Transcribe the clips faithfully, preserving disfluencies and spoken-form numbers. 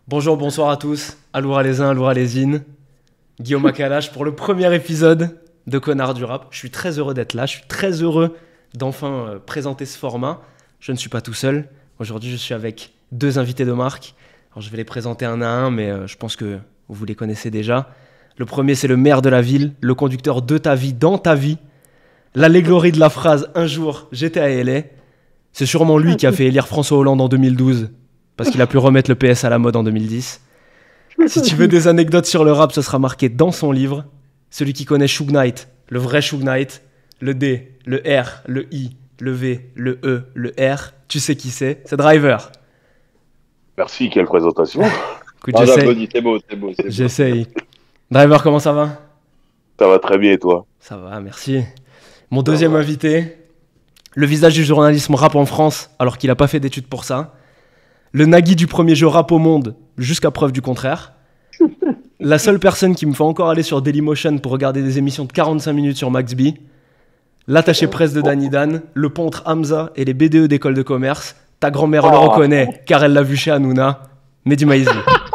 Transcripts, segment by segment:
Bonjour, bonsoir à tous. Aloura les uns, aloura les in. Guillaume Akalash pour le premier épisode de Connard du Rap. Je suis très heureux d'être là. Je suis très heureux d'enfin euh, présenter ce format. Je ne suis pas tout seul. Aujourd'hui, je suis avec deux invités de marque. Alors, je vais les présenter un à un, mais euh, je pense que vous les connaissez déjà. Le premier, c'est le maire de la ville, le conducteur de ta vie, dans ta vie. L'allégorie de la phrase « Un jour, j'étais à L A ». C'est sûrement lui qui a fait élire François Hollande en deux mille douze, parce qu'il a pu remettre le P S à la mode en deux mille dix. Si tu veux des anecdotes sur le rap, ce sera marqué dans son livre. Celui qui connaît Suge Knight, le vrai Suge Knight, le D, le R, le I, le V, le E, le R, tu sais qui c'est, c'est Driver. Merci, quelle présentation. Écoute, Ah, j'essaye. j'applaudis, c'est beau, c'est beau, c'est beau. J'essaye. Driver, comment ça va? Ça va très bien et toi? Ça va, merci. Mon deuxième invité, le visage du journalisme rap en France, alors qu'il n'a pas fait d'études pour ça. Le Nagui du premier jeu rap au monde, jusqu'à preuve du contraire. La seule personne qui me fait encore aller sur Dailymotion pour regarder des émissions de quarante-cinq minutes sur Max B. L'attaché presse de Danny Dan, le pontre Hamza et les B D E d'école de commerce. Ta grand-mère le reconnaît, car elle l'a vu chez Hanouna. Mehdi Maizi.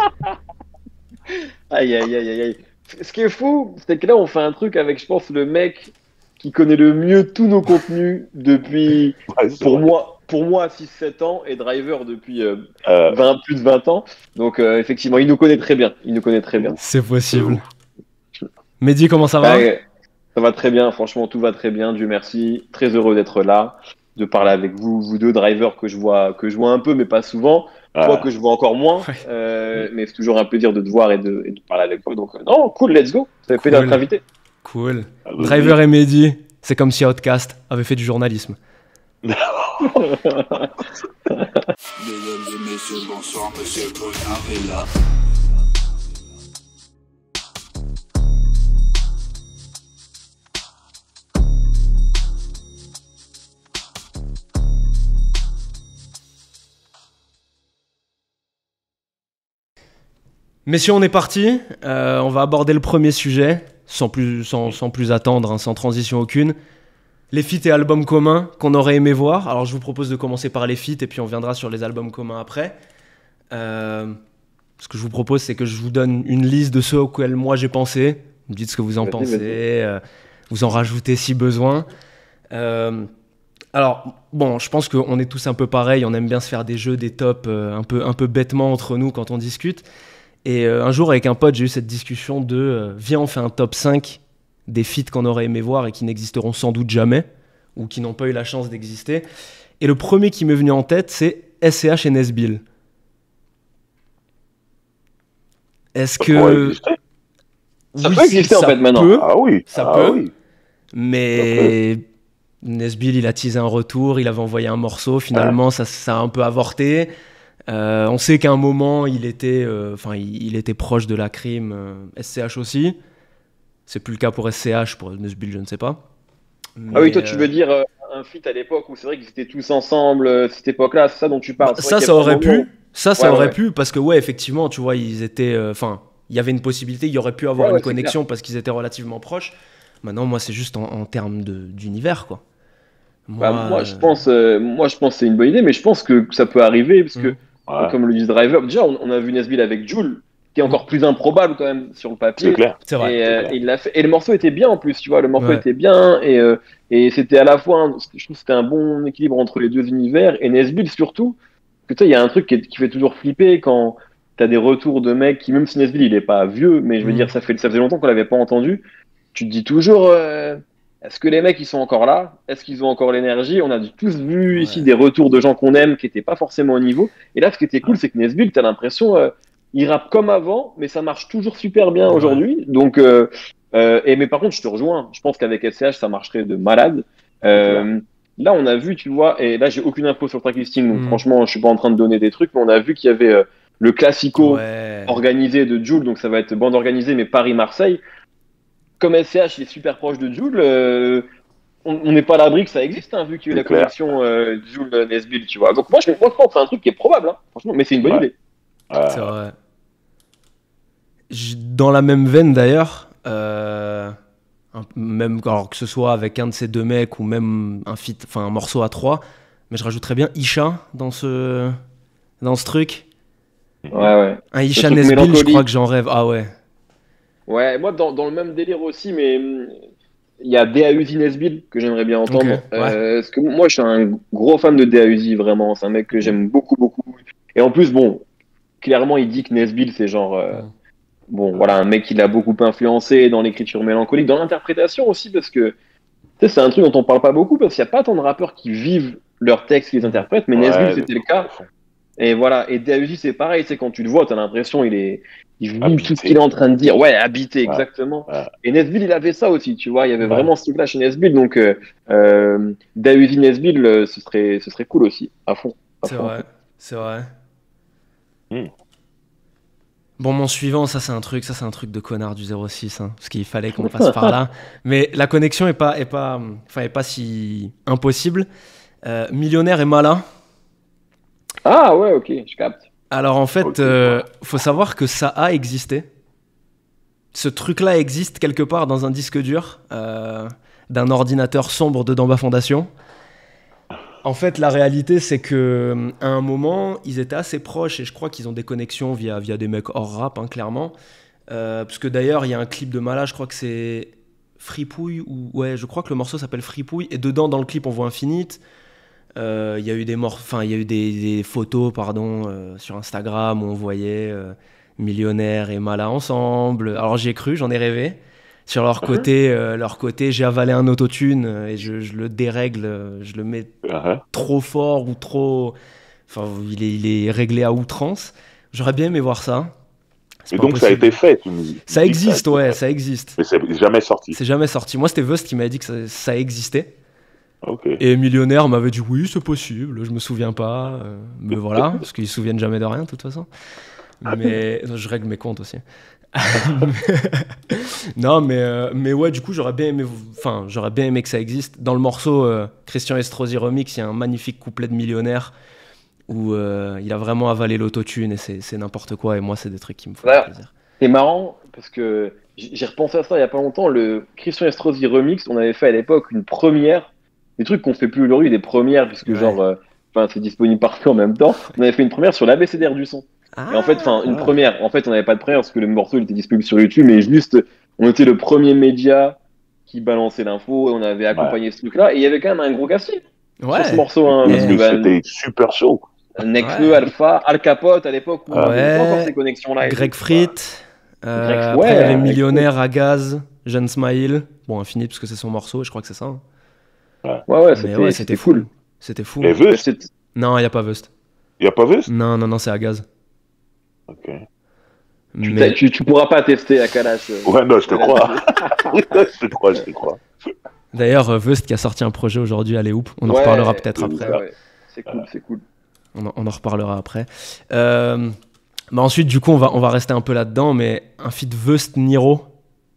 Aïe, aïe, aïe, aïe, aïe. Ce qui est fou, c'est que là, on fait un truc avec, je pense, le mec qui connaît le mieux tous nos contenus depuis, Ouais, c'est pour vrai. moi, pour moi, six sept ans, et Driver depuis euh, Euh, vingt, plus de vingt ans. Donc, euh, effectivement, il nous connaît très bien. Il nous connaît très bien. C'est possible. Mehdi, comment ça va? Ouais, ça va très bien, franchement, tout va très bien, Dieu merci. Très heureux d'être là, de parler avec vous, vous deux, Driver, que je vois, que je vois un peu, mais pas souvent. Toi, euh, que je vois encore moins. Ouais. Euh, mais c'est toujours un plaisir de te voir et de, et de parler avec toi. Donc, euh, non, cool, let's go. Ça fait plaisir Cool. d'être invité. Cool. vas-y. Driver et Mehdi, c'est comme si Outcast avait fait du journalisme. Mesdames et messieurs, bonsoir, monsieur Connard est là. Messieurs, on est parti. Euh, on va aborder le premier sujet, sans plus, sans, sans plus attendre, hein, sans transition aucune. Les feats et albums communs qu'on aurait aimé voir. Alors, je vous propose de commencer par les feats et puis on viendra sur les albums communs après. Euh, ce que je vous propose, c'est que je vous donne une liste de ceux auxquels moi j'ai pensé. Vous me dites ce que vous en Vas-y, pensez. vas-y. euh, vous en rajoutez si besoin. Euh, alors, bon, je pense qu'on est tous un peu pareils. On aime bien se faire des jeux, des tops euh, un peu, un peu bêtement entre nous quand on discute. Et euh, un jour, avec un pote, j'ai eu cette discussion de euh, viens, on fait un top cinq des feats qu'on aurait aimé voir et qui n'existeront sans doute jamais, ou qui n'ont pas eu la chance d'exister. Et le premier qui m'est venu en tête, c'est S C H et Nesbill. Est-ce ça pourrait que... exister. Ça Oui, peut exister, en fait, maintenant. peut, Ah oui. Ça ah peut. Oui. mais Nesbill, il a teasé un retour, il avait envoyé un morceau, finalement, ça, ça a un peu avorté. Euh, on sait qu'à un moment, il était, euh, enfin, il, il était proche de la crime, euh, S C H aussi. C'est plus le cas pour S C H, pour Nesbill, je ne sais pas. Ah oui, toi, Mais, tu euh, veux dire euh, un feat à l'époque où c'est vrai qu'ils étaient tous ensemble, euh, cette époque-là, c'est ça dont tu parles. bah, C'est ça, vrai qu'il y ça a aurait pas un moment- pu. Ça, ça Ouais, aurait ouais. pu, parce que, ouais, effectivement, tu vois, ils étaient. Enfin, il y avait une possibilité, il y aurait pu avoir Ouais, une ouais, c'est connexion parce qu'ils étaient relativement proches. Maintenant, moi, c'est juste en, en termes de- d'univers, quoi. Bah, moi, je euh, pense, euh, moi, je pense que c'est une bonne idée, mais je pense que ça peut arriver parce que, Mm. Ouais, comme le dit Driver, déjà, on, on a vu Nesbill avec Jul, qui est encore plus improbable quand même sur le c'est papier. clair. C'est vrai. Et, euh, clair. et il l'a fait. Et le morceau était bien en plus, tu vois, le morceau Ouais. était bien et, euh, et c'était à la fois, un- je trouve que c'était un bon équilibre entre les deux univers et Nesbill surtout. Parce que tu sais, il y a un truc qui, est- qui fait toujours flipper quand t'as des retours de mecs qui, même si Nesbill il est pas vieux, mais je veux Mm. dire, ça fait, ça faisait longtemps qu'on l'avait pas entendu. Tu te dis toujours, euh, est-ce que les mecs ils sont encore là? Est-ce qu'ils ont encore l'énergie? On a tous vu Ouais. ici des retours de gens qu'on aime qui étaient pas forcément au niveau. Et là, ce qui était cool, c'est que Nesbill, t'as l'impression, euh, il rappe comme avant, mais ça marche toujours super bien Ouais. aujourd'hui. Donc, euh, euh, et mais par contre, je te rejoins. Je pense qu'avec S C H, ça marcherait de malade. Euh, là, on a vu, tu vois, et là, j'ai aucune info sur le tracklisting, donc Mm. franchement, je suis pas en train de donner des trucs, mais on a vu qu'il y avait euh, le classico Ouais. organisé de Jul, donc ça va être bande organisée, mais Paris-Marseille. Comme S C H, il est super proche de Jul, euh, on on n'est pas à l'abri que ça existe, hein, vu qu'il y a eu C'est la clair. connexion euh, Jul-Nesbill, tu vois. Donc moi, je, moi, je pense que c'est un truc qui est probable, hein, franchement, mais c'est une bonne Ouais. idée. Euh, C'est vrai. J- Dans la même veine d'ailleurs, euh, un- même alors que ce soit avec un de ces deux mecs ou même un feat, enfin un morceau à trois, mais je rajouterais bien Isha dans ce dans ce truc. Ouais, ouais. Un Isha truc Nesbill, je mélancolique. crois que j'en rêve. Ah ouais. Ouais, moi, dans, dans le même délire aussi, mais hum, il y a D A Uzi Nesbill que j'aimerais bien entendre. Ok, ouais. Euh, parce que moi, je suis un gros fan de D A Uzi, vraiment. C'est un mec que j'aime beaucoup, beaucoup. Et en plus, bon, clairement, il dit que Nesbill, c'est genre. euh, Mm. Bon, voilà, un mec qui l'a beaucoup influencé dans l'écriture mélancolique, dans l'interprétation aussi, parce que tu sais, c'est un truc dont on parle pas beaucoup, parce qu'il n'y a pas tant de rappeurs qui vivent leurs textes, qui les interprètent, mais Nesbill, Ouais, c'était le cas. Et voilà, et D A Uzi, c'est pareil, c'est quand tu le vois, t'as l'impression il est, il vit Habité. tout ce qu'il est en train de dire. Ouais, habité, Ouais. exactement. Ouais. Et Nesbill, il avait ça aussi, tu vois, il y avait Ouais. vraiment ce truc-là chez Nesbill, donc euh, euh, D A Uzi Nesbill, euh, ce serait, ce serait cool aussi, à fond. à C'est fond, à vrai, fond. c'est vrai. Mm. Bon, mon suivant, ça c'est un truc, ça c'est un truc de connard du zéro six, hein, parce qu'il fallait qu'on passe par là. Mais la connexion est pas, est pas, enfin, est pas si impossible. Euh, Millionnaire et Malin. Ah ouais, ok, je capte. Alors en fait, Ok, euh, ouais. faut savoir que ça a existé. Ce truc-là existe quelque part dans un disque dur euh, d'un ordinateur sombre de Damba Fondation. En fait, la réalité, c'est que à un moment, ils étaient assez proches et je crois qu'ils ont des connexions via, via des mecs hors rap, hein, clairement. Euh, parce que d'ailleurs, il y a un clip de Mala, je crois que c'est Fripouille ou ouais, je crois que le morceau s'appelle Fripouille et dedans, dans le clip, on voit Infinite. Euh, Il y a eu des mor- enfin, il y a eu des, des photos, pardon, euh, sur Instagram où on voyait euh, Millionnaire et Mala ensemble. Alors j'y ai cru, j'en ai rêvé. Sur leur côté, euh, leur côté, j'ai avalé un autotune euh, et je, je le dérègle, euh, je le mets Uh-huh. trop fort ou trop. Enfin, il est, il est réglé à outrance. J'aurais bien aimé voir ça. C'est Et pas donc ça a possible. été fait, tu me dis. Ça Tu dis que existe, a été ouais, fait. ça existe. Mais c'est jamais sorti. C'est jamais sorti. Moi, c'était Vust qui m'avait dit que ça, ça existait. Ok. Et Millionnaire m'avait dit oui, c'est possible, je me souviens pas. euh, mais voilà, parce qu'ils se souviennent jamais de rien, de toute façon. Mais non, je règle mes comptes aussi. Non, mais, euh, mais ouais, du coup, j'aurais bien aimé, enfin, j'aurais bien aimé que ça existe. Dans le morceau euh, Christian Estrosi Remix, il y a un magnifique couplet de Millionnaire où euh, il a vraiment avalé l'autotune et c'est c'est n'importe quoi. Et moi, c'est des trucs qui me font Ouais. plaisir. C'est marrant parce que j- j'ai repensé à ça il y a pas longtemps. Le Christian Estrosi Remix, on avait fait à l'époque une première, des trucs qu'on fait plus aujourd'hui, des premières, puisque Ouais. genre, euh, enfin, c'est disponible partout en même temps. On avait fait une première sur l'A B C D R du son. Et en fait, enfin, une Ah. première. En fait, on n'avait pas de première parce que le morceau il était disponible sur YouTube, mais juste, on était le premier média qui balançait l'info et on avait accompagné ce truc-là. Et il y avait quand même un gros casting Ouais. sur ce morceau, hein, Et- parce que Mais bah, c'était super chaud. Nekfeu, Ouais. Alpha, Al Capote à l'époque où Ah. il y avait pas Ouais. encore ces connexions-là. et Greg tout, Frit. quoi. euh, Greg- après, ouais, il y avait Greg Millionnaire à Gaz, Jeanne Smile. Bon, Infinite, parce que c'est son morceau, je crois que c'est ça. hein. Ouais, ouais, Mais c'était ouais, c'était c'était cool. fou. C'était fou. Et Vust, C'était- Non, il n'y a pas Vust. il n'y a pas Vust? Non, non, non, c'est à Gaz. Ok. Tu, Mais tu, tu pourras pas tester à Kalash. euh. Ouais, non, je te crois. je te crois, je te crois. d'ailleurs, euh, Vust qui a sorti un projet aujourd'hui à Les Hoop. On en Ouais, reparlera peut-être c'est après. ça. Ouais, c'est cool, c'est cool. On en, on en reparlera après. Euh, bah ensuite, du coup, on va, on va rester un peu là-dedans, mais un feat Vust Niro.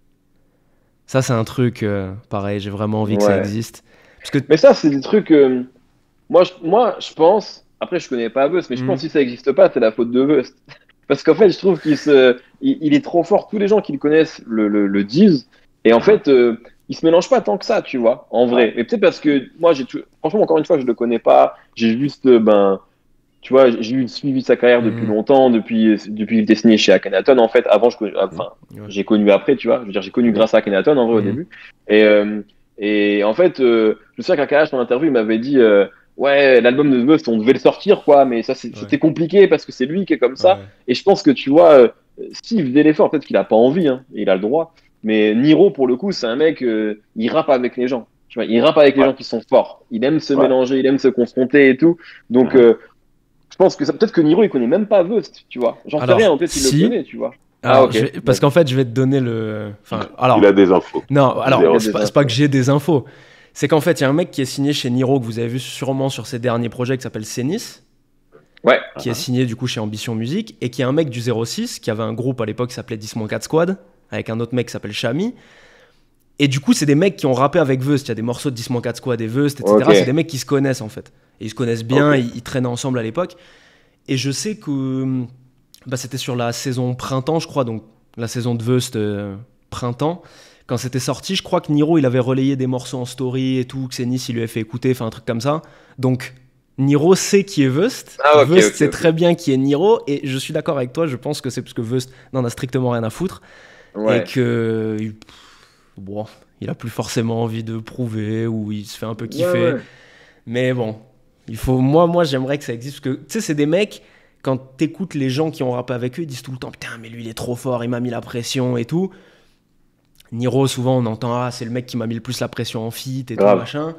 Ça, c'est un truc, euh, pareil, j'ai vraiment envie que ça Ouais. existe. Parce que, Mais ça, c'est des trucs. euh, moi, je, moi, je pense. Après, je connais pas Bust, mais je Mhm. pense que si ça existe pas, c'est la faute de Bust. Parce qu'en fait, je trouve qu'il se, il, il est trop fort. Tous les gens qui le connaissent le, le, le disent. Et en fait, euh, il se mélange pas tant que ça, tu vois, en vrai. Mais peut-être parce que moi, j'ai tout... franchement, encore une fois, je le connais pas. J'ai juste, euh, ben, tu vois, j'ai eu suivi sa carrière depuis Mhm. longtemps, depuis, depuis qu'il était signé chez Akhenaton. En fait, avant, je connais, enfin, Ouais. j'ai connu après, tu vois. Je veux dire, j'ai connu grâce à Akhenaton, en vrai, au Mhm. début. Et, euh, et en fait, euh, je me souviens qu'Akalash, dans l'interview, il m'avait dit, euh, ouais, l'album de Bust, on devait le sortir, quoi, mais ça, c'est- Ouais. c'était compliqué parce que c'est lui qui est comme ça. Ouais. Et je pense que, tu vois, euh, s'il faisait l'effort, peut-être qu'il a pas envie, hein, et il a le droit. Mais Niro, pour le coup, c'est un mec, euh, il rappe avec les gens. Tu vois, il rappe avec les Ouais. gens qui sont forts. Il aime se Ouais. mélanger, il aime se confronter et tout. Donc, Mhm. euh, je pense que ça- peut-être que Niro, il connaît même pas Vust, tu vois. J'en sais Alors, rien, peut-être qu'il si. le connaît, tu vois. Alors, Ah, ok. je vais- parce qu'en fait, je vais te donner le. Enfin, alors. Il a des infos. Non, alors, Il a c'est des pas, c'est pas que j'ai des infos. C'est qu'en fait, il y a un mec qui est signé chez Niro, que vous avez vu sûrement sur ses derniers projets, qui s'appelle Cénis, Ouais. qui est signé du coup chez Ambition Musique, et qui est un mec du zéro six, qui avait un groupe à l'époque qui s'appelait dix quatre Squad, avec un autre mec qui s'appelle Chami. Et du coup, c'est des mecs qui ont rappé avec Vust. Il y a des morceaux de dix quatre Squad et Vust, et cetera. Ok. C'est des mecs qui se connaissent en fait. Et ils se connaissent bien, Ok. ils, ils traînaient ensemble à l'époque. Et je sais que bah, c'était sur la saison printemps, je crois, donc la saison de Vust euh, printemps. Quand c'était sorti, je crois que Niro, il avait relayé des morceaux en story et tout, que Cénis, il lui avait fait écouter, enfin un truc comme ça. Donc, Niro sait qui est Vust. Ah, ok, Vust ok, sait ok. très bien qui est Niro. Et je suis d'accord avec toi, je pense que c'est parce que Vust n'en a strictement rien à foutre. Ouais. Et que. il- pff, Bon, il a plus forcément envie de prouver ou il se fait un peu kiffer. Ouais, ouais. Mais bon, il faut. Moi, moi j'aimerais que ça existe. Parce que, tu sais, c'est des mecs, quand t'écoutes les gens qui ont rappé avec eux, ils disent tout le temps putain, mais lui, il est trop fort, il m'a mis la pression et tout. Niro, souvent, on entend ah, c'est le mec qui m'a mis le plus la pression en feat et Grave. tout machin.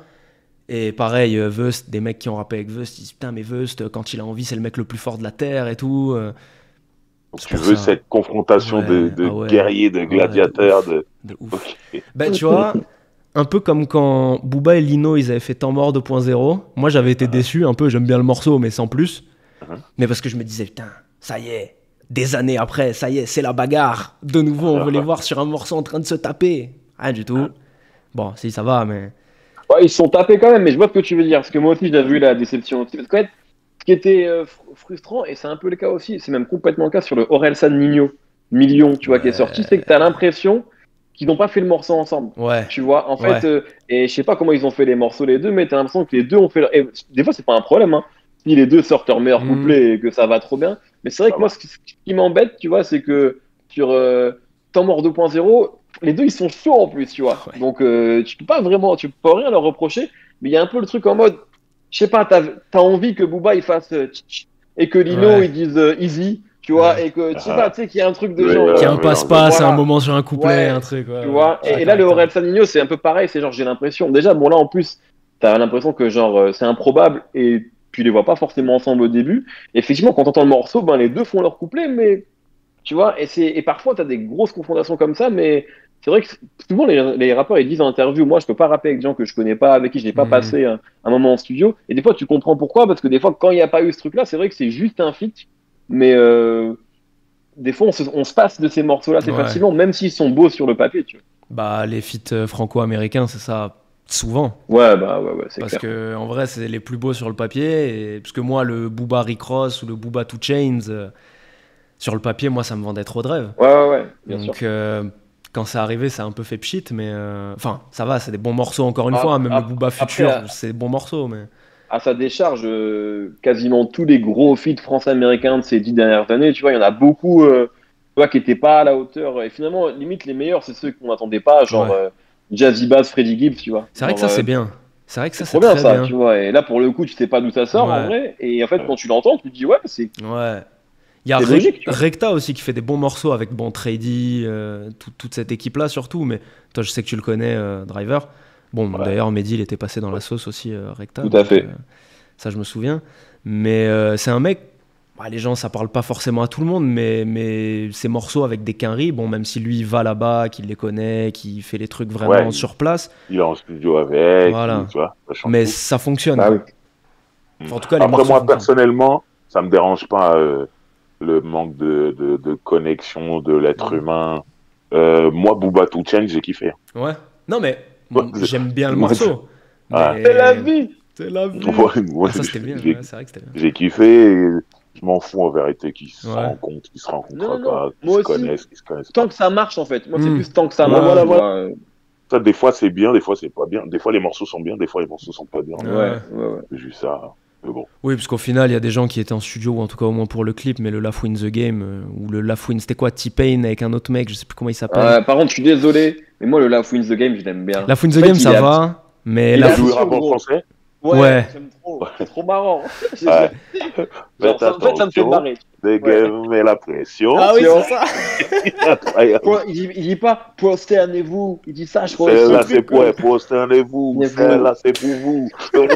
Et pareil, euh, Vust, des mecs qui ont rappé avec Vust, ils disent putain, mais Vust, quand il a envie, c'est le mec le plus fort de la terre et tout. euh, Donc, c'est tu pour veux ça. cette confrontation Ouais, de, de ah ouais. guerriers, de Ouais, gladiateurs, de de. De ouf. Ok. Ben, tu vois, un peu comme quand Booba et Lino, ils avaient fait Temps mort deux point zéro. Moi, j'avais été déçu un peu. J'aime bien le morceau, mais sans plus. Uh-huh. Mais parce que je me disais, putain, ça y est, des années après, ça y est, c'est la bagarre. De nouveau, on veut les voir sur un morceau en train de se taper. Rien du tout. Bon, si, ça va, mais. Ouais, ils se sont tapés quand même, mais je vois ce que tu veux dire. Parce que moi aussi, j'ai vu la déception aussi. Parce qu'en fait, ce qui était euh, fr- frustrant, et c'est un peu le cas aussi, c'est même complètement le cas sur le Orelsan Nino Million, tu vois, qui est sorti, c'est que tu as l'impression qu'ils n'ont pas fait le morceau ensemble. Ouais. Tu vois, en Ouais. fait, euh, et je sais pas comment ils ont fait les morceaux les deux, mais tu as l'impression que les deux ont fait. leur- et des fois, c'est pas un problème, hein. Si les deux sortent leur meilleur Mm. couplet et que ça va trop bien. Mais c'est vrai que moi, ce qui, ce qui m'embête, tu vois, c'est que sur euh, Temps mort deux point zéro, les deux ils sont chauds en plus, tu vois. Ouais. Donc euh, tu peux pas vraiment, tu peux rien leur reprocher. Mais il y a un peu le truc en mode, je sais pas, t'as as envie que Booba il fasse euh, tch, tch, et que Lino Ouais. il dise euh, easy, tu vois, Ouais. et que tu sais Ah. pas, tu sais qu'il y a un truc de Ouais, genre. ouais, Qu'il y euh, a un ouais, passe-passe, voilà. un moment sur un couplet, Ouais. un truc. Ouais, tu ouais. vois. Je suis Et, et là, le d'accord avec Aurel San Nino, c'est un peu pareil. C'est genre, j'ai l'impression. Déjà, bon, là, en plus, t'as l'impression que genre, euh, c'est improbable et tu les vois pas forcément ensemble au début. Et effectivement, quand t'entends le morceau, ben, les deux font leur couplet, mais tu vois, et, c'est, et parfois, t'as des grosses confrontations comme ça, mais c'est vrai que souvent, les, les rappeurs, ils disent en interview, moi, je peux pas rapper avec des gens que je connais pas, avec qui je n'ai pas Mhm. passé un, un moment en studio. Et des fois, tu comprends pourquoi, parce que des fois, quand il n'y a pas eu ce truc-là, c'est vrai que c'est juste un feat, mais euh, des fois, on se, on se passe de ces morceaux-là assez Ouais. facilement, même s'ils sont beaux sur le papier, tu vois. Bah, les feats euh, franco-américains, c'est ça, souvent. Ouais, bah ouais, ouais, c'est Parce clair. que en vrai, c'est les plus beaux sur le papier. Et... Parce que moi, le Booba Rick Ross ou le Booba two Chainz, euh, sur le papier, moi, ça me vendait trop de rêves. Ouais, ouais, ouais, bien sûr. Donc, euh, quand c'est arrivé, ça a un peu fait pchit, mais euh, enfin, ça va, c'est des bons morceaux encore une Ah, fois. Même ap- le Booba après, Future, euh, c'est des bons morceaux, mais. À sa décharge, euh, quasiment tous les gros feats français-américains de ces dix dernières années, tu vois, il y en a beaucoup euh, tu vois, qui n'étaient pas à la hauteur. Et finalement, limite, les meilleurs, c'est ceux qu'on n'attendait pas, genre Ouais. euh, Jazzy Bass, Freddie Gibbs, tu vois. C'est vrai que Genre, ça, c'est euh, bien. C'est vrai que ça, c'est c'est trop bien très ça, bien. tu vois. Et là, pour le coup, tu sais pas d'où ça sort en Ouais. vrai. Et en fait, quand tu l'entends, tu te dis, ouais, c'est Ouais. Il y a C'est Re- logique, tu vois. Recta aussi qui fait des bons morceaux avec bon Trady, euh, tout- toute cette équipe-là surtout. Mais toi, je sais que tu le connais, euh, Driver. Bon, Ouais. d'ailleurs, Mehdi, il était passé dans la sauce aussi, euh, Recta. Tout à donc, fait. euh, ça, je me souviens. Mais euh, c'est un mec. Bah, les gens, ça parle pas forcément à tout le monde, mais, mais ces morceaux avec des quinries, bon, même si lui il va là-bas, qu'il les connaît, qu'il fait les trucs vraiment Ouais. sur place, Il est en studio avec, Voilà. il- tu vois, ça change mais tout. ça fonctionne. Bah quoi. oui. Enfin, en tout cas, les Après, morceaux moi, fonctionnent. personnellement, ça me dérange pas euh, le manque de, de, de connexion de l'être Mhm. humain. Euh, moi, Booba two Chainz, j'ai kiffé. Ouais. Non, mais Ouais, bon, j'aime bien le moi, morceau. Ah. mais- C'est la vie! C'est la vie. Ouais, moi, Ah, ça, c'était bien. j'ai Ouais, c'est vrai que c'était bien. j'ai kiffé. Et je m'en fous en vérité qu'ils se Ouais. rencontrent, qu'ils se rencontrent Non, non, pas, non. qu'ils Moi se aussi. connaissent, qu'ils se connaissent pas. Tant que ça marche, en fait. Moi, c'est Mm. plus tant que ça Ouais, marche. voilà, tu voilà. vois. Euh, Ça, des fois, c'est bien, des fois, c'est pas bien. Des fois, les morceaux sont bien, des fois, les morceaux sont pas bien. Ouais. Ouais, ouais, ouais. C'est juste ça. Mais bon. Oui, parce qu'au final, il y a des gens qui étaient en studio, ou en tout cas au moins pour le clip, mais le Laugh Win the Game, euh, ou le Laugh Win, c'était quoi, T-Pain avec un autre mec, je sais plus comment il s'appelle. Euh, par contre, je suis désolé, mais moi, le Laugh Wins the Game, je l'aime bien. Laugh Win the En fait, Game, il ça est va, mais il la a- Il fou- joue absurde, rap en gros. français? Ouais, Ouais. j'aime trop. C'est trop marrant. Ouais. Genre, Faites ça- en fait, ça me fait attention. barrer. Dégainez la pression. Ah oui, Attention. c'est ça. Incroyable. Quoi, il, dit, il dit pas prosternez-vous, il dit ça, je crois. Celle-là, aussi. c'est pour prosternez-vous. Mais Celle-là, c'est pour vous.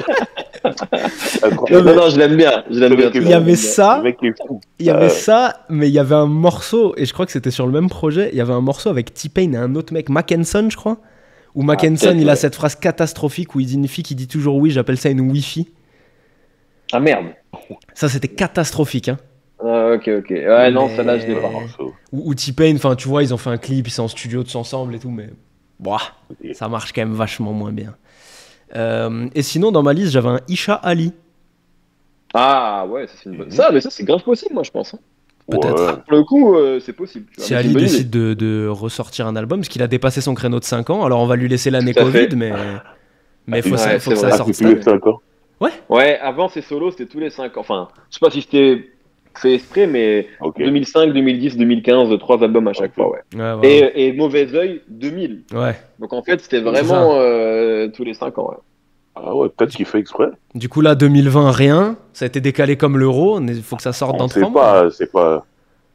Non, Incroyable. non, non, je l'aime bien. Je l'aime Le bien. mec est Il fou. y avait Le ça, mec est fou. il y avait Euh, ça, mais il y avait un morceau, et je crois que c'était sur le même projet, il y avait un morceau avec T-Pain et un autre mec, Mackenson, je crois, où Mackenson, peut-être, il a ouais. cette phrase catastrophique où il dit une fille qui dit toujours oui, j'appelle ça une Wi-Fi. Ah merde. Ça, c'était catastrophique, hein. Ah, ok, ok. Ouais, non, Mais- celle-là, je l'ai le pas. morceau. Ou, ou T-Pain, enfin, tu vois, ils ont fait un clip, ils sont en studio tous ensemble et tout, mais Boah, ça marche quand même vachement moins bien. Euh, et sinon, dans ma liste, j'avais un Isha Ali. Ah ouais, ça c'est une bonne. Mhm. Ça, mais ça c'est grave possible, moi je pense. hein. Peut-être. Ouais. Pour le coup, euh, c'est possible. tu vois. Si Mais c'est Ali une bonne idée. décide de, de ressortir un album, parce qu'il a dépassé son créneau de cinq ans, alors on va lui laisser l'année Tout à Covid, fait. mais mais faut, Ouais, ça- faut que c'est ça vrai. sorte Ah, cette tu année. le fais encore? Ouais, avant c'est solo, c'était tous les cinq ans. Enfin, je sais pas si c'était fait exprès, mais Ok. deux mille cinq, deux mille dix, deux mille quinze, trois albums à chaque Ok. fois, ouais. Ouais, ouais. Et, et Mauvais Oeil, deux mille. Ouais. Donc en fait, c'était C'est vraiment euh, tous les cinq ans, ouais. Ah ouais, peut-être qu'il fait exprès. Du coup, là, deux mille vingt, rien. Ça a été décalé comme l'euro. Il faut que ça sorte On dans sait trois mois. pas, c'est pas.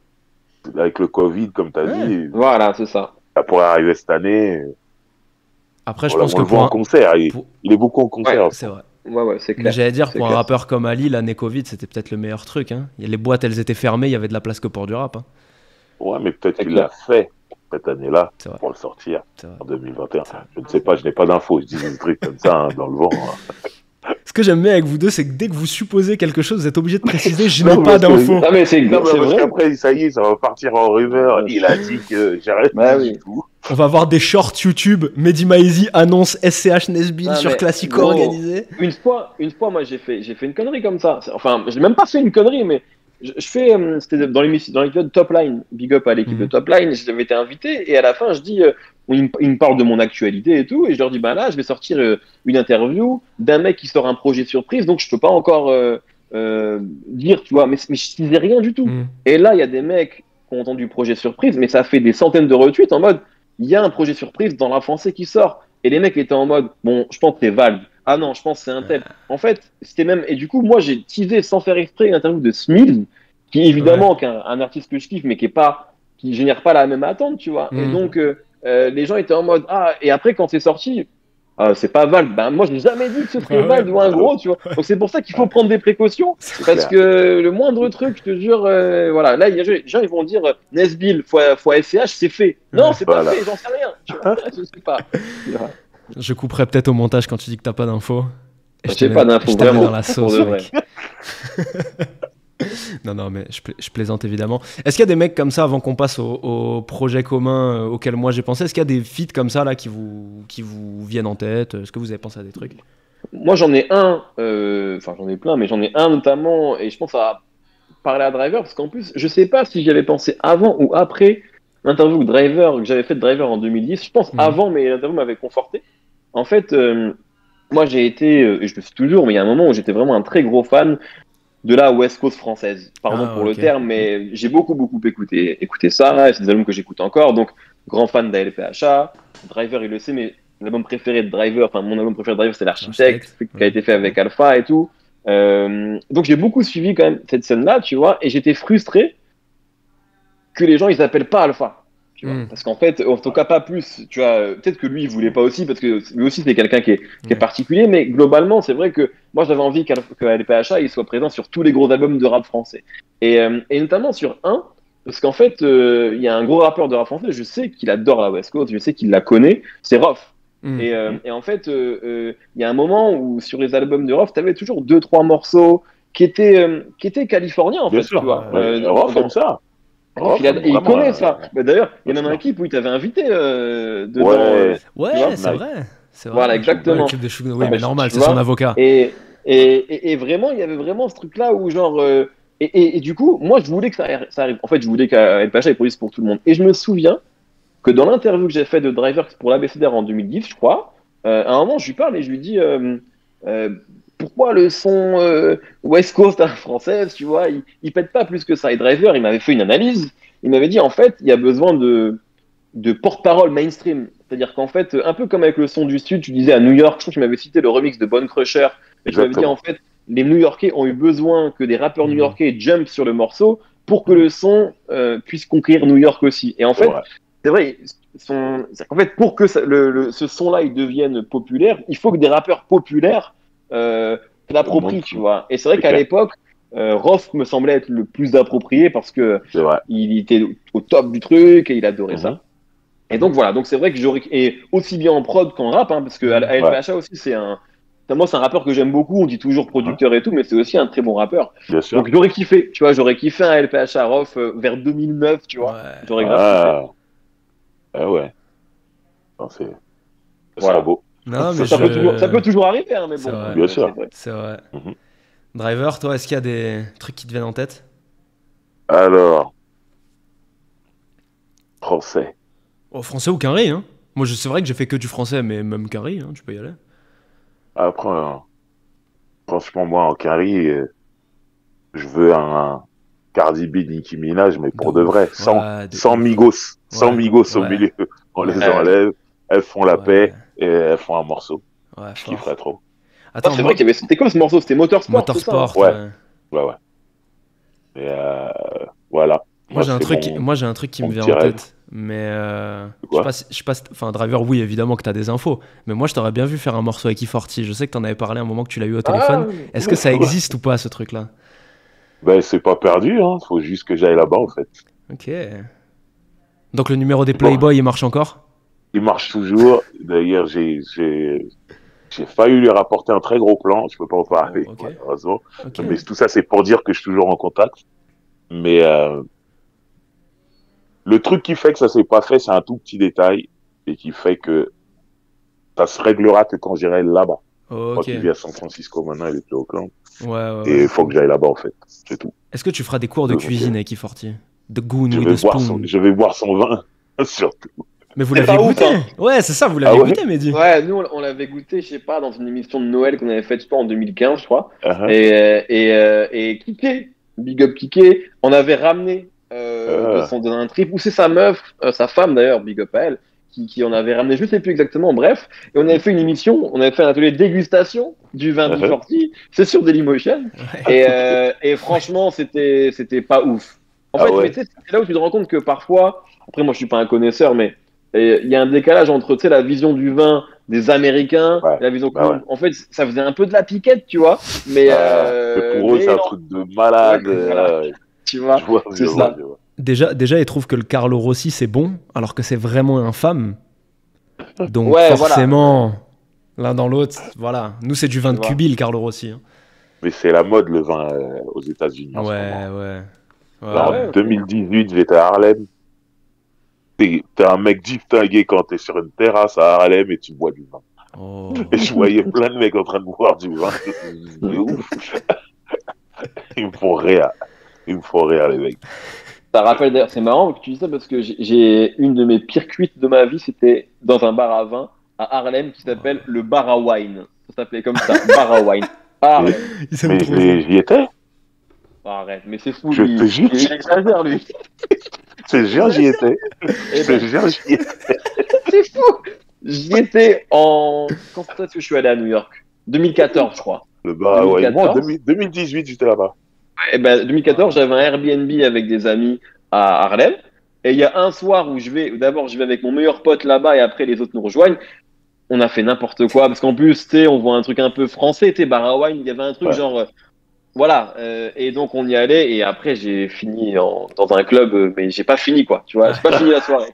Avec le Covid, comme tu as Ouais. dit, Voilà, c'est ça. ça pourrait arriver cette année. Après, je Voilà, pense on que le voit pour en un... concert. Il, pour- il est beaucoup en concert. Ouais, C'est vrai. Ouais, ouais, c'est Mais clair. j'allais dire, C'est pour un clair. rappeur comme Ali, l'année Covid, c'était peut-être le meilleur truc. Hein. Les boîtes, elles étaient fermées, il y avait de la place que pour du rap. Hein. Ouais, mais peut-être C'est qu'il clair. l'a fait cette année-là C'est vrai. pour le sortir C'est vrai. en deux mille vingt et un. Je ne sais pas, je n'ai pas d'infos. Je dis des trucs comme ça hein, dans le vent. hein. Ce que j'aime bien avec vous deux, c'est que dès que vous supposez quelque chose, vous êtes obligé de préciser je Non, n'ai pas parce que- d'infos. Non, mais c'est Non, mais c'est parce vrai. qu'après, ça y est, ça va partir en rumeur. Il a dit que j'arrête Bah du oui. tout. On va voir des shorts YouTube. Mehdi Maizi annonce S C H Nesbill Ah, sur mais Classico gros, organisé. Une fois, une fois, moi, j'ai fait, j'ai fait une connerie comme ça. C'est- Enfin, j'ai même pas fait une connerie, mais je, je fais, euh, c'était dans l'émission, dans l'épisode Top Line, Big Up à l'équipe Mhm. de Top Line, j'avais été invité, et à la fin, je dis, euh, ils, me- ils me parlent de mon actualité et tout, et je leur dis, bah là, je vais sortir euh, une interview d'un mec qui sort un projet surprise, donc je peux pas encore euh, euh, dire, tu vois, mais, mais je disais rien du tout. Mhm. Et là, il y a des mecs qui ont entendu projet surprise, mais ça fait des centaines de retweets en mode, il y a un projet surprise dans la français qui sort. Et les mecs étaient en mode, bon, je pense que c'est Valve. Ah non, je pense que c'est un tel. En fait, c'était même. Et du coup, moi, j'ai teasé sans faire exprès une interview de Smith, qui évidemment, qui est un, un artiste que je kiffe, mais qui est pas, qui génère pas la même attente, tu vois. Et Mhm. donc, euh, euh, les gens étaient en mode, ah, et après, quand c'est sorti, ah, c'est pas Valve. Ben, moi, j'ai jamais dit que ce serait Ah ouais. Valve ou un gros, tu vois. Donc, c'est pour ça qu'il faut prendre des précautions. C'est Parce clair. que le moindre truc, je te jure, euh, voilà, là, il y a des gens, ils vont dire euh, Nesbill fois, fois S C H, c'est fait. Non, Ouais. c'est Voilà. pas fait, j'en sais rien. Tu vois, je sais pas. Je couperai peut-être au montage quand tu dis que t'as pas d'infos. Et je te J'ai mets- pas d'infos, je te mets vraiment, dans la pour sauce, de mec. Non, non, mais je, pla- je plaisante évidemment. Est-ce qu'il y a des mecs comme ça, avant qu'on passe au, au projet commun euh, auquel moi j'ai pensé, est-ce qu'il y a des feats comme ça là qui vous, qui vous viennent en tête? Est-ce que vous avez pensé à des trucs? Moi, j'en ai un, euh, enfin, j'en ai plein, mais j'en ai un notamment, et je pense à parler à Driver, parce qu'en plus, je sais pas si j'y avais pensé avant ou après l'interview de Driver, que j'avais fait de Driver en deux mille dix. Je pense Mhm. avant, mais l'interview m'avait conforté. En fait, euh, moi, j'ai été, euh, et je le suis toujours, mais il y a un moment où j'étais vraiment un très gros fan de la West Coast française. Pardon Ah, pour ok. le terme, mais j'ai beaucoup, beaucoup écouté, écouté ça, et c'est des albums que j'écoute encore, donc grand fan d'A L P H A. Driver, il le sait, mais l'album préféré de Driver, enfin mon album préféré de Driver, c'est l'Architecte, Architecte, qui a été fait avec Alpha et tout. Euh, donc j'ai beaucoup suivi quand même cette scène-là, tu vois, et j'étais frustré que les gens ils appellent pas Alpha. Tu vois, Mm. parce qu'en fait, en tout cas pas plus, tu vois, euh, peut-être que lui il voulait pas aussi, parce que lui aussi c'est quelqu'un qui est, qui est Ouais. particulier, mais globalement c'est vrai que moi j'avais envie qu'A L P H A il soit présent sur tous les gros albums de rap français. Et, euh, et notamment sur un, parce qu'en fait, euh, il y a un gros rappeur de rap français, je sais qu'il adore la West Coast, je sais qu'il la connaît, c'est Rof. Mm. Et, euh, et en fait, euh, euh, il y a un moment où sur les albums de Rof, tu avais toujours deux, trois morceaux qui étaient, euh, qui étaient californiens, en Bien fait, sûr. tu vois. Ouais. Euh, Ouais, Rof dans- aime ça. Rof, il, a- Rof, il vraiment, connaît euh, ça. Bah, D'ailleurs, il y a bien même un sûr. clip où il t'avait invité euh, dedans. Ouais. euh, Ouais, Tu vois, c'est Nike. vrai. C'est vrai. Voilà, Ouais, exactement. le clip de Suge- Oui, Ah, mais tu- normal, tu c'est son vois. avocat. Et, et, et, et vraiment, il y avait vraiment ce truc-là où, genre. euh, et, et, et du coup, moi, je voulais que ça, ça arrive. En fait, je voulais qu'A L P H A produise pour tout le monde. Et je me souviens que dans l'interview que j'ai fait de Driver pour l'A B C D R en deux mille dix, je crois, euh, à un moment, je lui parle et je lui dis euh, euh, pourquoi le son euh, West Coast à la française, tu vois, il, il pète pas plus que ça. Et Driver, il m'avait fait une analyse. Il m'avait dit en fait, il y a besoin de, de porte-parole mainstream. C'est-à-dire qu'en fait, un peu comme avec le son du Sud, tu disais à New York, je crois que tu m'avais cité le remix de Bone Crusher, et tu m'avais dit Exactement. en fait, les New-Yorkais ont eu besoin que des rappeurs Mhm. new-yorkais jump sur le morceau pour que le son euh, puisse conquérir New York aussi. Et en fait, Ouais. c'est vrai, son... en fait, pour que ça- le, le- ce son-là il devienne populaire, il faut que des rappeurs populaires euh, l'approprient, Montre. tu vois. Et c'est vrai C'est qu'à clair. l'époque, euh, Rof me semblait être le plus approprié parce que C'est vrai. il était au top du truc et il adorait Mhm. ça. Et donc voilà, donc c'est vrai que j'aurais et aussi bien en prod qu'en rap, hein, parce que A L P H A aussi c'est un, enfin, moi c'est un rappeur que j'aime beaucoup. On dit toujours producteur et tout, mais c'est aussi un très bon rappeur. Bien sûr. Donc j'aurais kiffé, tu vois, j'aurais kiffé un A L P H A Rof euh, vers deux mille neuf, tu vois. Ouais. J'aurais grave kiffé. Ah. Ah ouais. Non, c'est. C'est Voilà. beau. Non, mais Ça, je- peut toujours, ça peut toujours arriver, hein, mais C'est bon. vrai. euh, Bien c'est sûr. vrai. C'est vrai. Mhm. Driver, toi, est-ce qu'il y a des trucs qui te viennent en tête? Alors. Français. Oh, français ou Quinry, hein? Moi, je- c'est vrai que j'ai fait que du français, mais même Quinry, hein, tu peux y aller. Après, euh, franchement, moi, en carry, euh, je veux un Cardi B, Nicki Minaj, mais pour De de vrai, ouf. sans, Ouais, de sans ouf. Migos, sans Ouais, Migos au ouais. milieu. On Ouais. les Ouais. enlève, elles font la Ouais. paix et elles font un morceau. Ouais, Je fort. kifferais trop. Ah, Attends, c'est moi, vrai qu'il y avait. C'était quoi ce morceau? C'était Motorsport, c'est ça, hein? Motorsport, Ouais. ouais. Ouais, ouais. Et euh, voilà. Moi, j'ai un c'est truc, mon, moi, j'ai un truc qui mon me vient petit en rêve. tête, mais euh, C'est je sais quoi? pas, si- je sais pas, si- enfin, Driver, oui, évidemment que t'as des infos, mais moi, je t'aurais bien vu faire un morceau avec E quarante. Je sais que t'en avais parlé à un moment que tu l'as eu au téléphone. Ah, Est-ce que ça existe ou pas, ce truc-là? Ben, c'est pas perdu, hein. Faut juste que j'aille là-bas, en fait. Ok. Donc le numéro des Bon, Playboy, il marche encore? il marche toujours. D'ailleurs, j'ai, j'ai, j'ai failli lui rapporter un très gros plan. Je peux pas en parler, Oh, ok. malheureusement. Ok. Mais tout ça, c'est pour dire que je suis toujours en contact. Mais euh, le truc qui fait que ça s'est pas fait, c'est un tout petit détail et qui fait que ça se réglera que quand j'irai là-bas. Moi Ok. qui vis à San Francisco maintenant, il est plus au clan. Ouais, ouais, Et ouais. il faut que j'aille là-bas, en fait. C'est tout. Est-ce que tu feras des cours de Donc, cuisine euh, avec E quarante? The goon je with vais the boire son, spoon. je vais boire son vin, surtout. Mais vous C'est l'aviez pas ouf, goûté? hein. Ouais, c'est ça, vous Ah l'aviez ouais? goûté, Mehdi. Ouais, nous, on, on l'avait goûté, je sais pas, dans une émission de Noël qu'on avait faite, je sais pas, en deux mille quinze, je crois. Uh-huh. Et, euh, et, euh, et Kiké, Big Up Kiké, on avait ramené euh, de Ah. son d'un trip, ou c'est sa meuf, euh, sa femme d'ailleurs, Big Up à elle, qui, qui en avait ramené, je sais plus exactement, bref. Et on avait fait une émission, on avait fait un atelier de dégustation du vin Uh-huh. B quarante, c'est sur Dailymotion. Ouais. Et, euh, et franchement, c'était c'était pas ouf. En Ah fait, ouais. mais tu sais, c'est là où tu te rends compte que parfois, après moi je suis pas un connaisseur, mais et il y a un décalage entre tu sais, la vision du vin des Américains Ouais, et la vision que bah nous- ouais. En fait, ça faisait un peu de la piquette, tu vois. Mais, Ah, euh, mais pour eux, mais c'est un non, truc de malade. Ouais, voilà. euh, tu vois, je vois, je c'est vois, ça. je vois. Déjà, déjà, ils trouvent que le Carlo Rossi c'est bon, alors que c'est vraiment infâme. Donc Ouais, forcément, l'un dans l'autre, voilà. Nous, c'est du vin Tu de vois. Cuby, le Carlo Rossi. hein. Mais c'est la mode, le vin euh, aux États-Unis en ce Ouais, moment. ouais. Ouais, Genre, ouais. en deux mille dix-huit, j'étais à Harlem. T'es t'es un mec distingué quand t'es sur une terrasse à Harlem et tu bois du vin. Oh. Et je voyais plein de mecs en train de boire du vin. C'est ouf. Ils me font rire. Ils me font rire, les mecs. Ça rappelle d'ailleurs, c'est marrant que tu dis ça parce que j'ai- j'ai une de mes pires cuites de ma vie, c'était dans un bar à vin à Harlem qui s'appelle le bar à wine. Ça s'appelait comme ça, bar à wine. Harlem. Ils aiment Mais trop mais ça. j'y étais. Arrête, mais c'est fou Je lui. te jure. Il exagère lui. C'est jure, j'y étais. Eh C'est ben, jure, j'y étais. c'est fou. J'y étais en. Quand est-ce que je suis allé à New York? deux mille quatorze, je crois. Le bah ouais, moi, en deux mille quatorze. deux mille dix-huit, j'étais là-bas. Eh ben, deux mille quatorze, j'avais un Airbnb avec des amis à Harlem. Et il y a un soir où je vais, où d'abord je vais avec mon meilleur pote là-bas et après les autres nous rejoignent. On a fait n'importe quoi parce qu'en plus, tu sais, on voit un truc un peu français, tu sais, bar à wine, il y avait un truc Ouais. genre. euh, Voilà. euh, et donc on y allait et après j'ai fini en- dans un club, euh, mais j'ai pas fini quoi, tu vois, j'ai pas fini la soirée.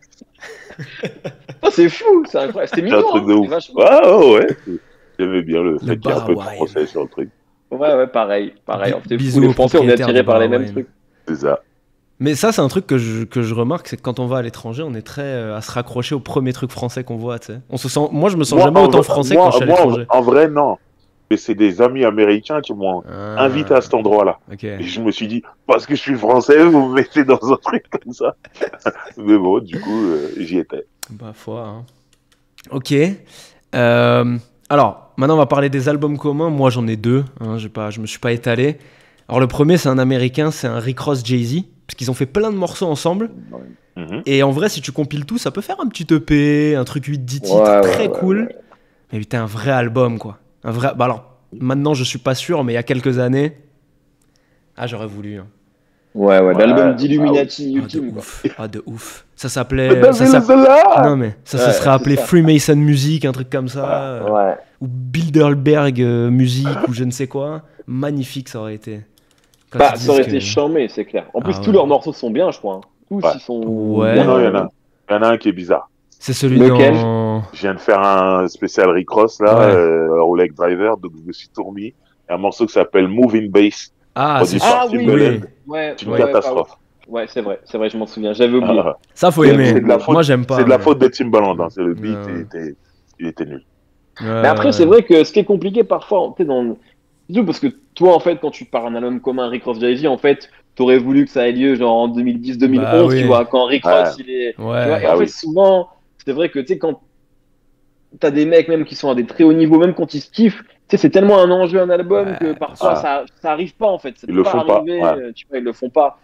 Ça, c'est fou, c'est incroyable. C'était C'est un mignon, truc hein, de c'était ouf. vachement. Ouais, ouais, ouais. J'aimais bien le fait Le qu'il y ait un bar peu de wine. français sur le truc. Ouais, ouais, pareil, pareil. Bi- C'était fou. bisous Les aux Français, on est propriétaires attirés du par les bar mêmes wine. trucs. C'est ça. Mais ça, c'est un truc que je, que je remarque, c'est que quand on va à l'étranger, on est très euh, à se raccrocher au premier truc français qu'on voit, tu sais. On se sent, moi, je me sens Moi, jamais en autant vrai- français moi, quand je suis à moi, en- l'étranger. en vrai, non. Mais c'est des amis américains qui m'ont Ah, invité à cet endroit-là. ok. Et je me suis dit, parce que je suis français, vous me mettez dans un truc comme ça. Mais bon, du coup, euh, j'y étais. Bah, foi, hein. Ok. Euh, alors, maintenant, on va parler des albums communs. Moi, j'en ai deux. Hein, j'ai pas, je me suis pas étalé. Alors, le premier, c'est un américain, c'est un Rick Ross Jay-Z. Parce qu'ils ont fait plein de morceaux ensemble. Mhm. Et en vrai, si tu compiles tout, ça peut faire un petit E P, un truc huit dix titres, Ouais, très ouais, ouais, cool. ouais. Mais putain, un vrai album, quoi. Un vrai... Bah alors, maintenant, je suis pas sûr, mais il y a quelques années... Ah, j'aurais voulu. hein. Ouais, ouais, Ouais, l'album bah d'Illuminati Ah, de ultime, quoi. ouf. Ah, de ouf. Ça s'appelait... Le ça devil s'app- is alive. Non, mais ça Ouais, se serait c'est appelé ça. Freemason Music, un truc comme ça. euh, Ouais. Ou Bilderberg euh, Music, ou je ne sais quoi. Magnifique, ça aurait été. Quand Bah, ils ça aurait disent été que- charmé, c'est clair. En plus, Ah tous ouais. leurs morceaux sont bien, je crois. hein. Tous, Ouais. ils sont. Ouais. bien. Non, il y en a. Il y en a un qui est bizarre. C'est celui Lequel dans... Je viens de faire un spécial Rick Ross, là, Ouais. euh, Rolex Driver, donc je me suis tout remis. Il y a un morceau qui s'appelle Moving Bass. Ah, Produit c'est par Ah oui, Timbaland. oui. Ouais, C'est une ouais, catastrophe. ouais, ouais, c'est vrai, c'est vrai, je m'en souviens. J'avais oublié. Ah, Ça, faut C'est- aimer. c'est de la faute- Moi, j'aime pas. c'est de la mais- faute de Timbaland, hein. C'est le beat, Ouais. il, était, il était nul. Ouais, Mais après, ouais. c'est vrai que ce qui est compliqué parfois, tu sais, dans. Surtout parce que toi, en fait, quand tu pars un album commun Rick Ross Jay-Z, en fait, t'aurais voulu que ça ait lieu genre en deux mille dix deux mille onze, Bah oui. tu vois, quand Rick Ouais. Ross, il est. Ouais. Tu vois, et Bah en oui. fait, souvent, c'est vrai que tu sais, quand t'as des mecs même qui sont à des très hauts niveaux, même quand ils se kiffent, sais, c'est tellement un enjeu, un album, Ouais, que parfois ah. ça, ça arrive pas en fait. Ça Ils peut le pas font pas, arriver, ouais. euh, tu vois, ils le font pas.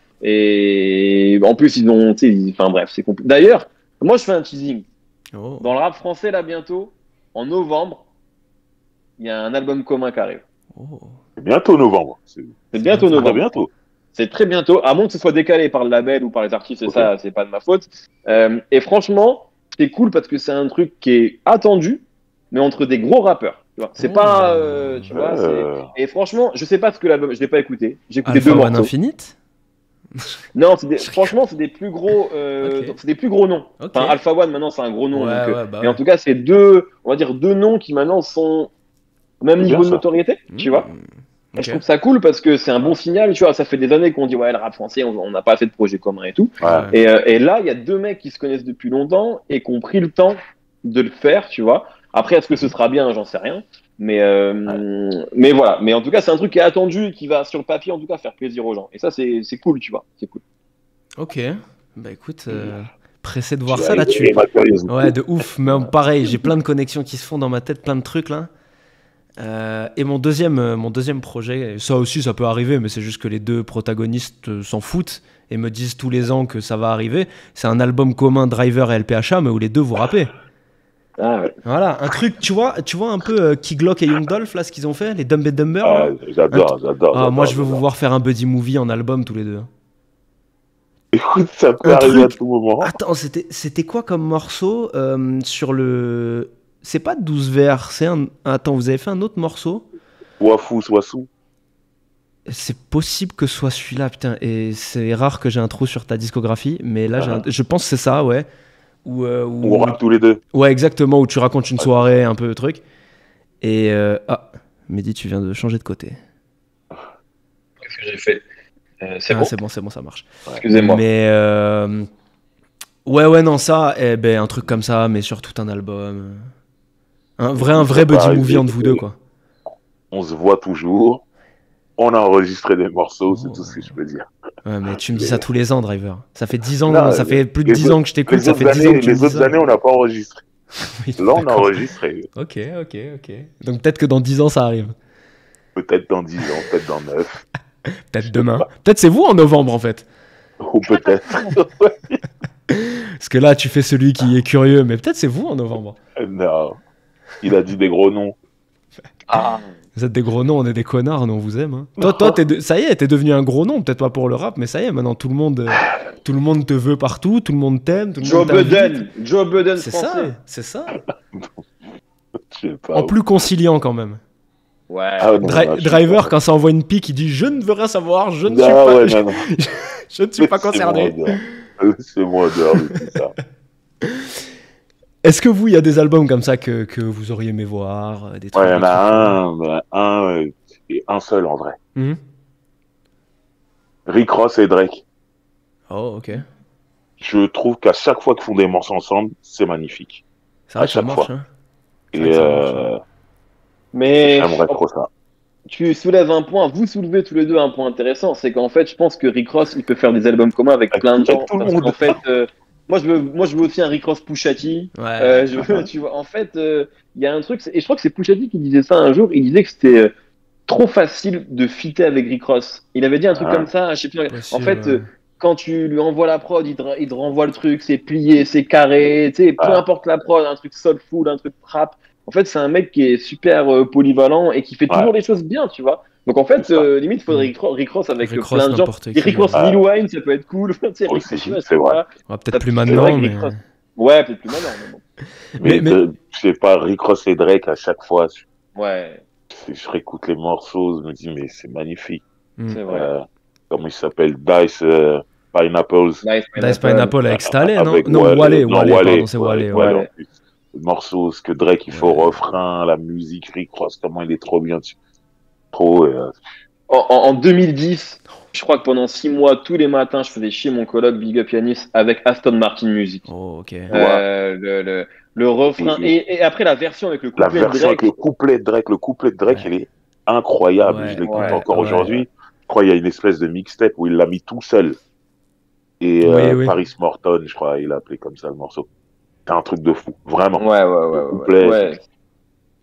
Et en plus, ils ont, tu sais, ils- enfin bref, c'est compliqué. D'ailleurs, moi je fais un teasing. Oh. Dans le rap français, là, bientôt, en novembre, il y a un album commun qui arrive. Oh. C'est bientôt novembre. C'est C'est bientôt bientôt. très novembre. bientôt. C'est très bientôt, à moins que ce soit décalé par le label ou par les artistes, et Ok. ça, c'est pas de ma faute. Euh, et franchement, c'est cool parce que c'est un truc qui est attendu, mais entre des gros rappeurs. Tu vois, c'est Oh. pas, euh, tu vois. c'est- Euh, Et franchement, je sais pas ce que l'album, je l'ai pas écouté. J'ai écouté Alpha deux One morceaux. Infinite. Non, c'est des- franchement, c'est des plus gros, euh, Ok. c'est des plus gros noms. Ok. Enfin, Alpha One maintenant, c'est un gros nom. Ouais, donc, euh, ouais, bah Mais en ouais. tout cas, c'est deux, on va dire deux noms qui maintenant sont au même C'est niveau bien, de ça. notoriété, tu vois. Mmh. Et Ok. je trouve ça cool parce que c'est un bon signal, tu vois. Ça fait des années qu'on dit ouais, le rap français, on on n'a pas assez de projets communs et tout. ouais. Ouais. Et, euh, et là, il y a deux mecs qui se connaissent depuis longtemps et qui ont pris le temps de le faire, tu vois. Après, est-ce que ce sera bien, j'en sais rien. Mais, euh, mais voilà. Mais en tout cas, c'est un truc qui est attendu et qui va, sur le papier, en tout cas, faire plaisir aux gens. Et ça, c'est c'est cool, tu vois. C'est cool. Ok. Bah écoute, euh, pressé de voir Tu ça as là-dessus. éveillé ma curiosité. Ouais, de ouf. Mais pareil, j'ai plein de connexions qui se font dans ma tête, plein de trucs là. Euh, et mon deuxième, euh, mon deuxième projet, ça aussi ça peut arriver, mais c'est juste que les deux protagonistes euh, s'en foutent et me disent tous les ans que ça va arriver. C'est un album commun Driver et L P H A, mais où les deux vous rappez. Ah ouais. Voilà, un truc, tu vois, tu vois un peu euh, Key Glock et Young Dolph là, ce qu'ils ont fait, les Dumb and Dumber. Ah, là. j'adore, j'adore. Ah, moi j'adore, je veux vous j'adore. voir faire un buddy movie en album tous les deux. Écoute, ça peut Un arriver truc- à tout moment. Attends, c'était c'était quoi comme morceau euh, sur le. C'est pas douze vers, c'est un. Attends, vous avez fait un autre morceau? Soit fou, soit sous. C'est possible que ce soit celui-là, putain. Et c'est rare que j'ai un trou sur ta discographie, mais là, j'ai un- je pense que c'est ça, ouais. Où, euh, où- On rappe tous les deux. Ouais, exactement, où tu racontes une soirée, un peu le truc. Et. euh, Ah, Mehdi, tu viens de changer de côté. Qu'est-ce que j'ai fait Euh, C'est Ah, bon. c'est bon, c'est bon, ça marche. Excusez-moi. Mais. euh, Ouais, ouais, non, ça, eh ben, un truc comme ça, mais sur tout un album. Un vrai, un vrai Ça peut buddy arriver, movie entre vous deux, quoi. On se voit toujours. On a enregistré des morceaux, c'est Oh. tout ce que je peux dire. Ouais, mais tu me dis ça tous les ans, Driver. Ça fait dix ans, Non, ça fait plus de les dix autres- ans que je t'écoute, Les ça autres fait dix ans années, que tu me les dis autres ça. années, on n'a pas enregistré. Oui, Là, on a d'accord. enregistré. Ok, ok, ok. Donc peut-être que dans dix ans, ça arrive. Peut-être dans dix ans, peut-être dans neuf. Peut-être demain. Peut-être c'est vous en novembre, en fait. Ou peut-être. Parce que là, tu fais celui qui est curieux, mais peut-être c'est vous en novembre. Non. Il a dit des gros noms. Ah. Vous êtes des gros noms, on est des connards, nous on vous aime. hein. Toi, toi t'es de- ça y est, t'es devenu un gros nom, peut-être pas pour le rap, mais ça y est, maintenant tout le monde, euh, tout le monde te veut partout, tout le monde t'aime, tout le Joe monde t'invite. Budden. Joe Budden C'est français. ça, c'est ça. Je sais pas. En plus conciliant quand même. Ouais. Ah, non, Dri- non, je sais Driver, pas. quand ça envoie une pique, il dit je ne veux rien savoir, je ne suis Ah pas, ouais, je, non, non. je ne suis pas C'est concerné. moi en dehors. C'est moi en dehors de tout ça. Est-ce que vous, il y a des albums comme ça que, que vous auriez aimé voir, euh, des trucs Ouais, il y en des trucs- a un, ben, un euh, et un seul en vrai. Mhm. Rick Ross et Drake. Oh, ok. Je trouve qu'à chaque fois qu'ils font des morceaux ensemble, c'est magnifique. C'est vrai À que ça chaque marche. fois. Hein. C'est vrai Et que ça marche, euh, Mais j'aimerais trop ça. tu soulèves un point, vous soulevez tous les deux un point intéressant, c'est qu'en fait, je pense que Rick Ross, il peut faire des albums communs avec Avec- plein de gens. avec tout le parce monde. qu'en fait, euh, moi, je veux, moi, je veux aussi un Rick Ross Pusha T. Ouais. Euh, je veux, tu vois, en fait, euh, il y a un truc, c'est- et je crois que c'est Pusha T qui disait ça un jour. Il disait que c'était euh, trop facile de fitter avec Rick Ross. Il avait dit un truc Ah. comme ça, je sais plus. Possible, en fait, ouais. euh, quand tu lui envoies la prod, il te, il te renvoie le truc, c'est plié, c'est carré, tu sais, peu Ah. importe la prod, un truc soulful, un truc rap. En fait, c'est un mec qui est super euh, polyvalent et qui fait Ouais. toujours les choses bien, tu vois. Donc en fait, C'est ça. euh, limite, il faudrait Rick Ross, Rick Ross avec Rick euh, Ross, plein de gens. n'importe Et qui. Rick Ross, Ouais. Lil Wayne, ça peut être cool. Tu sais, Rick Aussi, Ross, je sais c'est vrai. pas. Ouais, peut-être Ça- plus c'est maintenant, vrai que mais. Rick Ross- Ouais, peut-être plus maintenant, mais bon. Mais, mais- de- je sais pas, Rick Ross et Drake, à chaque fois, je, Ouais, je réécoute les morceaux, je me dis, mais c'est magnifique. Mm. c'est vrai. Euh, comment il s'appelle? Dice euh, Pineapples. Nice Dice Pineapple avec Staley, non Avec Non, Wale, Wale, non, Wale, Wale, pardon, c'est ouais, Wale. Wale, ouais. en plus. Le morceau, ce que Drake, il fait au Ouais. refrain, la musique, Rick Ross, comment il est trop bien dessus. Trop, euh, En, en- en deux mille dix, je crois que pendant six mois, tous les matins, je faisais chier mon coloc Big Up Yanis avec Aston Martin Music. Oh, ok. Euh, le, le, le refrain. Et- Et, et après, la version avec le la couplet de version avec Drake. le couplet de Drake, le couplet de Drake, Ouais. il est incroyable. Ouais, je l'écoute ouais, encore ouais. aujourd'hui. Je crois qu'il y a une espèce de mixtape où il l'a mis tout seul. Et Oui, euh, oui. Paris Morton, je crois, il a appelé comme ça le morceau. C'est un truc de fou, vraiment. Ouais, ouais, ouais. Le ouais, couplet, ouais.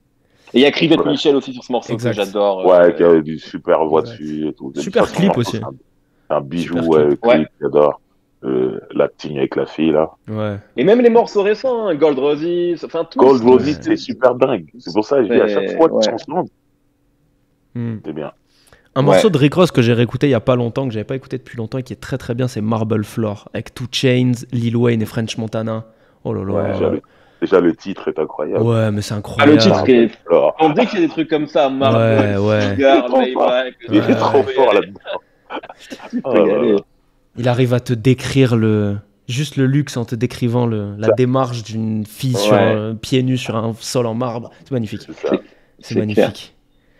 Et il y a Crivette Ouais. Michel aussi sur ce morceau Exact. que j'adore. Ouais, euh, qui avait du super voix Exact. dessus et tout. De Super toute façon, clip Marco, aussi. c'est un, c'est un bijou, Super ouais, clip. clip, Ouais. j'adore. Euh, l'acting avec la fille, là. Ouais. Et même les morceaux récents, hein, Gold Roses, enfin tous. Gold tous, Roses, Ouais. c'est super dingue. C'est pour ça que je dis à chaque C'est- fois qu'ils ouais. sont ensemble, Hmm. c'est bien. Un Ouais. morceau de Rick Ross que j'ai réécouté il y a pas longtemps, que j'avais pas écouté depuis longtemps et qui est très très bien, c'est Marble Floor avec Two Chainz, Lil Wayne et French Montana. Oh là là. Ouais, Déjà, le, déjà, le titre est incroyable. Ouais, mais c'est Ah, incroyable. le titre est. Alors, On dit qu'il y a des trucs comme ça, Marble, Ouais, ouais. Cigar, Il est trop Maybach. il est Ouais, trop ouais. fort là-dedans. Tu peux Oh y là aller. là. Il arrive à te décrire le juste le luxe en te décrivant le, la Ça. démarche d'une fille Ouais. sur euh, pieds nus sur un sol en marbre. C'est magnifique. C'est ça. C'est C'est magnifique.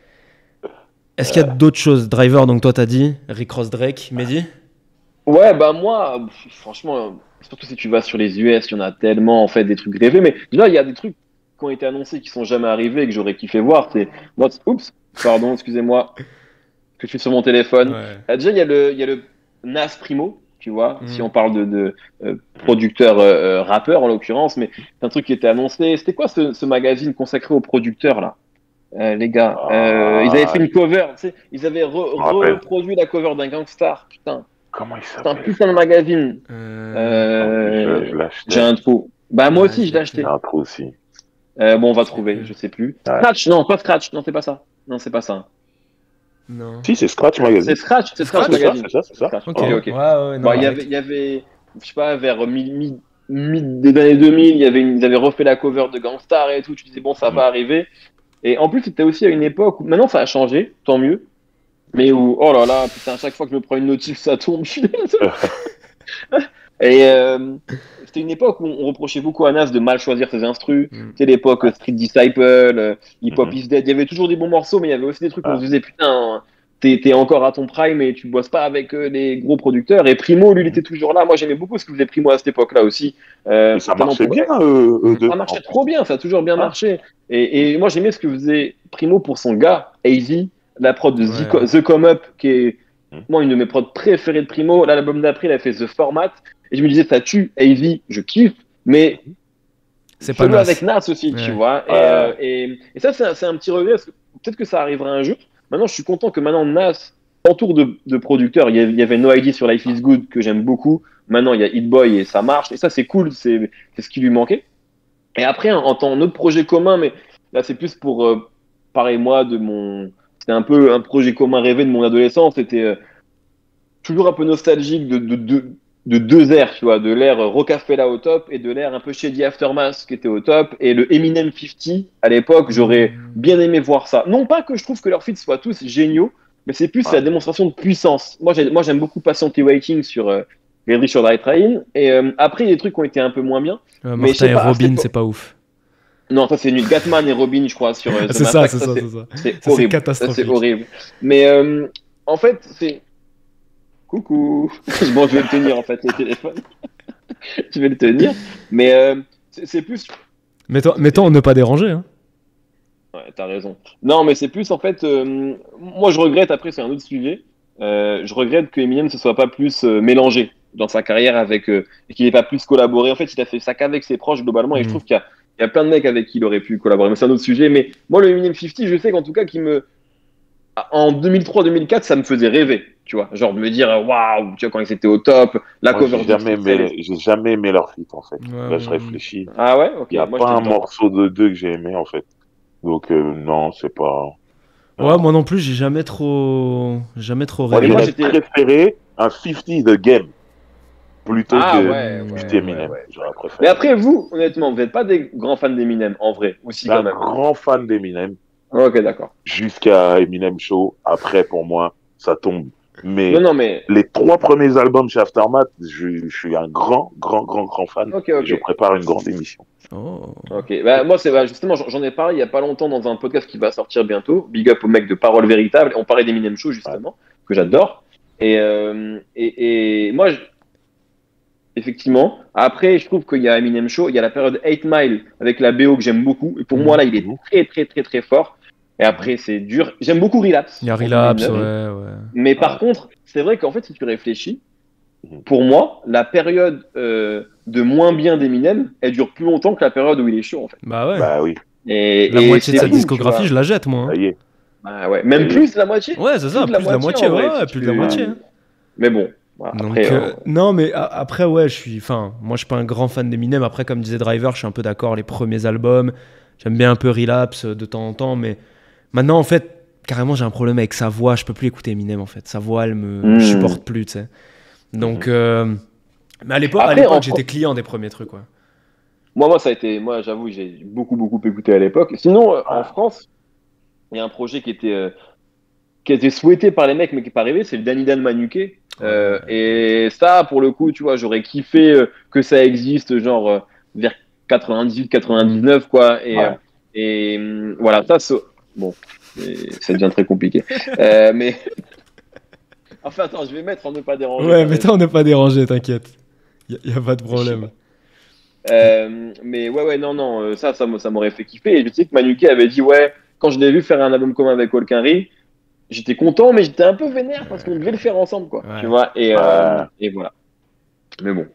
Est-ce qu'il y a d'autres choses? Driver, donc toi t'as dit, Rick Ross, Drake, Mehdi? Ouais, bah moi, pff, franchement, surtout si tu vas sur les U S, il y en a tellement, en fait, des trucs rêvés. Mais déjà, il y a des trucs qui ont été annoncés qui sont jamais arrivés et que j'aurais kiffé voir. C'est. Moi, c'est- Oups, pardon, excusez-moi, que je suis sur mon téléphone. Ouais. Euh, déjà, il y a le, il y a le Nas Primo, tu vois, Mm. si on parle de, de euh, producteur euh, euh, rappeur en l'occurrence, mais c'est un truc qui était annoncé. C'était quoi ce, ce magazine consacré aux producteurs là? Euh, les gars, euh, ils avaient fait une cover, tu sais, ils avaient re- Je me rappelle. reproduit la cover d'un Gangstar, putain, Comment il c'est un s'appelle? putain de magazine. Euh, Euh, Je, je l'achetais. j'ai un trou. Bah moi Ouais, aussi je je l'ai l'ai acheté. J'ai un trou aussi. Euh, bon on va Je sais trouver, plus. je sais plus. Ouais. Scratch, non pas Scratch, non c'est pas ça. Non c'est pas ça. Non. Si, c'est Scratch Magazine. C'est Scratch, c'est Scratch Scratch, C'est ça, Magazine. c'est ça, c'est ça. Scratch. Ok, Ok, ouais, ok. ouais, non, Bon, il y avec- avait, il y avait, je sais pas, vers mi, mi, mi des années deux mille, il y avait, une- ils avaient refait la cover de Gangstar et tout. Tu disais bon, ça va Mm. arriver. Et en plus, c'était aussi à une époque où maintenant ça a changé, tant mieux. Mais où, oh là là, putain, à chaque fois que je me prends une notif, ça tombe. Je suis désolé. Et euh, c'était une époque où on reprochait beaucoup à Nas de mal choisir ses instrus. Mm. C'était l'époque euh, Street Disciple, euh, Hip Hop Mhm. is Dead. Il y avait toujours des bons morceaux, mais il y avait aussi des trucs où on Ah. se disait putain, t'es t'es encore à ton prime et tu bosses pas avec euh, les gros producteurs. Et Primo, lui, il était toujours là. Moi, j'aimais beaucoup ce que faisait Primo à cette époque-là aussi. Euh, Et ça notamment marchait pour- bien, eux, eux deux. Ça marchait trop bien, ça a toujours bien Ah. marché. Et, et moi, j'aimais ce que faisait Primo pour son gars, A Z, la prod de The, Ouais. The Come Up, qui est, Mm. moi, une de mes prods préférées de Primo. Là, l'album d'après, il a fait The Format. Et je me disais, ça tue, A Z, je kiffe, mais C'est pas fais-le Nas. avec Nas aussi, tu Ouais. vois. Et, Ouais. euh, et, et ça, c'est un, c'est un petit regret, parce que peut-être que ça arrivera un jour. Maintenant, je suis content que maintenant Nas entoure de, de producteurs. Il y, avait, il y avait No I D sur Life is Good, que j'aime beaucoup. Maintenant, il y a Hit Boy et ça marche. Et ça, c'est cool, c'est c'est ce qui lui manquait. Et après, en, en tant autre projet commun, mais là, c'est plus pour, euh, pareil, moi, de mon. C'était un peu un projet commun rêvé de mon adolescence. C'était euh, toujours un peu nostalgique de, de, de, de deux airs, tu vois, de l'ère Rockefeller au top et de l'ère un peu Shady Aftermath qui était au top. Et le Eminem cinquante, à l'époque, j'aurais bien aimé voir ça. Non pas que je trouve que leurs feats soient tous géniaux, mais c'est plus Ouais. la démonstration de puissance. Moi, j'ai- moi j'aime beaucoup Patiently Waiting sur euh, Red Rich or Die Trying. Et euh, après, il y a des trucs qui ont été un peu moins bien. Ouais, Mais je Martin sais et pas, Robin, c'est c'est pas ouf. Non, ça c'est nul. Gatman et Robin, je crois, sur euh, The C'est ça, Massacre, c'est ça, c'est- c'est ça. c'est Ça, c'est horrible. Ça, catastrophique. c'est horrible. Mais euh, en fait, c'est. Coucou. Bon, je vais le tenir en fait, le téléphone. Je vais le tenir. Mais euh, c'est c'est plus. Mets-toi mets-toi en ne pas déranger. Hein. Ouais, t'as raison. Non, mais c'est plus en fait. euh, moi, je regrette, après, c'est un autre sujet. euh, je regrette que Eminem ne se soit pas plus euh, mélangé dans sa carrière avec. euh, et qu'il n'ait pas plus collaboré. En fait, il a fait ça qu'avec ses proches globalement. Et je Mm. trouve qu'il y a, il y a plein de mecs avec qui il aurait pu collaborer. Mais c'est un autre sujet. Mais moi, le Eminem cinquante, je sais qu'en tout cas, qu'il me. En deux mille trois deux mille quatre, ça me faisait rêver. Tu vois, genre de me dire, waouh, tu vois, quand ils étaient au top, la Moi, cover j'ai du jamais titre, elle est- aimé, j'ai jamais aimé leur feat, en fait. Ouais, Là, je ouais. réfléchis. Ah ouais, ok. Il n'y a Moi, pas j'étais un dedans. morceau de deux que j'ai aimé, en fait. Donc, euh, non, c'est pas. Ouais, moi non plus, j'ai jamais trop, jamais trop Moi, rêvé. moi, j'aurais j'étais- préféré un cinquante de Game plutôt Ah que ouais, ouais, cinquante ouais, Eminem. ouais. J'aurais préféré. Mais après, vous, honnêtement, vous n'êtes pas des grands fans d'Eminem, en vrai, aussi Je suis quand un même. grand fan d'Eminem Ok, d'accord. jusqu'à Eminem Show. Après, pour moi, ça tombe. Mais Non, non, mais. les trois premiers albums chez Aftermath, je, je suis un grand, grand, grand, grand fan. Ok, Et ok. je prépare une grande émission. Oh. Ok, bah, moi, c'est bah, justement, j'en j'en ai parlé il y a pas longtemps dans un podcast qui va sortir bientôt. Big up au mec de Parole Véritable. On parlait d'Eminem Show, justement, que j'adore. Et, euh, et, et moi, je- effectivement, après, je trouve qu'il y a Eminem Show, il y a la période eight Mile avec la B O que j'aime beaucoup. Et pour Mhm. moi, là, il est très, très, très, très fort. Et après, c'est dur. J'aime beaucoup Relapse. Il y a en Relapse, deux mille ouais, neuf. ouais. Mais par Ouais. contre, c'est vrai qu'en fait, si tu réfléchis, Mhm. pour moi, la période euh, de moins bien d'Eminem, elle dure plus longtemps que la période où il est chaud, en fait. Bah ouais. Bah oui. Et, La et moitié de c'est sa fou, tu discographie, vois. je la jette, moi. hein. Ça y est. Ah ouais. Même Et- plus la moitié. Ouais, c'est ça, plus de la moitié, en vrai, ouais, si plus tu de la veux. moitié. hein. Mais bon, voilà, Donc, après, euh, euh, non, mais a- après, ouais, je suis. Enfin, moi, je suis pas un grand fan d'Eminem. Après, comme disait Driver, je suis un peu d'accord. Les premiers albums, j'aime bien un peu Relapse euh, de temps en temps, mais maintenant, en fait, carrément, j'ai un problème avec sa voix. Je peux plus écouter Eminem, en fait. Sa voix, elle me Hmm. je supporte plus, tu sais. Donc, euh, mais à l'époque, à Après, l'époque, en j'étais Fran- client des premiers trucs, quoi. moi, moi, ça a été, moi, j'avoue, j'ai beaucoup, beaucoup écouté à l'époque. Sinon, euh, en Ah. France, il y a un projet qui était, euh, qui a été souhaité par les mecs, mais qui n'est pas arrivé, c'est le Danny Dan Manuké. Euh, Ouais, et ça, pour le coup, tu vois, j'aurais kiffé euh, que ça existe, genre euh, vers quatre-vingt-dix-huit quatre-vingt-dix-neuf, quoi. Et, Ouais. euh, et hum, voilà, ça, c'est- bon, c'est- ça devient très compliqué. Euh, mais enfin, attends, je vais mettre en ne pas déranger. Ouais, t'as mais raison. toi, on n'est pas dérangé, t'inquiète. Y, a- y a pas de problème. Euh, mais ouais, ouais, non, non, euh, ça, ça, m- ça m'aurait fait kiffer. Et je sais que Manuké avait dit, ouais, quand je l'ai vu faire un album commun avec Walkenry, j'étais content, mais j'étais un peu vénère parce qu'on devait le faire ensemble, quoi. Ouais. Tu vois, et, euh, Ouais. et voilà. Mais bon.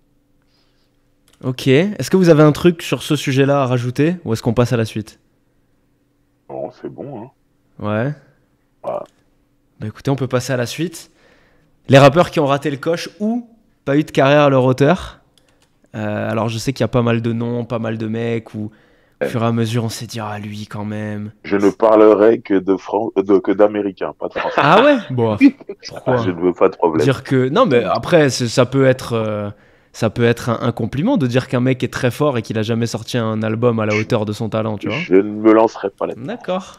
Ok. Est-ce que vous avez un truc sur ce sujet-là à rajouter ou est-ce qu'on passe à la suite? Bon, c'est bon. Hein. Ouais. Ouais. Bah écoutez, on peut passer à la suite. Les rappeurs qui ont raté le coche ou pas eu de carrière à leur hauteur. Euh, alors je sais qu'il y a pas mal de noms, pas mal de mecs où au fur et à mesure on s'est dit ah lui quand même. Je ne parlerai que de Fran- de, que d'Américains, pas de Français. Ah ouais. Bon. Pourquoi Je ne veux pas de problème. dire que non mais après c'est- ça peut être euh, ça peut être un, un compliment de dire qu'un mec est très fort et qu'il a jamais sorti un album à la hauteur de son talent, tu vois. Je ne me lancerai pas là-dedans. D'accord.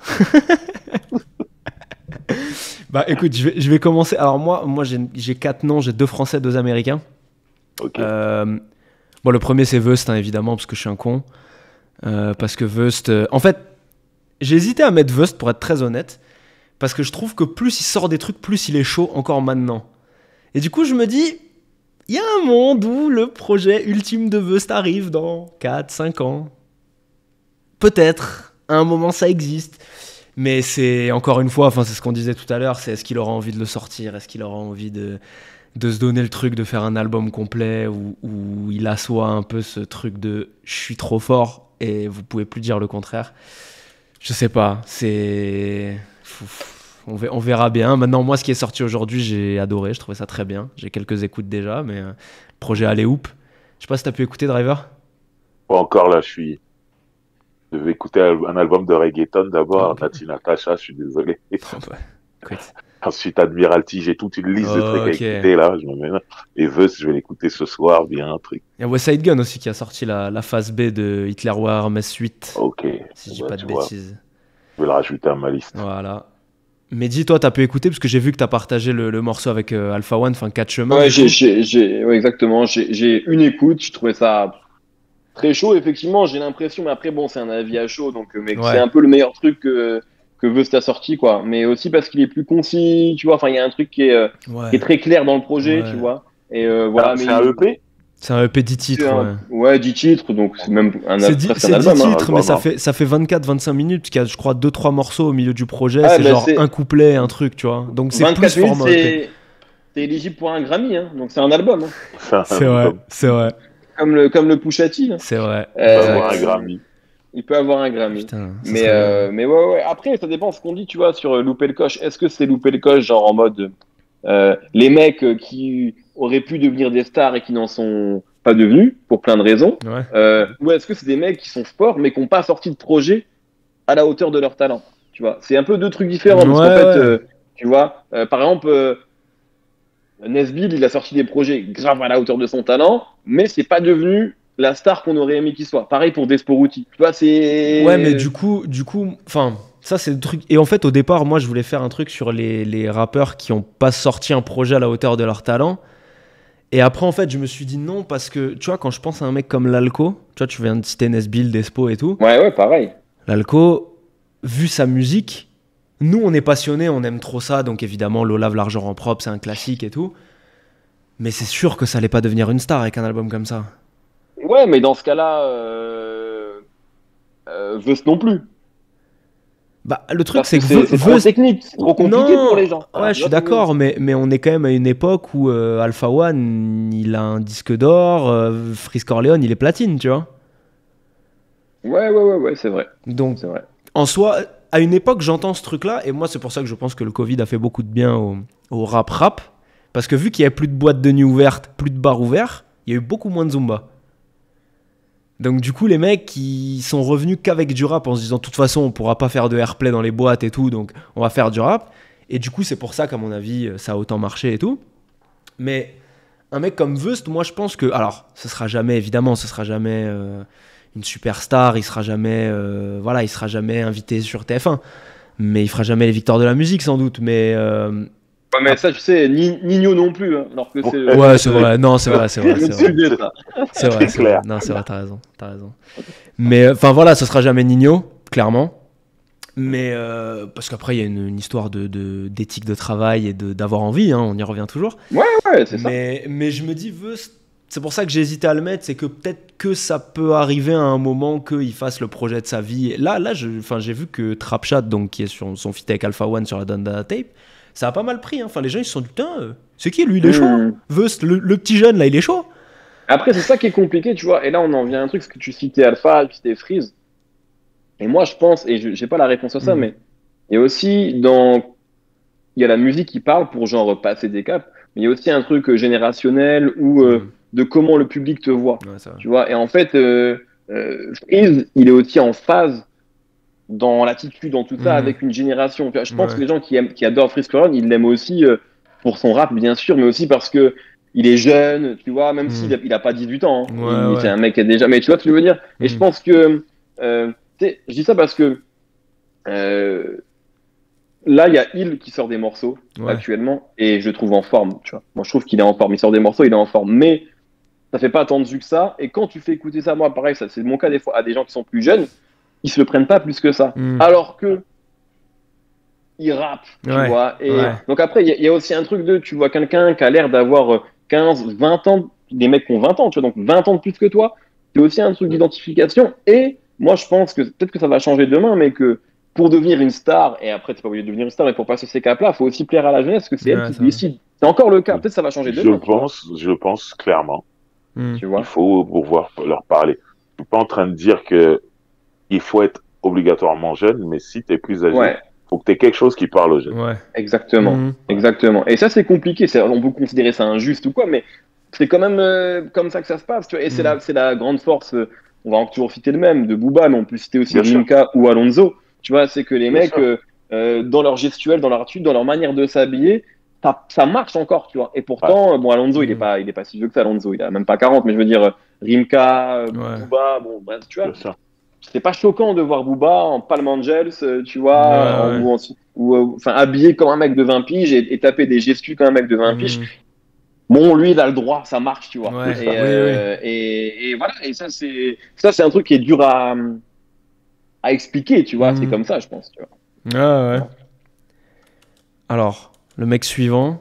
Bah écoute, je vais, je vais commencer. Alors moi, moi j'ai, j'ai quatre noms, j'ai deux Français, deux Américains. Ok. Euh, bon, le premier c'est Vust, hein, évidemment, parce que je suis un con. Euh, parce que Vust... euh, En fait, j'ai hésité à mettre Vust, pour être très honnête, parce que je trouve que plus il sort des trucs, plus il est chaud encore maintenant. Et du coup, je me dis, il y a un monde où le projet ultime de Vust arrive dans quatre cinq ans. Peut-être, à un moment ça existe. Mais c'est, encore une fois, enfin, c'est ce qu'on disait tout à l'heure, c'est est-ce qu'il aura envie de le sortir, est-ce qu'il aura envie de, de se donner le truc de faire un album complet où, où il assoit un peu ce truc de « je suis trop fort » et vous pouvez plus dire le contraire. Je sais pas, c'est... On ve- on verra bien. Maintenant, moi, ce qui est sorti aujourd'hui, j'ai adoré, je trouvais ça très bien. J'ai quelques écoutes déjà, mais euh, le projet Alley Hoop. Je sais pas si t'as pu écouter Driver. Pas encore là, je suis. Je vais écouter un album de reggaeton d'abord. Ok. Nati Natasha, je suis désolé. Oh, bah, écoute. Ensuite, Admiralty, j'ai toute une liste de trucs à Ok. écouter là. Je me mets là. Et Vust, je vais l'écouter ce soir, bien un truc. Il y a West Side Gun aussi qui a sorti la, la phase B de Hitler War M S huit, Ok. si je dis Bah, pas de tu vois, bêtises. je vais le rajouter à ma liste. Voilà. Mais dis, toi, t'as pu écouter parce que j'ai vu que t'as partagé le, le morceau avec euh, Alpha One, enfin quatre chemins. Ouais, du j'ai, coup. j'ai, j'ai, ouais, exactement. J'ai, j'ai une écoute, je trouvais ça très chaud. Effectivement, j'ai l'impression, mais après, bon, c'est un avis à chaud, donc, euh, mais que Ouais. c'est un peu le meilleur truc que, que Vust a sorti, quoi. Mais aussi parce qu'il est plus concis, tu vois. Enfin, il y a un truc qui est, euh, Ouais. qui est très clair dans le projet, Ouais. tu vois. Et euh, voilà, Ah, mais c'est un E P? C'est un E P dix titres. c'est Ouais. un- ouais, dix titres, donc c'est même un, C'est dix, presque c'est un dix album. hein. titres, hein, mais ça vraiment. fait, ça fait vingt-quatre vingt-cinq minutes, parce qu'il y a, je crois, deux trois morceaux au milieu du projet. Ah, c'est bah, genre c'est- un couplet, un truc, tu vois. Donc c'est plus vingt-quatre minutes, format E P. c'est, c'est éligible pour un Grammy, hein. Donc c'est un album, hein. C'est un C'est vrai, album. c'est vrai, Comme le, comme le Pusha T, là. c'est vrai. Il va Euh, avoir un Grammy. Il peut avoir un Grammy. Putain, ça Mais, serait euh, bien. mais ouais, ouais, après, ça dépend ce qu'on dit, tu vois, sur euh, louper le coche. Est-ce que c'est louper le coche, genre en mode euh, les mecs euh, qui auraient pu devenir des stars et qui n'en sont pas devenus, pour plein de raisons, Ouais. euh, ou est-ce que c'est des mecs qui sont forts mais qui n'ont pas sorti de projet à la hauteur de leur talent, tu vois? C'est un peu deux trucs différents, parce Ouais, qu'en fait, ouais. euh, tu vois, euh, par exemple, euh, Nesbill, il a sorti des projets grave à la hauteur de son talent, mais c'est pas devenu la star qu'on aurait aimé qu'il soit. Pareil pour Desporuti. Tu vois, c'est. Ouais, mais du coup, du coup, enfin, ça c'est le truc. Et en fait, au départ, moi, je voulais faire un truc sur les, les rappeurs qui ont pas sorti un projet à la hauteur de leur talent. Et après, en fait, je me suis dit non parce que, tu vois, quand je pense à un mec comme Lalco, tu vois, tu viens de citer Nesbill, Despo et tout. Ouais, ouais, pareil. Lalco, vu sa musique, nous, on est passionnés, on aime trop ça. Donc évidemment, L'Olave, l'argent rend propre, c'est un classique et tout. Mais c'est sûr que ça allait pas devenir une star avec un album comme ça. Ouais, mais dans ce cas-là, euh... euh, Vust non plus. Bah, le truc, Parce c'est que que c'est Veu- c'est trop Veu- technique, c'est trop compliqué Non. pour les gens. Ouais, je suis d'accord, mais, mais on est quand même à une époque où euh, Alpha One, il a un disque d'or, euh, Freeze Corleone, il est platine, tu vois. Ouais, ouais, ouais, ouais, c'est vrai. Donc, C'est vrai. en soi, à une époque, j'entends ce truc-là, et moi, c'est pour ça que je pense que le Covid a fait beaucoup de bien au, au rap-rap, parce que vu qu'il n'y avait plus de boîtes de nuit ouvertes, plus de bars ouverts, il y a eu beaucoup moins de Zumba. Donc du coup, les mecs, ils sont revenus qu'avec du rap en se disant, de toute façon, on pourra pas faire de airplay dans les boîtes et tout, donc on va faire du rap. Et du coup, c'est pour ça qu'à mon avis, ça a autant marché et tout. Mais un mec comme Vust, moi, je pense que... Alors, ce sera jamais, évidemment, ce sera jamais euh, une superstar, il sera jamais... euh, voilà, il sera jamais invité sur T F un. Mais il fera jamais les victoires de la musique, sans doute. Mais... euh, Ouais, mais ça, tu sais, Ni- Nino non plus, hein, alors que c'est. le- Ouais, c'est vrai. Non, c'est vrai, c'est vrai. le C'est dessus vrai. de ça. C'est vrai, C'est c'est vrai. clair. Non, c'est vrai, t'as raison, t'as raison. Mais enfin voilà, ce sera jamais Nino, clairement. Mais euh, parce qu'après il y a une, une histoire de, de- d'éthique de travail et de, d'avoir envie, hein, on y revient toujours. Ouais, c'est ça. Mais, mais je me dis, Veust, c'est pour ça que j'ai hésité à le mettre, c'est que peut-être que ça peut arriver à un moment qu'il fasse le projet de sa vie. Et là, là, je, enfin, j'ai vu que Trapchat, donc qui est sur son feat avec Alpha One sur la Donda Tape, ça a pas mal pris. Hein. Enfin, les gens ils se sont dit, putain, euh, c'est qui lui, il est chaud. Hmm. Veust, le, le petit jeune là, il est chaud. Après, c'est ça qui est compliqué, tu vois. Et là, on en vient à un truc, parce que tu citais Alpha, tu citais Freeze. Et moi, je pense, et je j'ai pas la réponse à ça, Mhm. mais il y a aussi dans. Il y a la musique qui parle pour genre passer des caps, mais il y a aussi un truc euh, générationnel ou euh, Mhm. de comment le public te voit, Ouais, ça va. tu vois. Et en fait, euh, euh, Freeze, il est aussi en phase dans l'attitude, dans tout ça, Mhm. avec une génération. Tu vois, je pense Ouais. que les gens qui aiment, qui adorent Freeze Corleone, ils l'aiment aussi euh, pour son rap, bien sûr, mais aussi parce que il est jeune, tu vois, même Mhm. s'il a, il a pas dix-huit ans, hein. Ouais, Il- ouais. c'est un mec qui a déjà, mais tu vois ce que je veux dire. Et je Mhm. pense que, euh, tu sais, je dis ça parce que euh, là, il y a Hill qui sort des morceaux Ouais. actuellement, et je le trouve en forme, tu vois. Moi, je trouve qu'il est en forme. Il sort des morceaux, il est en forme, mais ça fait pas tant de vues que ça. Et quand tu fais écouter ça, moi, pareil, ça c'est mon cas des fois, à des gens qui sont plus jeunes, ils se le prennent pas plus que ça. Mhm. Alors que il rappe, tu Ouais, vois. Et ouais. donc après, il y, a- il y a aussi un truc de, tu vois, quelqu'un qui a l'air d'avoir euh, quinze, vingt ans, des mecs qui ont vingt ans, tu vois, donc vingt ans de plus que toi, c'est aussi un truc d'identification. Et moi, je pense que peut-être que ça va changer demain, mais que pour devenir une star, et après, t'es pas obligé de devenir une star, mais pour passer ces caps-là, il faut aussi plaire à la jeunesse, parce que c'est elle Ouais, qui ça va. décide. C'est encore le cas. Peut-être que ça va changer Je demain, tu vois. pense, je pense clairement, Mhm. Tu il vois. faut pouvoir leur parler. Je suis pas en train de dire que il faut être obligatoirement jeune, mais si tu es plus âgé, Ouais, faut que tu aies quelque chose qui parle aux jeunes. Ouais. exactement. Mhm. Exactement. Et ça, c'est compliqué. C'est- On peut considérer ça injuste ou quoi, mais c'est quand même euh, comme ça que ça se passe. Tu vois. Et c'est Mm. la, c'est la grande force. euh, On va toujours citer le même, de Booba, mais on peut citer aussi Bien sûr. Rimka ou Alonso. Tu vois, c'est que les Bien mecs, sûr. euh, euh, dans leur gestuelle, dans leur attitude, dans leur manière de s'habiller, ça, ça marche encore, tu vois. Et pourtant, euh, bon, Alonso, il est Mm. pas, il est pas si vieux que ça, Alonso. Il a même pas quarante, mais je veux dire, euh, Rimka, euh, Ouais. Booba, bon, bref, tu vois. Bien sûr. C'est pas choquant de voir Booba en Palm Angels, euh, tu vois, Ouais, en- ouais. ou, en- ou, euh, enfin, habillé comme un mec de vingt piges et, et taper des gestus comme un mec de vingt piges. Mhm. Bon, lui, il a le droit, ça marche, tu vois. Ouais, Et, oui, euh, et, et voilà, et ça, c'est ça, c'est un truc qui est dur à, à expliquer, tu vois. Mhm. C'est comme ça, je pense. Tu vois. Ah ouais. Alors, le mec suivant,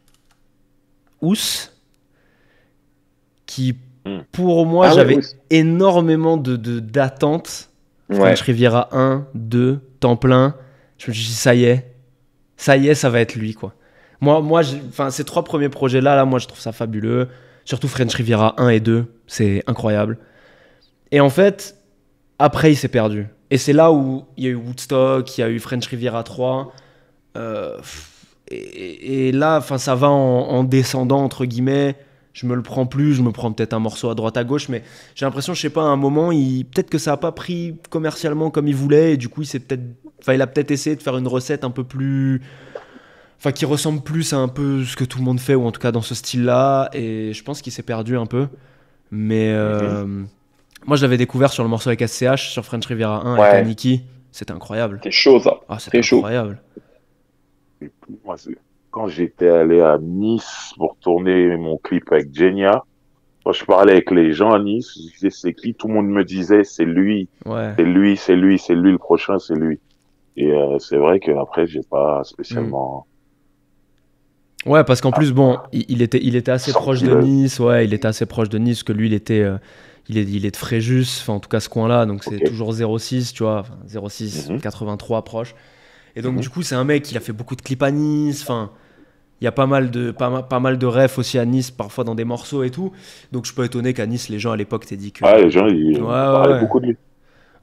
Ous, qui Mm. pour moi, Ah ouais, j'avais Ous. énormément de, de, d'attentes. Ouais. French Riviera un, deux, temps plein. Je me suis dit, ça y est, ça y est, ça va être lui, quoi. Moi, moi j'ai- enfin, ces trois premiers projets-là, là, moi, je trouve ça fabuleux. Surtout French Riviera un et deux, c'est incroyable. Et en fait, après, il s'est perdu. Et c'est là où il y a eu Woodstock, il y a eu French Riviera trois. Euh, et, et là, enfin, ça va en, en descendant, entre guillemets. Je me le prends plus, je me prends peut-être un morceau à droite à gauche, mais j'ai l'impression, je sais pas, à un moment, il... peut-être que ça a pas pris commercialement comme il voulait, et du coup, il s'est peut-être, enfin, il a peut-être essayé de faire une recette un peu plus, enfin, qui ressemble plus à un peu ce que tout le monde fait, ou en tout cas dans ce style-là, et je pense qu'il s'est perdu un peu. Mais euh, moi, je l'avais découvert sur le morceau avec S C H, sur French Riviera un, Ouais. avec Aniki. C'était incroyable. C'est chaud, ça. Ah, c'était Très chaud. incroyable. Moi, c'est- quand j'étais allé à Nice pour tourner mon clip avec Genia, quand je parlais avec les gens à Nice, je disais c'est qui, tout le monde me disait c'est lui, Ouais. c'est lui, c'est lui, c'est lui le prochain, c'est lui. Et euh, c'est vrai qu'après j'ai pas spécialement. Ouais, parce qu'en plus, bon, il, il était, il était assez Sorti proche de le- Nice. Ouais, il était assez proche de Nice, que lui, il était, euh, il est, il est de Fréjus, enfin en tout cas ce coin-là, donc c'est Ok. toujours zéro six, tu vois, enfin, zéro six, Mhm. quatre-vingt-trois proche. Et donc Mhm. du coup, c'est un mec, il a fait beaucoup de clips à Nice. Enfin, il y a pas mal de, pas, ma- pas mal de refs aussi à Nice, parfois dans des morceaux et tout. Donc je suis pas étonné qu'à Nice, les gens à l'époque t'aient dit que. Ah, les gens ils Ouais, parlaient ouais. beaucoup de lui.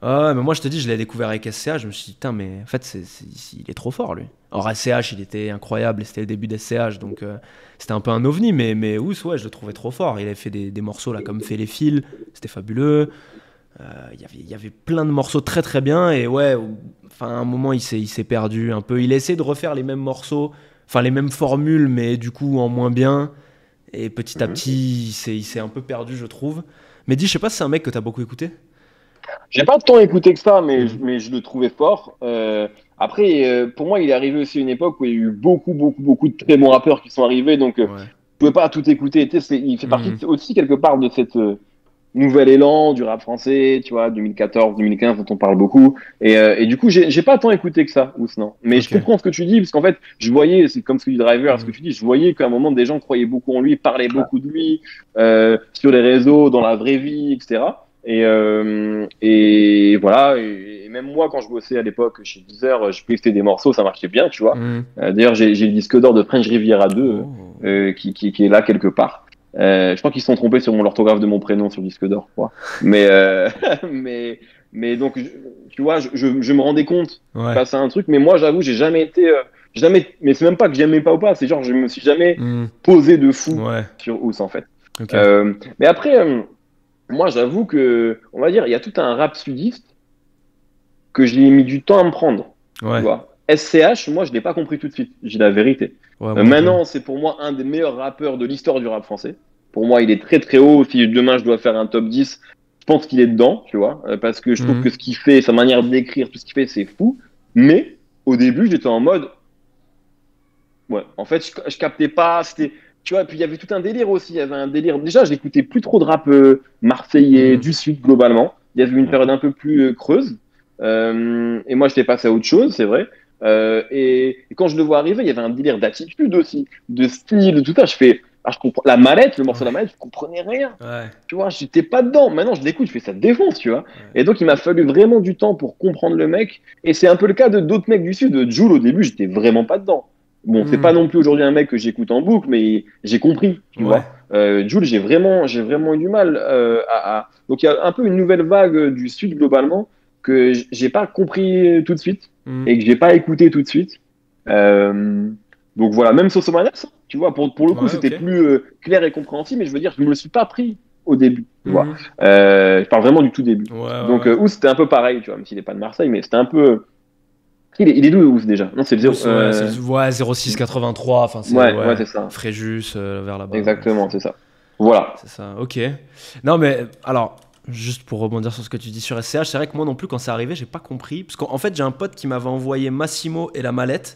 Ah, mais moi je te dis, je l'ai découvert avec S C H, je me suis dit, putain, mais en fait, c'est, c'est, il est trop fort lui. Or, S C H, il était incroyable, et c'était le début d'S C H, donc euh, c'était un peu un ovni, mais, mais Ous, ouais, je le trouvais trop fort. Il avait fait des, des morceaux là, comme Fait les fils, c'était fabuleux. Euh, y avait, il y avait plein de morceaux très très bien, et ouais, enfin, à un moment, il s'est, il s'est perdu un peu. Il a essayé de refaire les mêmes morceaux, enfin, les mêmes formules, mais du coup, en moins bien. Et petit à Mhm. petit, il s'est, il s'est un peu perdu, je trouve. Mais dis, je sais pas si c'est un mec que t'as beaucoup écouté. J'ai pas tant écouté que ça, mais, je- Mhm. mais je le trouvais fort. Euh, après, euh, pour moi, il est arrivé aussi à une époque où il y a eu beaucoup, beaucoup, beaucoup de très bons rappeurs qui sont arrivés, donc euh, Ouais. je pouvais pas tout écouter. Tu sais, c'est- il fait partie Mhm. de- aussi quelque part de cette euh, nouvel élan du rap français, tu vois, deux mille quatorze, deux mille quinze, dont on parle beaucoup. Et, euh, et du coup, j'ai j'ai pas tant écouté que ça, Ousnan. Mais je Ok. comprends ce que tu dis, parce qu'en fait, je voyais, c'est comme ce que dit Driver, ce que Mhm. tu dis, je voyais qu'à un moment, des gens croyaient beaucoup en lui, parlaient beaucoup de lui, euh, sur les réseaux, dans la vraie vie, et cetera. Et, euh, et voilà, et, et même moi, quand je bossais à l'époque chez Deezer, je postais des morceaux, ça marchait bien, tu vois. Mhm. Euh, D'ailleurs, j'ai j'ai le disque d'or de French Riviera deux Oh. euh, qui, qui, qui est là quelque part. Euh, je crois qu'ils se sont trompés sur mon l'orthographe de mon prénom sur le disque d'or, je crois. Mais, euh, mais, mais donc, je- tu vois, je, je, je me rendais compte Ouais. face à un truc, mais moi, j'avoue, j'ai jamais été, euh, jamais, mais c'est même pas que j'aimais pas ou pas, c'est genre, je me suis jamais Mhm. posé de fou Ouais. sur Ous, en fait. Ok. Euh, mais après, euh, moi, j'avoue que, on va dire, il y a tout un rap sudiste que j'ai mis du temps à me prendre, tu Ouais. vois. S C H, moi, je l'ai pas compris tout de suite, j'ai la vérité. Ouais, Euh, moi non plus. maintenant, c'est pour moi un des meilleurs rappeurs de l'histoire du rap français. Pour moi, il est très très haut. Si demain je dois faire un top dix, je pense qu'il est dedans, tu vois, euh, parce que je trouve Mhm. que ce qu'il fait, sa manière d'écrire, tout ce qu'il fait, c'est fou. Mais au début, j'étais en mode, ouais, en fait, je, je captais pas. C'était, tu vois, puis il y avait tout un délire aussi. Il y avait un délire. Déjà, je n'écoutais plus trop de rap euh, marseillais, Mhm. du Sud globalement. Il y avait une Mhm. période un peu plus euh, creuse. Euh, et moi, j'étais passé à autre chose, c'est vrai. Euh, et, et quand je le vois arriver, il y avait un délire d'attitude aussi, de style, de tout ça. Je fais, ah, je comprends. La mallette, le morceau de la mallette, je comprenais rien. Ouais. Tu vois, j'étais pas dedans. Maintenant, je l'écoute, je fais ça défonce, tu vois. Ouais. Et donc, il m'a fallu vraiment du temps pour comprendre le mec. Et c'est un peu le cas de d'autres mecs du Sud. Jul, au début, j'étais vraiment pas dedans. Bon, c'est Mhm. pas non plus aujourd'hui un mec que j'écoute en boucle, mais j'ai compris, tu Ouais. vois. Euh, Jul, j'ai vraiment, j'ai vraiment eu du mal euh, à, à- Donc, il y a un peu une nouvelle vague euh, du Sud globalement que j- j'ai pas compris tout de suite Mhm. et que j'ai pas écouté tout de suite. Euh, donc voilà, même Sosomanas, tu vois, pour, pour le coup, Ouais, c'était ok. plus euh, clair et compréhensible, mais je veux dire, je me le suis pas pris au début, tu vois. Mhm. Euh, je parle vraiment du tout début. Ouais, ouais, Donc, ouais. euh, Ous, c'était un peu pareil, tu vois, même s'il est pas de Marseille, mais c'était un peu. Il est, il est d'où, Ous, déjà? Non, c'est le zéro. Ous, ouais, c'est Euh... le ouais, zéro six quatre-vingt-trois, enfin c'est Ouais, ouais, ouais, c'est ça. Fréjus euh, vers là-bas, ouais, Exactement, c'est c'est ça. Voilà. c'est ça. Ok. Non mais alors, juste pour rebondir sur ce que tu dis sur S C H, c'est vrai que moi non plus quand c'est arrivé, j'ai pas compris parce qu'en en fait j'ai un pote qui m'avait envoyé Massimo et la mallette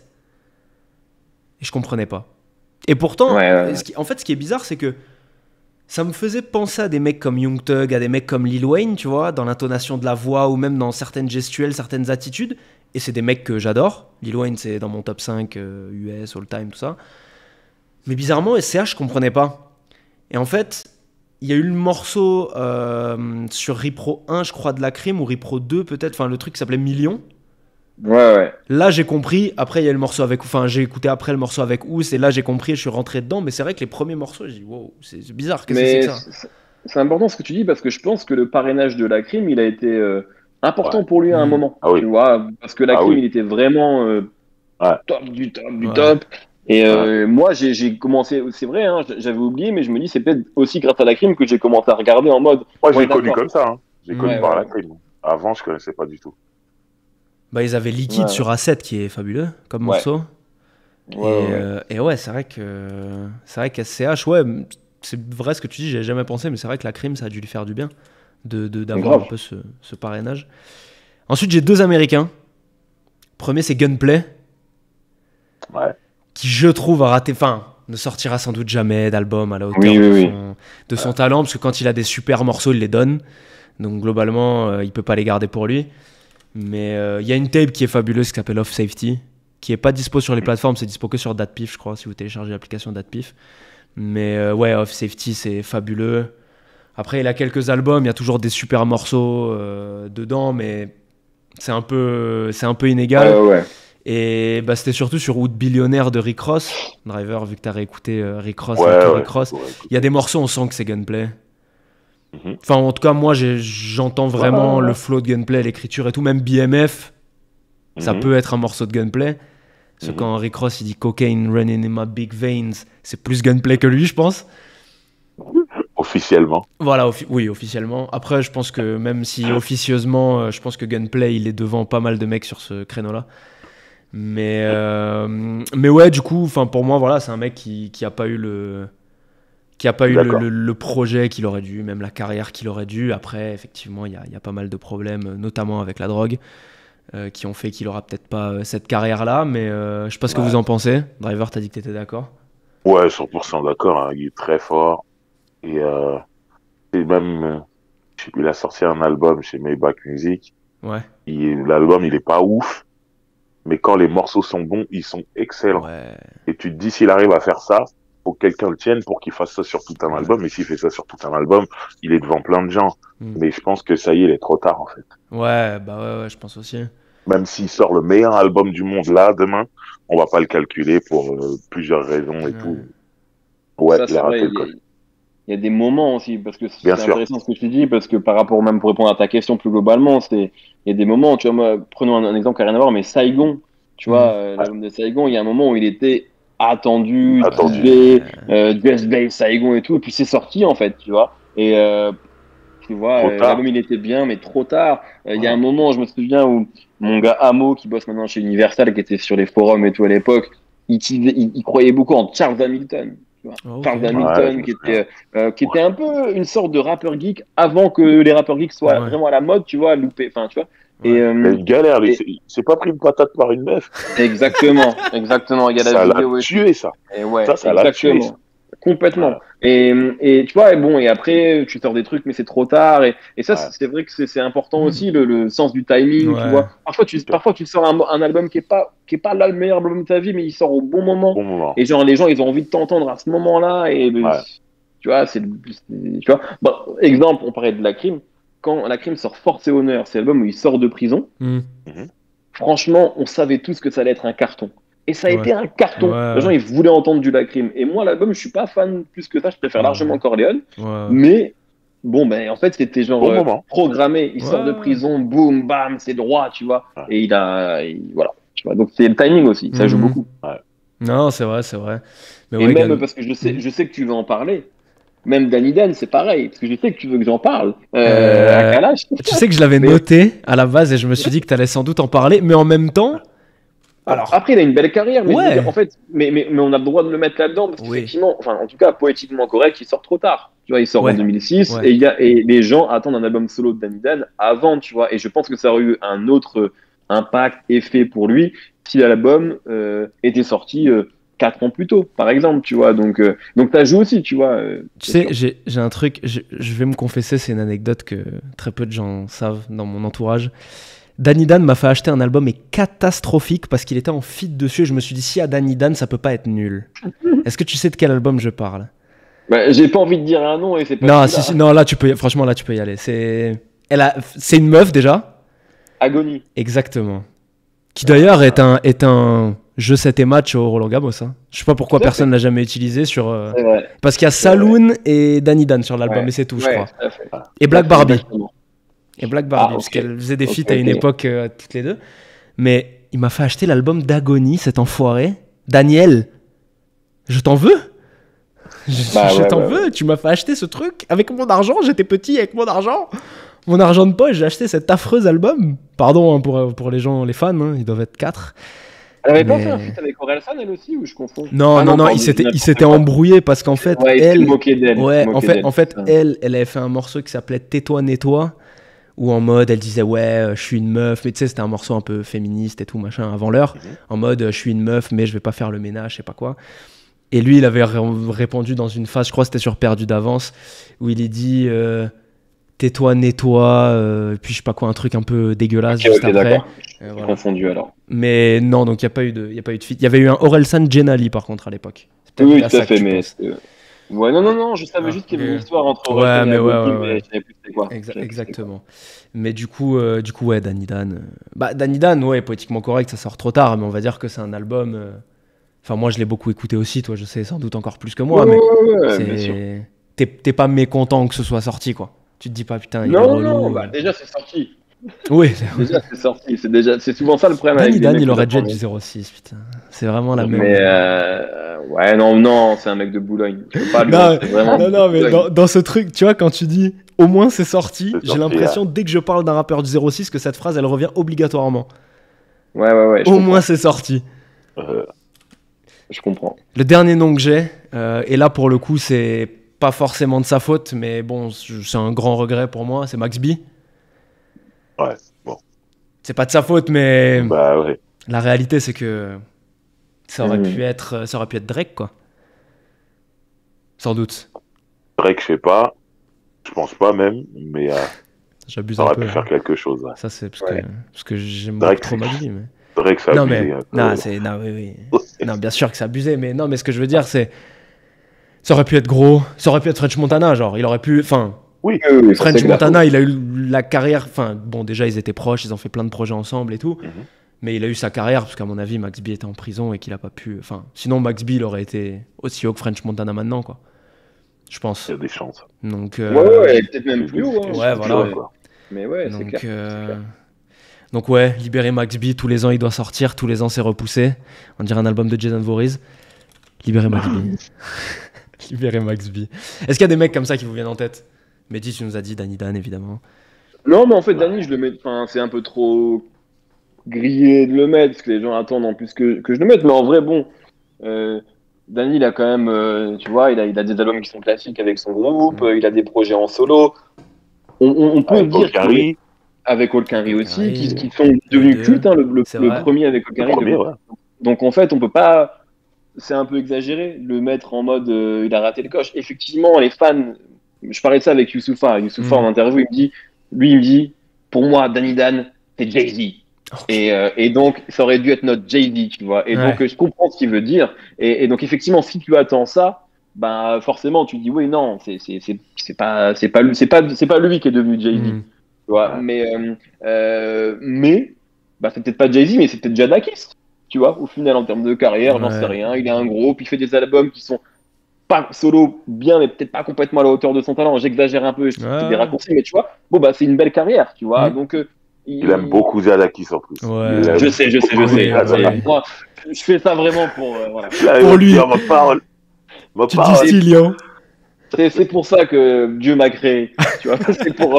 et je comprenais pas. Et pourtant, Ouais, ouais, ce qui- en fait, ce qui est bizarre, c'est que ça me faisait penser à des mecs comme Young Thug, à des mecs comme Lil Wayne, tu vois, dans l'intonation de la voix ou même dans certaines gestuelles, certaines attitudes. Et c'est des mecs que j'adore. Lil Wayne, c'est dans mon top cinq euh, U S, all time, tout ça. Mais bizarrement, S C H, je comprenais pas. Et en fait, il y a eu le morceau euh, sur Ripro un, je crois, de la crime, ou Ripro deux, peut-être, enfin le truc qui s'appelait Million. ouais, ouais. Là, j'ai compris. Après, il y a eu le morceau avec. Enfin, j'ai écouté après le morceau avec Ous, et là, j'ai compris, je suis rentré dedans. Mais c'est vrai que les premiers morceaux, j'ai dit, wow, c'est c'est bizarre, qu'est-ce que c'est que Mais ça? c'est c'est important ce que tu dis parce que je pense que le parrainage de la crime, il a été euh, Ouais. important pour lui à un Hmm. moment. Ah oui. Tu vois, parce que la Ah crime, oui. il était vraiment euh, Ouais. top du top du Ouais. top. Et euh, moi, j'ai j'ai commencé, c'est vrai, hein, j'avais oublié, mais je me dis, c'est peut-être aussi grâce à la crime que j'ai commencé à regarder en mode, Moi, je ouais, l'ai connu d'accord. comme ça. Hein. J'ai Ouais, connu Ouais, par ouais, la ouais. crime. Avant, je connaissais pas du tout. Bah, ils avaient Liquide Ouais, sur A sept qui est fabuleux comme ouais, morceau. ouais, Et, ouais, ouais. euh, et ouais, c'est vrai que c'est vrai qu'S C H, ouais, c'est vrai ce que tu dis, j'avais jamais pensé, mais c'est vrai que la crime, ça a dû lui faire du bien de de- d'avoir Grave. un peu ce, ce parrainage. Ensuite, j'ai deux Américains. Premier, c'est Gunplay, Ouais. qui je trouve a raté, enfin, ne sortira sans doute jamais d'album à la hauteur Oui, de, oui, oui. son, de son talent, parce que quand il a des super morceaux, il les donne. Donc globalement, euh, il peut pas les garder pour lui. Mais euh, il y a une tape qui est fabuleuse qui s'appelle Off Safety, qui est pas dispo sur les plateformes, c'est dispo que sur DatPiff, je crois, si vous téléchargez l'application DatPiff. Mais euh, ouais, Off Safety, c'est fabuleux. Après, il a quelques albums, il y a toujours des super morceaux euh, dedans, mais c'est un peu, c'est un peu inégal. Ouais, ouais, ouais. Et bah, c'était surtout sur Wood Billionaire de Rick Ross. Driver, vu que t'as réécouté euh, Rick Ross, Ouais, Lucky ouais. Rick Ross. Ouais, Il y a des morceaux, on sent que c'est Gunplay. Mhm. Enfin, en tout cas, moi, j'ai- j'entends vraiment Ouais. le flow de gunplay, l'écriture et tout. Même B M F, ça Mhm. peut être un morceau de gunplay. Parce que Mhm. quand Rick Ross il dit cocaine running in my big veins, c'est plus gunplay que lui, je pense. Officiellement. Voilà, offi- oui, officiellement. Après, je pense que même si officieusement, euh, je pense que gunplay il est devant pas mal de mecs sur ce créneau-là. Mais, euh, mais ouais, du coup, enfin pour moi, voilà, c'est un mec qui, qui a pas eu le, qui a pas eu le, D'accord. le- le projet qu'il aurait dû, même la carrière qu'il aurait dû. Après, effectivement, il y a, il y a pas mal de problèmes, notamment avec la drogue, euh, qui ont fait qu'il aura peut-être pas euh, cette carrière-là. Mais euh, je sais pas ce que Ouais. vous en pensez. Driver, t'as dit que t'étais d'accord. Ouais, cent pour cent d'accord, hein, il est très fort. Et, euh, et même, euh, je sais plus, il a sorti un album chez Maybach Music. Ouais. Il- L'album, il est pas ouf, mais quand les morceaux sont bons, ils sont excellents. Ouais. Et tu te dis, s'il arrive à faire ça, faut que quelqu'un le tienne pour qu'il fasse ça sur tout un Ouais. album. Et s'il fait ça sur tout un album, il est devant plein de gens. Mm. Mais je pense que ça y est, il est trop tard, en fait. Ouais, bah ouais, ouais, je pense aussi. Même s'il sort le meilleur album du monde là, demain, on va pas le calculer pour euh, plusieurs raisons et Ouais. tout. Ouais, Ça, il c'est a raté vrai. le Il y, a, coche. il y a des moments aussi, parce que c'est Bien sûr. intéressant ce que tu dis, parce que par rapport, même pour répondre à ta question plus globalement, c'est, il y a des moments, tu vois, moi, prenons un, un exemple qui n'a rien à voir, mais Saigon, tu vois, Mhm. euh, l'album de Saigon, il y a un moment où il était attendu, Attendu. teasé, euh, Just Babe Saigon et tout, et puis c'est sorti en fait, tu vois. Et euh, tu vois, Trop euh, tard. l'album il était bien, mais trop tard. Euh, Il y a un Voilà. moment, je me souviens, où mon gars Amo, qui bosse maintenant chez Universal, qui était sur les forums et tout à l'époque, il, teasait- il, il croyait beaucoup en Charles Hamilton. Tu vois. Ah, ok. Charles Ouais, Hamilton, je me qui souviens. était, euh, qui était un peu une sorte de rappeur geek avant que les rappeurs geeks soient Ouais. vraiment à la mode, tu vois, loupé. Enfin, tu vois. Et, Ouais. euh, Il a une galère, lui. et- Il s'est- Il s'est pas pris une patate par une meuf. exactement, exactement. Il y a la Ça l'a vidéo et tout. tué, ça. Et ouais, Ça, ça l'a tué. exactement. Complètement. Ouais. Et, et tu vois, et bon, et après, tu sors des trucs, mais c'est trop tard. Et, et ça, Ouais. c'est c'est vrai que c'est c'est important Mm. aussi, le, le sens du timing, Ouais. tu vois. Parfois, tu, parfois, tu sors un, un album qui est pas, qui est pas là le meilleur album de ta vie, mais il sort au bon moment. Bon moment. Et genre, les gens, ils ont envie de t'entendre à ce moment-là. Et le- Ouais. tu vois, c'est, c'est- tu vois. Bon, exemple, on parlait de La Crime. Quand La Crime sort Force et Honneur, c'est l'album où il sort de prison. Mm. Franchement, on savait tous que ça allait être un carton. Et ça a Ouais. été un carton. Ouais, Les gens, ouais. ils voulaient entendre du Lacrim. Et moi, l'album, je suis pas fan plus que ça. Je préfère Ouais. largement Corleone. Ouais. Mais bon, ben, en fait, c'était genre Bon euh, moment. programmé. Il Ouais. sort de prison, boum, bam, c'est droit, tu vois. Ouais. Et il a, il- voilà. Tu vois, donc c'est le timing aussi. Ça joue Mhm. beaucoup. Non, c'est vrai, c'est vrai. Mais Et ouais, même Gun- parce que je sais, Mhm. je sais que tu veux en parler. Même Danny Dan, c'est pareil. Parce que je sais que tu veux que j'en parle. Euh, Euh, à Kalash. Tu sais que je l'avais Mais- noté à la base et je me suis dit que tu allais sans doute en parler, mais en même temps. Alors. Après, il a une belle carrière, mais je veux Ouais. dire, en fait, mais, mais, mais on a le droit de le mettre là-dedans parce Oui. qu'effectivement, enfin, en tout cas, poétiquement correct, il sort trop tard. Tu vois, il sort Ouais. en deux mille six Ouais. et, il y a, et les gens attendent un album solo de Danny Dan avant, tu vois. Et je pense que ça aurait eu un autre impact, effet pour lui si l'album euh, était sorti euh, quatre ans plus tôt, par exemple, tu vois. Donc, euh, donc ça joue aussi, tu vois. euh, Tu bien sais, sûr. j'ai j'ai un truc, je, je vais me confesser, c'est une anecdote que très peu de gens savent dans mon entourage. Danny Dan m'a fait acheter un album mais catastrophique parce qu'il était en feat dessus et je me suis dit si à Danny Dan ça peut pas être nul. Est-ce que tu sais de quel album je parle? Bah, j'ai pas envie de dire un nom et c'est pas Non, celui-là. si, si, non, là tu peux, y- franchement là tu peux y aller. C'est, elle a, c'est une meuf déjà. Agonie. Exactement. Qui d'ailleurs est un, est un jeu sept et match au Roland Garros. Hein. Je sais pas pourquoi Tout à personne l'a jamais utilisé sur. euh, C'est vrai. Parce qu'il y a Saloon et Danny Dan sur l'album Ouais. et c'est tout, je Ouais, crois. tout à fait. Et Black Tout à fait, Barbie. exactement. Et Black Barbie, Ah, parce ok. qu'elle faisait des Ok, feats à une ok. époque euh, toutes les deux. Mais il m'a fait acheter l'album d'Agonie, cet enfoiré. Daniel, je t'en veux. Je, Bah je ouais, t'en ouais, veux, tu m'as fait acheter ce truc avec mon argent, j'étais petit avec mon argent. Mon argent de poche, j'ai acheté cet affreux album. Pardon hein, pour, pour les gens, les fans, hein, ils doivent être quatre. Elle avait pas Mais- fait un feat avec Orelsan, elle aussi, ou je confonds? Non, Ah non, non, pardon, il s'était, je dis il s'était n'importe quoi. embrouillé parce qu'en fait, Ouais, il s'est elle, moqué d'elle. il s'est ouais, en moqué fait, d'elle, en fait, c'est ça. elle, elle avait fait un morceau qui s'appelait Tais-toi, nettoie, où en mode, elle disait ouais, euh, je suis une meuf, mais tu sais, c'était un morceau un peu féministe et tout machin avant l'heure, Mhm. en mode, euh, je suis une meuf, mais je vais pas faire le ménage, je sais pas quoi. Et lui, il avait ré- répondu dans une phase, je crois que c'était sur Perdu d'avance, où il est dit euh, tais-toi, nettoie, euh, puis je sais pas quoi, un truc un peu dégueulasse Ok, juste ok, après. d'accord. Euh, J'ai voilà. confondu alors. Mais non, donc il n'y a pas eu de, y a pas eu de feat. Il y avait eu un Orelsan Genali par contre à l'époque. C'est peut-être Oui, à tout ça à que fait, tu mais. penses. euh, Ouais, non, non, non, je savais Ah, juste qu'il y avait ok. une histoire entre Ouais, Orelsan et mais ouais, Agonie, ouais, ouais. mais je savais plus c'était quoi. Exa- Je savais plus c'était exactement. Mais du coup, euh, du coup, ouais, Danny Dan. euh, Bah, Danny Dan, ouais, poétiquement correct, ça sort trop tard, mais on va dire que c'est un album. euh, Enfin, moi, je l'ai beaucoup écouté aussi. Toi, je sais sans doute encore plus que moi, quoi. mais Ouais, ouais, ouais, bien sûr. c'est. T'es t'es pas mécontent que ce soit sorti, quoi. Tu te dis pas, putain, il est Non, relou. non, bah, déjà, c'est sorti. Oui, Déjà, c'est sorti. C'est déjà, c'est souvent ça le problème Danny avec les Dan, mecs il qui aurait dû être attendent. du zéro six, putain. C'est vraiment la même. Mais euh, ouais, non, non, c'est un mec de Boulogne. Je peux pas lui Non, rentrer vraiment. non, non, mais Boulogne. dans, dans ce truc, tu vois, quand tu dis au moins c'est sorti, C'est j'ai sorti, l'impression, dès que je parle d'un rappeur du zéro six, que cette phrase, elle revient obligatoirement. Ouais, ouais, ouais. Je Au comprends. moins c'est sorti. Euh, Je comprends. Le dernier nom que j'ai, euh, et là pour le coup, c'est pas forcément de sa faute, mais bon, c'est un grand regret pour moi, c'est Max B. ouais, bon. C'est pas de sa faute, mais Bah ouais. la réalité, c'est que ça aurait, Mmh. pu être, ça aurait pu être Drake, quoi. Sans doute. Drake, je sais pas. Je pense pas même, mais euh, J'abuse ça un aurait peu. pu hein. faire quelque chose. Ouais. Ça, c'est parce, Ouais. que, parce que j'aime Drake, beaucoup trop Max B. Mais... Drake, ça a Non, abusé, mais hein, non, quoi. c'est non, oui, oui. Non, bien sûr que c'est abusé, mais non, mais ce que je veux dire, c'est ça aurait pu être gros, ça aurait pu être French Montana, genre, il aurait pu, enfin, Oui, oui, oui, ça, French c'est clair. Montana, il a eu la carrière, enfin, bon, déjà ils étaient proches, ils ont fait plein de projets ensemble et tout, Mhm. mais il a eu sa carrière parce qu'à mon avis, Max B était en prison et qu'il a pas pu, enfin, sinon Max B, il aurait été aussi haut que French Montana maintenant, quoi. Je pense. Il y a des chances. Donc, Ouais, euh, ouais, ouais, peut-être même plus haut. Hein, Ouais, je- voilà. je- Quoi. Mais ouais, c'est donc, clair. euh, c'est clair. donc ouais, libérer Max B, tous les ans il doit sortir, tous les ans c'est repoussé. On dirait un album de Jason Voorhees. Libérer Max B. Libérer Max B. Est-ce qu'il y a des mecs comme ça qui vous viennent en tête? Mehdi, tu nous as dit Danny Dan, évidemment. Non, mais en fait, Danny, je le mets. Enfin, c'est un peu trop grillé de le mettre parce que les gens attendent en plus que, que je le mette. Mais en vrai, bon, euh, Danny, il a quand même, euh, tu vois, il a, il a des albums qui sont classiques avec son groupe, Mm. euh, il a des projets en solo. On, on, on peut Avec dire Paul qu'il- Carey, avec Olkari Olkari, aussi, qui, qui sont devenus deux. cultes. Hein, le, le, C'est le vrai. premier avec le Olkari. premier, le- ouais. Donc en fait, on peut pas. C'est un peu exagéré le mettre en mode euh, il a raté le coche. Effectivement, les fans. Je parlais de ça avec Youssoupha. Youssoupha Mm. en interview, il me dit, lui, il me dit, pour moi, Danny Dan, c'est Jay-Z. Ok. Et, euh, et donc, ça aurait dû être notre Jay-Z, tu vois. Et Ouais. donc, euh, je comprends ce qu'il veut dire. Et, et donc, effectivement, si tu attends ça, bah forcément, tu dis oui, non, c'est c'est c'est c'est pas c'est pas lui, c'est pas c'est pas lui qui est devenu Jay-Z, Mm. tu vois. Ouais. Mais euh, euh, mais bah c'est peut-être pas Jay-Z, mais c'est peut-être Jadakiss, tu vois. Au final, en termes de carrière, j'en Ouais. sais rien. Il est un gros, puis il fait des albums qui sont pas solo bien, mais peut-être pas complètement à la hauteur de son talent. J'exagère un peu, je fais Ouais. des raccourcis, mais tu vois. Bon bah c'est une belle carrière, tu vois. Mm. Donc euh, Il aime beaucoup Jadakiss en plus. Ouais. Il aime Je sais, je sais, je beaucoup sais. Ouais, je sais. ouais. Moi, je fais ça vraiment pour euh, voilà. Là, il Pour va me lui. dire, ma parole. Ma Tu parole. distilles, hein. C'est, c'est pour ça que Dieu m'a créé, tu vois. C'est pour.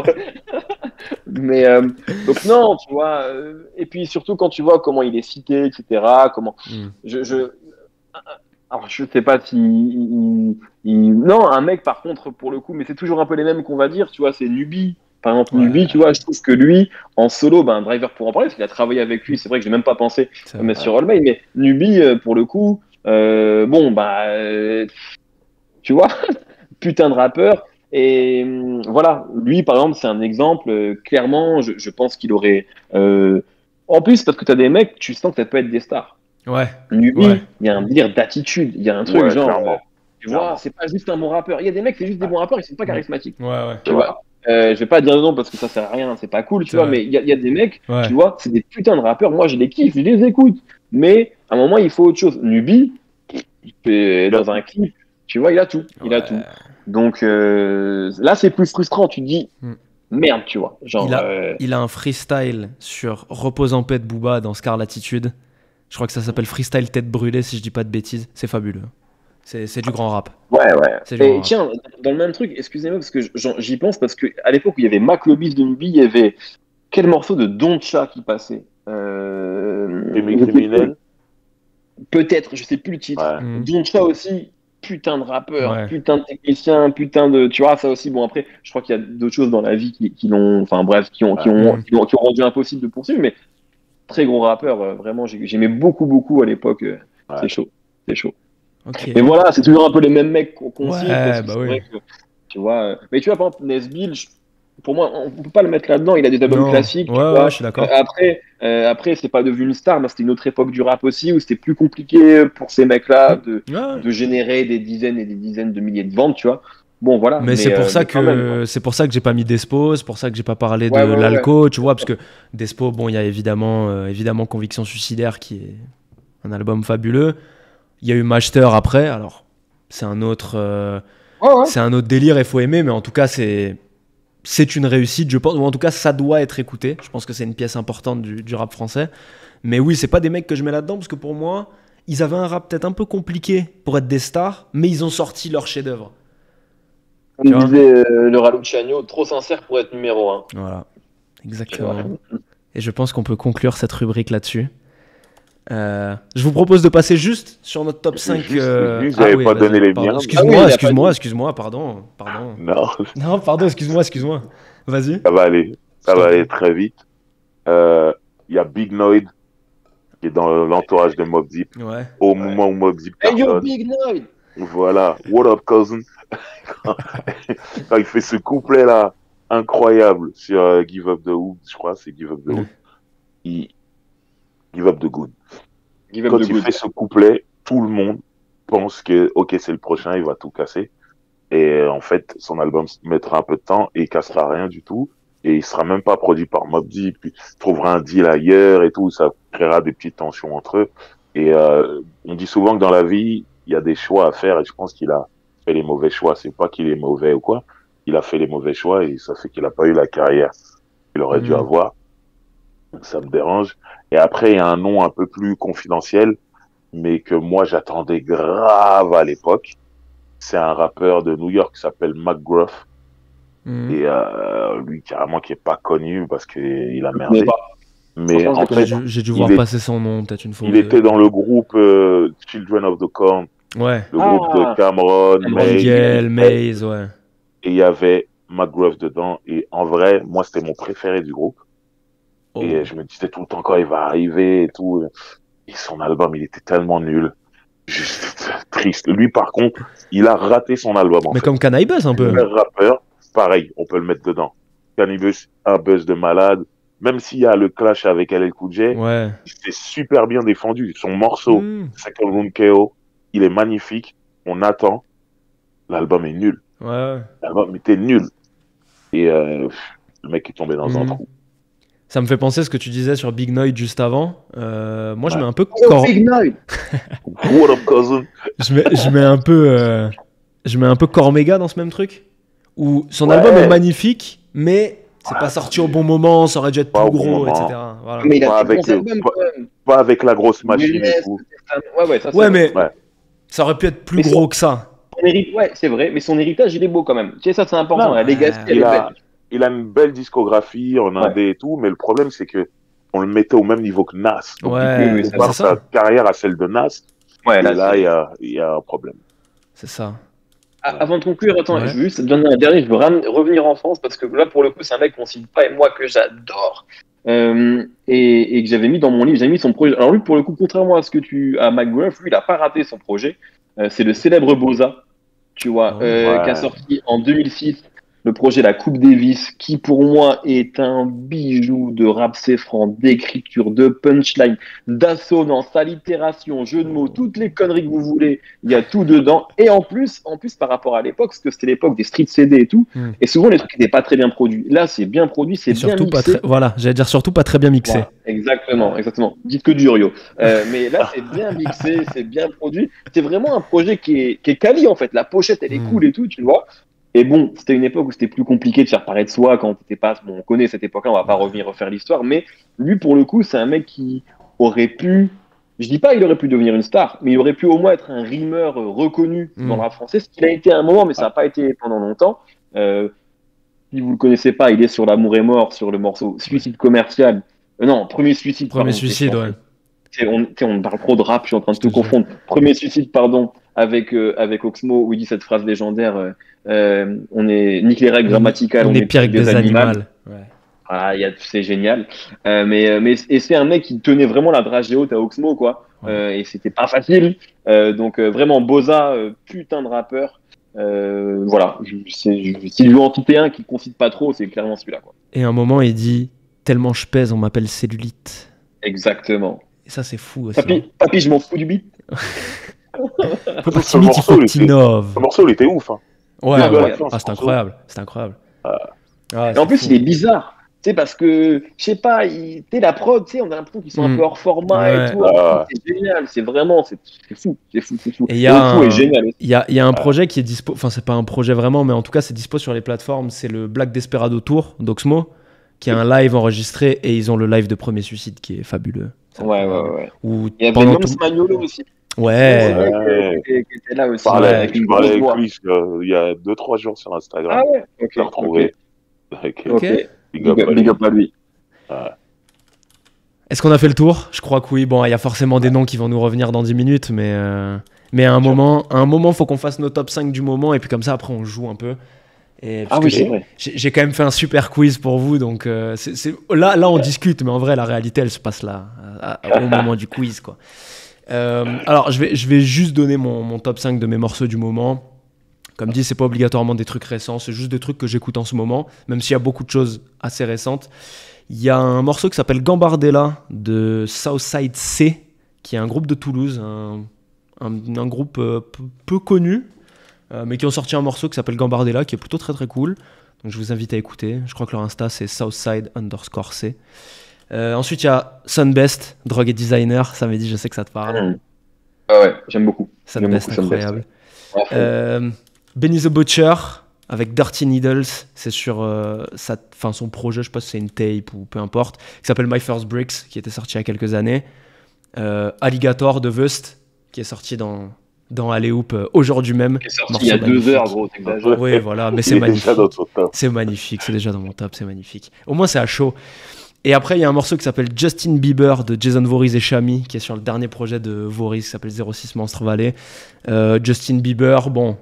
Mais euh, donc non, tu vois. euh, Et puis surtout quand tu vois comment il est cité, et cetera. Comment Mm. je, je... Alors je sais pas si il... il- non un mec par contre pour le coup, mais c'est toujours un peu les mêmes qu'on va dire, tu vois. C'est Nubi. Par exemple, Ouais. Nubi, tu vois, je trouve que lui, en solo, ben, Driver pour en parler, parce qu'il a travaillé avec lui, c'est vrai que j'ai même pas pensé C'est à vrai. mettre sur All Main, mais Nubi, euh, pour le coup, euh, bon, bah, euh, tu vois, putain de rappeur. Et hum, voilà, lui, par exemple, c'est un exemple. euh, clairement, je, je pense qu'il aurait. euh, En plus, parce que tu as des mecs, tu sens que ça peut être des stars. Ouais. Nubi, il Ouais. y a un délire d'attitude, il y a un truc Ouais, genre. clairement. euh, tu vois, Clairement. c'est pas juste un bon rappeur. Il y a des mecs, c'est juste des bons rappeurs, ils sont pas charismatiques. Ouais, ouais. Tu vois. Euh, je vais pas dire non parce que ça sert à rien, c'est pas cool, tu C'est vois, vrai. mais il y, a- il y a des mecs, Ouais. tu vois, c'est des putains de rappeurs. Moi, je les kiffe, je les écoute. Mais à un moment, il faut autre chose. Nubi, il fait dans un clip, tu vois, il a tout. Il a Ouais. tout. Donc euh, là, c'est plus frustrant. Tu te dis, Mm. merde, tu vois. Genre, Il a, euh, il a un freestyle sur Repose en paix de Booba dans Scarlatitude. Je crois que ça s'appelle Freestyle Tête Brûlée, si je dis pas de bêtises. C'est fabuleux. C'est c'est du grand rap. ouais, ouais. C'est du Et grand rap. tiens, dans le même truc, excusez-moi parce que j'en- j'y pense parce que à l'époque où il y avait Mac le Beef de Nubi, il y avait quel morceau de Don Cha qui passait euh... Crime criminel. Peut-être, je sais plus le titre. Ouais. Mm. Don Cha aussi, putain de rappeur, Ouais. putain de technicien, putain de. Tu vois, ça aussi, bon, après, je crois qu'il y a d'autres choses dans la vie qui, qui l'ont. Enfin, bref, qui ont, qui, ont, Mm. qui, ont, qui ont rendu impossible de poursuivre, mais très gros rappeur, euh, vraiment, j'ai- j'aimais beaucoup, beaucoup à l'époque. euh, Ouais. C'est chaud, c'est chaud. Ok. Mais voilà, c'est toujours un peu les mêmes mecs qu'on qu'on Ouais, cite, parce que bah c'est oui. vrai que, tu vois. euh, Mais tu vois, par exemple, Nesbill, je- pour moi, on peut pas le mettre là-dedans, il a des albums Non. classiques. tu Ouais, vois. ouais, je suis d'accord. Euh, après, euh, après c'est pas devenu une star, mais c'était une autre époque du rap aussi, où c'était plus compliqué pour ces mecs-là de Ouais. de générer des dizaines et des dizaines de milliers de ventes, tu vois. Bon, voilà. Mais, c'est pour euh, ça mais quand même, quoi. que c'est pour ça que j'ai pas mis Despo, c'est pour ça que j'ai pas parlé Ouais, de ouais, ouais. l'Alco, tu vois, parce que Despo, bon, il y a évidemment euh, évidemment Conviction suicidaire qui est un album fabuleux. Il y a eu Master après, alors c'est un autre euh, Ouais, ouais. c'est un autre délire, il faut aimer, mais en tout cas c'est c'est une réussite, je pense, ou en tout cas, ça doit être écouté. Je pense que c'est une pièce importante du, du rap français. Mais oui, c'est pas des mecs que je mets là-dedans, parce que pour moi, ils avaient un rap peut-être un peu compliqué pour être des stars, mais ils ont sorti leur chef-d'œuvre. Comme disait euh, le Raluciano, trop sincère pour être numéro un. Voilà, exactement. Et je pense qu'on peut conclure cette rubrique là-dessus. Euh, je vous propose de passer juste sur notre top cinq. Juste, euh... juste, j'avais oui, pas donné les pardon. miens. Excuse-moi, Ah oui, excuse-moi, excuse-moi, pardon, pardon. Non, Non, pardon, excuse-moi, excuse-moi. Vas-y. ça va aller, ça va aller très vite. Il euh, y a Big Noid qui est dans l'entourage de Mobb Deep. Ouais. Au moment où Mobb Deep Hey yo, cartonne. Big Noid! Voilà, what up cousin. Quand il fait ce couplet là incroyable sur euh, Give Up the Hood, je crois, c'est Give Up the Hood. Mm. Il Give Up the Good. Give up Quand the il good. fait ce couplet, tout le monde pense que ok c'est le prochain, il va tout casser. Et euh, en fait, son album mettra un peu de temps et il cassera rien du tout. Et il sera même pas produit par Mobb Deep. Puis il trouvera un deal ailleurs et tout. Ça créera des petites tensions entre eux. Et euh, on dit souvent que dans la vie, il y a des choix à faire. Et je pense qu'il a fait les mauvais choix. C'est pas qu'il est mauvais ou quoi. Il a fait les mauvais choix et ça fait qu'il a pas eu la carrière qu'il aurait Mmh. dû avoir. Ça me dérange. Et après, il y a un nom un peu plus confidentiel, mais que moi j'attendais grave à l'époque. C'est un rappeur de New York qui s'appelle McGruff. Mmh. Et euh, lui, carrément, qui est pas connu parce qu'il a Mais merdé. pas. Mais Franchement, en je J'ai fait, dû, j'ai dû il voir est- passer son nom peut-être une fois. il ou deux. était dans le groupe euh, Children of the Corn, Ouais. le Ah. groupe de Cameron, Maze, Miguel, Maze, ouais. et il y avait McGruff dedans. Et en vrai, moi, c'était mon préféré du groupe. Oh. Et je me disais tout le temps quand il va arriver et tout. Et son album, il était tellement nul. Juste triste. Lui, par contre, il a raté son album. En Mais fait. comme Cannabis un peu. Le rappeur, pareil, on peut le mettre dedans. Cannabis, un buzz de malade. Même s'il y a le clash avec L L Cool J, Ouais. c'est super bien défendu. Son morceau, Mmh. Second Room K O, il est magnifique. On attend. L'album est nul. Ouais, ouais. L'album était nul. Et euh, le mec est tombé dans un Mhm. trou. Ça me fait penser à ce que tu disais sur Big Noid juste avant. Euh, moi, je Ouais. mets un peu Oh, cor... Big Noid! What up, cousin? je mets, je mets un peu, euh, je mets un peu Cormega dans ce même truc. Où son Ouais. album est magnifique, mais c'est Ouais, pas sorti c'est- au bon moment, ça aurait dû être Pas plus au bon gros, moment. et cetera. Voilà. Mais il a Pas fait avec bons le- albums pas- quand même. Pas avec la grosse machine et Wellness, tout. Ouais, ouais, ça c'est Ouais, vrai. mais Ouais. ça aurait pu être plus Mais gros son- que ça. Son héri- Ouais, c'est vrai, mais son héritage, il est beau quand même. Tu sais, ça, c'est important. Non, La legacy, elle Il est a, belle. il a une belle discographie en indé et tout, mais le problème, c'est que on le mettait au même niveau que Nas. Donc, Ouais, il oui, peut c'est comparer ça. sa carrière à celle de Nas. Ouais, Et là, là, c'est- il y a, il y a un problème. C'est ça. Ah, avant de conclure, attends, Ouais. je veux juste te donner un dernier. Je veux ram- revenir en France parce que là, pour le coup, c'est un mec qu'on cite pas et moi que j'adore euh, et, et que j'avais mis dans mon livre. J'avais mis son projet. Alors lui, pour le coup, contrairement à ce que tu à McGruff, lui, il a pas raté son projet. Euh, c'est le célèbre Boza, tu vois, Oh, euh, ouais. qui a sorti en deux mille six le projet La Coupe Davis, qui pour moi est un bijou de rap céphran, d'écriture, de punchline, d'assonance, allitération, jeu de mots, toutes les conneries que vous voulez, il y a tout dedans. Et en plus, en plus par rapport à l'époque, parce que c'était l'époque des street C D et tout, Mm. et souvent les trucs n'étaient pas très bien produits. Là, c'est bien produit, c'est Et bien surtout pas mixé. très. Voilà, j'allais dire surtout pas très bien mixé. Voilà, exactement, exactement. Dites que du Rio. Euh, mais là, c'est bien mixé, c'est bien produit. C'est vraiment un projet qui est, qui est quali, en fait. La pochette, elle est Mm. cool et tout, tu vois. Et bon, c'était une époque où c'était plus compliqué de faire paraître soi quand t'étais pas. Bon, on connaît cette époque-là, on va pas revenir refaire l'histoire. Mais lui, pour le coup, c'est un mec qui aurait pu. Je dis pas il aurait pu devenir une star, mais il aurait pu au moins être un rimeur euh, reconnu Mm. dans le rap français, ce qu'il a été à un moment, mais ça n'a pas été pendant longtemps. Euh, si vous le connaissez pas, il est sur L'amour est mort, sur le morceau Suicide commercial. Euh, non, Premier suicide. Premier pardon, suicide, c'est- ouais. c'est- On, tu sais, on parle trop de rap, je suis en train de Je te tout confondre. Premier suicide, pardon, avec, euh, avec Oxmo, où il dit cette phrase légendaire euh, euh, on est nique les règles grammaticales, On est pire que des animaux. Ouais. Ah, il y a- c'est génial. Euh, mais, euh, mais et c'est un mec qui tenait vraiment la dragée haute à Oxmo, quoi. Ouais. Euh, et c'était pas facile. Euh, donc euh, vraiment Boza, euh, putain de rappeur. Euh, voilà. Je, c'est- je- S'il lui en citer un qui ne concite pas trop, c'est clairement celui-là, quoi. Et à un moment, il dit tellement je pèse, on m'appelle cellulite. Exactement. Et ça, c'est fou aussi. Papi, papi, je m'en fous du beat. Faut pas que Ce tu imites, il faut morceau, que il tu était- innoves. Ce morceau, il était ouf. Hein. Ouais, Ah, ouais. ouais, Ah, c'est incroyable. C'est incroyable. Ouais, Et en c'est plus, fou. il est bizarre. sais, parce que, je sais pas, il- tu sais, la prod, tu sais, on a l'impression qu'ils sont un Mm. peu hors format Ouais. et tout. Ah. C'est génial, c'est vraiment, c'est c'est fou, c'est fou, c'est fou. Et il y Et a le coup un- est génial aussi. Il y a, il y a un projet qui est dispo, enfin c'est pas un projet vraiment, mais en tout cas c'est dispo sur les plateformes, c'est le Black Desperado Tour d'Oxmo, qui est un live enregistré et ils ont le live de Premier Suicide qui est fabuleux. C'est Ouais, ouais, incroyable. ouais. Où Il y avait pendant Moms tout... Magnolo aussi. Ouais, Ouais. Qui, qui était là aussi. Je parlais, avec je une parlais grosse avec voix. lui euh, il y a deux trois jours sur Instagram. Ah ouais, ok. Je l'ai retrouvé. Ok. Ok. Ok. Ok. Big up à Big lui. up à lui. Ouais. Est-ce qu'on a fait le tour? Je crois que oui. Bon, il y a forcément des noms qui vont nous revenir dans dix minutes, mais, euh, mais à un Sure. moment, à un moment, faut qu'on fasse nos top cinq du moment, et puis comme ça, après, on joue un peu. Et, parce Ah que oui, c'est j'ai- vrai. j'ai j'ai quand même fait un super quiz pour vous, donc euh, c'est, c'est- là, là, on discute, mais en vrai, la réalité, elle se passe là, à- à- au moment du quiz, quoi. Euh, alors, je vais, je vais juste donner mon, mon top cinq de mes morceaux du moment. Comme dit, c'est pas obligatoirement des trucs récents, c'est juste des trucs que j'écoute en ce moment, même s'il y a beaucoup de choses assez récentes. Il y a un morceau qui s'appelle Gambardella de Southside C, qui est un groupe de Toulouse, un, un- un groupe euh, peu, peu connu, euh, mais qui ont sorti un morceau qui s'appelle Gambardella, qui est plutôt très très cool. Donc je vous invite à écouter. Je crois que leur Insta c'est Southside underscore C. Euh, ensuite il y a Sunbest, Drogue et Designer. Ça m'a dit, je sais que ça te parle. Mmh. Ah ouais, j'aime beaucoup. J'aime Sunbest, beaucoup Sunbest, incroyable. ouais. À fond. Euh, Benny the Butcher avec Dirty Needles, c'est sur euh, sa, enfin, son projet, je sais pas si c'est une tape ou peu importe, qui s'appelle My First Bricks, qui était sorti il y a quelques années. Euh, Alligator de Vust, qui est sorti dans, dans Alley Hoop euh, aujourd'hui même. Qui est sorti Morceau il y a deux magnifique. heures, gros, t'exagères. Oui, voilà, mais Il c'est est magnifique. déjà dans ton top. C'est magnifique, c'est déjà dans mon top, c'est magnifique. Au moins, c'est à chaud. Et après, il y a un morceau qui s'appelle Justin Bieber de Jason Voorhees et Chami, qui est sur le dernier projet de Voorhees, qui s'appelle zéro six Monstre Valley. Euh, Justin Bieber, bon,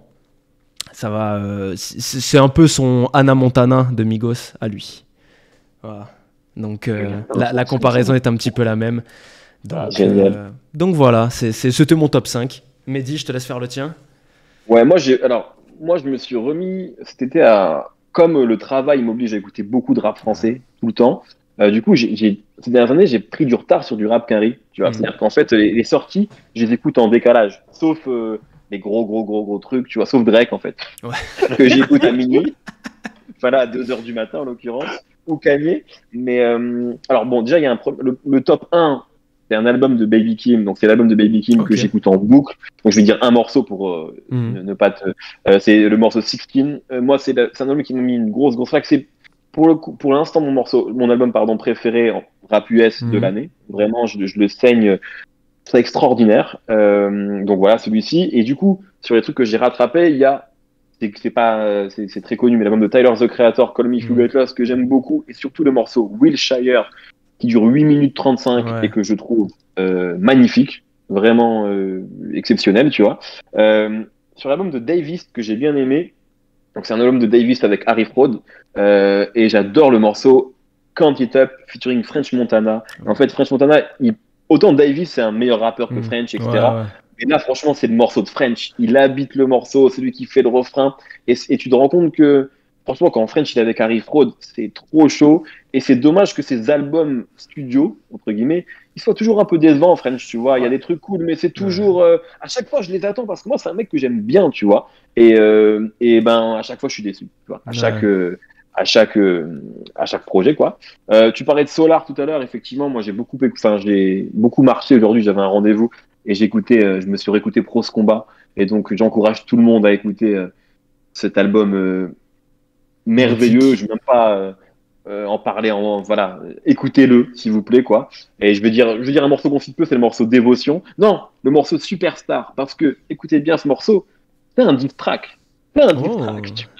ça va. euh, c'est c'est un peu son Hannah Montana de Migos à lui. Voilà. Donc, euh, la, la comparaison est un petit peu la même. Donc, Génial. euh, donc voilà, c'est- c'est- c'était mon top cinq. Mehdi, je te laisse faire le tien. Ouais, moi, j'ai, alors, moi, je me suis remis cet été à, comme le travail m'oblige à écouter beaucoup de rap français tout le temps. Euh, du coup, j'ai, j'ai- ces dernières années, j'ai pris du retard sur du rap quinri. Tu vois, Mhm. c'est-à-dire qu'en fait, les, les sorties, je les écoute en décalage, sauf euh, les gros, gros, gros, gros trucs. Tu vois, sauf Drake en fait, Ouais. que j'écoute à minuit. Voilà, à deux heures du matin en l'occurrence, ou Kanye. Mais euh, alors bon, déjà, il y a un pro- le, le top un, c'est un album de Baby Kim. Donc, c'est l'album de Baby Kim Ok. que j'écoute en boucle. Donc, je vais dire un morceau pour euh, Mhm. ne, ne pas te. Euh, c'est le morceau sixteen. Euh, moi, c'est la- c'est un album qui m'a mis une grosse, grosse claque. C'est pour le coup, pour l'instant mon morceau, mon album pardon préféré en rap U S de Mhm. l'année. Vraiment, je, je le saigne. C'est extraordinaire. Euh, donc voilà, celui-ci. Et du coup, sur les trucs que j'ai rattrapés, il y a c'est c'est pas euh, c'est c'est très connu, mais l'album de Tyler the Creator, Call Me If You Mhm. Get Lost, que j'aime beaucoup, et surtout le morceau Wilshire qui dure huit minutes trente-cinq Ouais. et que je trouve euh, magnifique, vraiment euh, exceptionnel, tu vois. Euh, sur l'album de Davis que j'ai bien aimé, donc c'est un album de Davis avec Harry Fraud, euh, et j'adore le morceau Count It Up featuring French Montana. En fait, French Montana, il- autant Davis c'est un meilleur rappeur que Mhm. French, et Ouais, cetera. ouais. Mais là, franchement, c'est le morceau de French. Il habite le morceau, c'est lui qui fait le refrain. Et, et tu te rends compte que, franchement, quand French il est avec Harry Fraud, c'est trop chaud. Et c'est dommage que ces albums studio, entre guillemets, ils soient toujours un peu décevants, French, tu vois. Il y a des trucs cool, mais c'est toujours. euh, à chaque fois, je les attends parce que moi, c'est un mec que j'aime bien, tu vois. Et, euh, et ben, à chaque fois, je suis déçu, tu vois. À Ouais. chaque. euh, à chaque euh, à chaque projet quoi. Euh, tu parlais de Solar tout à l'heure, effectivement, moi j'ai beaucoup écou- enfin j'ai beaucoup marché aujourd'hui, j'avais un rendez-vous et j'écoutais euh, je me suis réécouté Pros Combat et donc j'encourage tout le monde à écouter euh, cet album euh, merveilleux, Mythique. je vais même pas euh, euh, en parler en voilà, écoutez-le s'il vous plaît quoi. Et je vais dire je vais dire un morceau qu'on cite peu, c'est le morceau Dévotion. Non, le morceau Superstar parce que écoutez bien ce morceau, c'est un diss track. C'est un diss Oh. track. tu-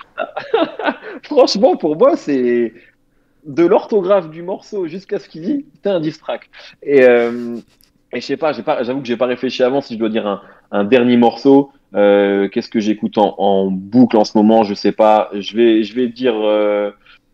Franchement, pour moi, c'est de l'orthographe du morceau jusqu'à ce qu'il dit, c'est un diss track. Et, euh, et je sais pas, j'ai pas, j'avoue que j'ai pas réfléchi avant si je dois dire un, un dernier morceau. Euh, qu'est-ce que j'écoute en, en boucle en ce moment? Je sais pas. Je vais, je vais dire, euh,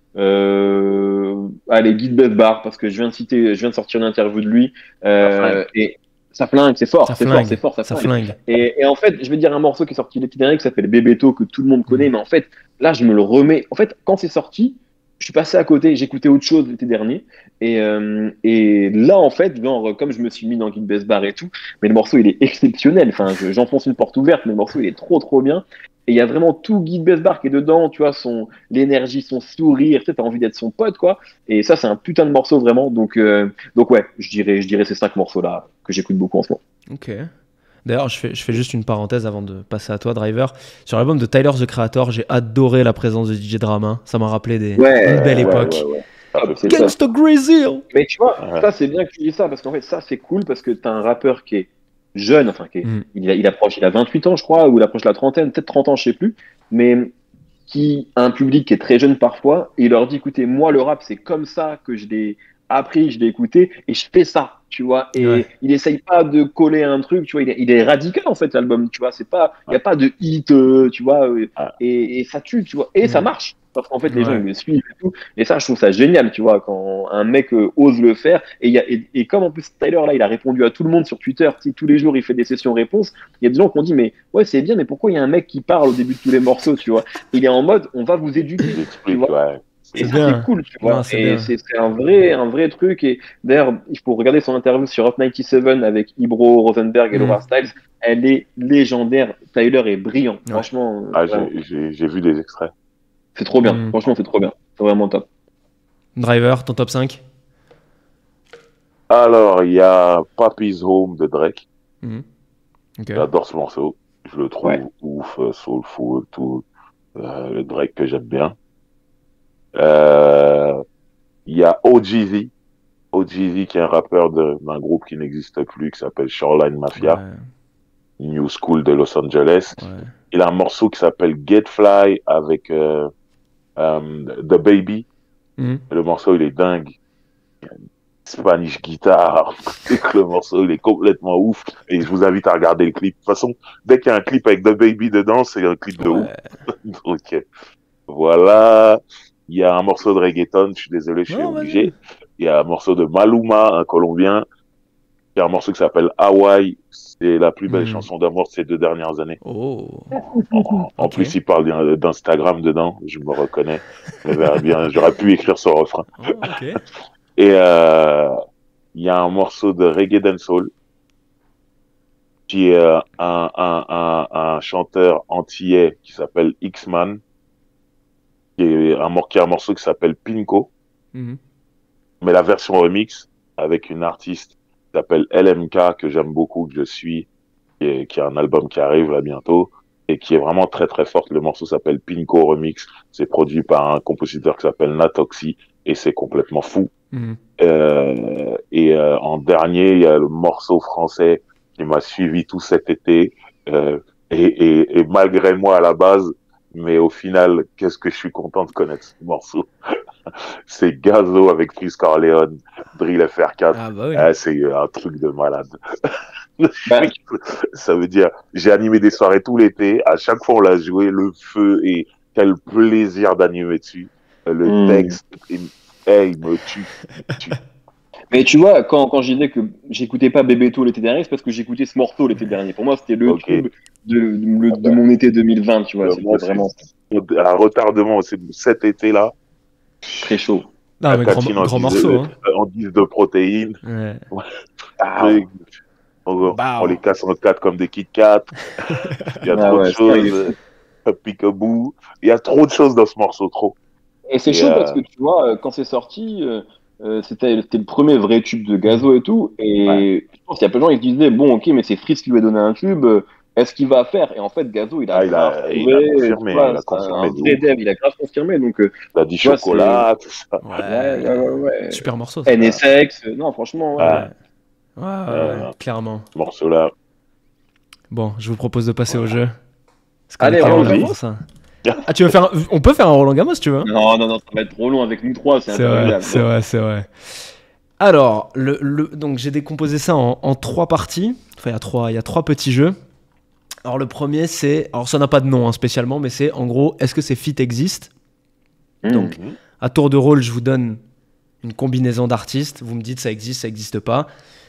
euh, allez, Guy Bar parce que je viens de citer, je viens de sortir une interview de lui. Euh, et ça flingue, c'est fort, Ça c'est fort, flingue. c'est fort, ça Ça flingue. flingue. Et, et en fait, je vais dire un morceau qui est sorti l'été dernier qui s'appelle Bébéto, que tout le monde connaît, Mhm. mais en fait, là, je me le remets. En fait, quand c'est sorti, je suis passé à côté, j'écoutais autre chose l'été dernier. Et, euh, et là, en fait, genre, comme je me suis mis dans Guide Best Bar et tout, mais le morceau, il est exceptionnel. Enfin, je- j'enfonce une porte ouverte, mais le morceau, il est trop, trop bien. Et il y a vraiment tout Guy Besbar qui est dedans, tu vois, son, l'énergie, son sourire, tu sais, t'as envie d'être son pote, quoi. Et ça, c'est un putain de morceau, vraiment. Donc, euh, donc ouais, je dirais, je dirais ces cinq morceaux-là que j'écoute beaucoup en ce moment. Ok. D'ailleurs, je fais, je fais juste une parenthèse avant de passer à toi, Driver. Sur l'album de Tyler, The Creator, j'ai adoré la présence de D J Drama. Ça m'a rappelé des, Ouais, une belle ouais, époque. ouais, ouais. Ah, Hop, c'est ça. Gangsta Grizzly. Mais tu vois, Ouais. ça c'est bien que tu dis ça, parce qu'en fait, ça c'est cool, parce que t'as un rappeur qui est jeune, enfin, qui est, Mm. il, a- il approche, il a vingt-huit ans, je crois, ou il approche la trentaine, peut-être trente ans, je sais plus, mais qui a un public qui est très jeune parfois, et il leur dit, écoutez, moi, le rap, c'est comme ça que je l'ai appris, je l'ai écouté, et je fais ça, tu vois, et Ouais. il essaye pas de coller un truc, tu vois, il est, il est radical, en fait, l'album, tu vois, c'est pas, il y a pas de hit, euh, tu vois, euh, Ouais. et, et ça tue, tu vois, et ça Mm. marche. Parce qu'en fait, les gens, Ouais. ils le suivent et tout. Et ça, je trouve ça génial, tu vois, quand un mec euh, ose le faire. Et, il y a, et, et comme en plus, Tyler, là, il a répondu à tout le monde sur Twitter, tu sais, tous les jours, il fait des sessions réponses. Il y a des gens qui ont dit, mais ouais, c'est bien, mais pourquoi il y a un mec qui parle au début de tous les morceaux, tu vois? Il est en mode, on va vous éduquer, Il tu explique, vois. ouais. Et C'est ça, bien. c'est cool, tu Non, vois. c'est bien. Et c'est c'est un vrai, un vrai truc. Et d'ailleurs, il faut regarder son interview sur Hot quatre-vingt-dix-sept avec Ibro, Rosenberg et Mm. Laura Styles. Elle est légendaire. Tyler est brillant. Ouais. Franchement, Ah, vraiment. j'ai- j'ai j'ai vu des extraits. C'est trop bien. Mm. Franchement, c'est trop bien. C'est vraiment top. Driver, ton top cinq. Alors, il y a Papi's Home de Drake. Mm. Ok. J'adore ce morceau. Je le trouve Ouais. ouf, euh, soulful, tout. Euh, le Drake que j'aime bien. Euh, Il y a O G Z. O G Z qui est un rappeur de- d'un groupe qui n'existe plus, qui s'appelle Shoreline Mafia, Ouais. New School de Los Angeles. Ouais. Il a un morceau qui s'appelle Get Fly avec euh, euh, The Baby. Mm. Le morceau, il est dingue. Spanish guitare. Et que le morceau, il est complètement ouf. Et je vous invite à regarder le clip. De toute façon, dès qu'il y a un clip avec The Baby dedans, c'est un clip de ouf. Ouais. Donc, euh, voilà. Il y a un morceau de reggaeton, je suis désolé, je suis Non, obligé. vas-y. Il y a un morceau de Maluma, un Colombien. Il y a un morceau qui s'appelle Hawaii. C'est la plus belle Mm. chanson d'amour de ces deux dernières années. Oh. En, en Ok. plus, il parle d'in- d'Instagram dedans. Je me reconnais. Mais ben, bien, j'aurais pu écrire son refrain. Oh, ok. Et euh, il y a un morceau de Reggae Dancehall qui est euh, un, un, un, un chanteur antillais qui s'appelle X-Man, qui est un, mor- qui a un morceau qui s'appelle Pinko, Mhm. mais la version remix avec une artiste qui s'appelle L M K, que j'aime beaucoup, que je suis, qui, est, qui a un album qui arrive là bientôt, et qui est vraiment très très forte. Le morceau s'appelle Pinko Remix, c'est produit par un compositeur qui s'appelle Natoxy, et c'est complètement fou. Mhm. Euh, et euh, en dernier, il y a le morceau français qui m'a suivi tout cet été, euh, et, et, et malgré moi à la base, mais au final, qu'est-ce que je suis content de connaître ce morceau. C'est Gazo avec Chris Corleone, Drill F R quatre. Ah bah oui. Ah, c'est un truc de malade. Bah, Ça veut dire, j'ai animé des soirées tout l'été, à chaque fois on l'a joué, le feu, et quel plaisir d'animer dessus. Le Mm. texte, il, hey, il me tue, il me tue. mais tu vois, quand, quand je disais que j'écoutais pas Bébéto l'été dernier, c'est parce que j'écoutais ce morceau l'été dernier. Pour moi, c'était le Ok. tube de, de, de mon été deux mille vingt, tu vois. Euh, C'était moi, c'est- vraiment Un retardement, c'est cet été-là, très chaud. Non, la mais grand, cantine en grand dix morceau. de, Hein. en dix de protéines, Ouais. Ah, trucs, on, Bah, on les casse en quatre comme des Kit Kat. Il y a Ah trop ouais, de c'est dingue. choses. euh, Peekaboo. Il y a trop de choses dans ce morceau, trop. Et c'est Et, chaud euh, parce que tu vois, euh, quand c'est sorti, euh, euh, c'était c'était le premier vrai tube de Gazo et tout. Et je pense qu'il y a plein de gens qui se disaient, bon, ok, mais c'est Freeze qui lui a donné un tube. euh, Est-ce qu'il va faire? Et en fait, Gazo, il a Ah, il a- grave il trouvé, a confirmé, tu vois, il a c'est confirmé un de vrai ouf. dev, il a grave confirmé. Donc, euh, T'as dit tu vois, chocolat, tout ça. Ouais. ouais, ouais, ouais, ouais. Super morceau. Ça. N S X, euh, non, franchement, ouais. Ouais. Ouais. Ouais, ouais, Euh, ouais, clairement. Ce morceau-là. Bon, je vous propose de passer au jeu. Parce qu'on Allez, est clairement Roland là Gamos. pour ça. Ah, tu veux faire un... On peut faire un Roland Gamos si tu veux. Hein. Non, non, non, ça va être trop long avec nous trois, c'est C'est vrai, interminable. c'est vrai, c'est vrai. Alors, le, le- donc j'ai décomposé ça en, en trois parties. Enfin, il y a trois, il y a trois petits jeux. Alors le premier, c'est, alors ça n'a pas de nom hein, spécialement, mais c'est en gros, est-ce que ces feats existent? Mmh. Donc, à tour de rôle, je vous donne une combinaison d'artistes. Vous me dites ça existe, ça n'existe pas.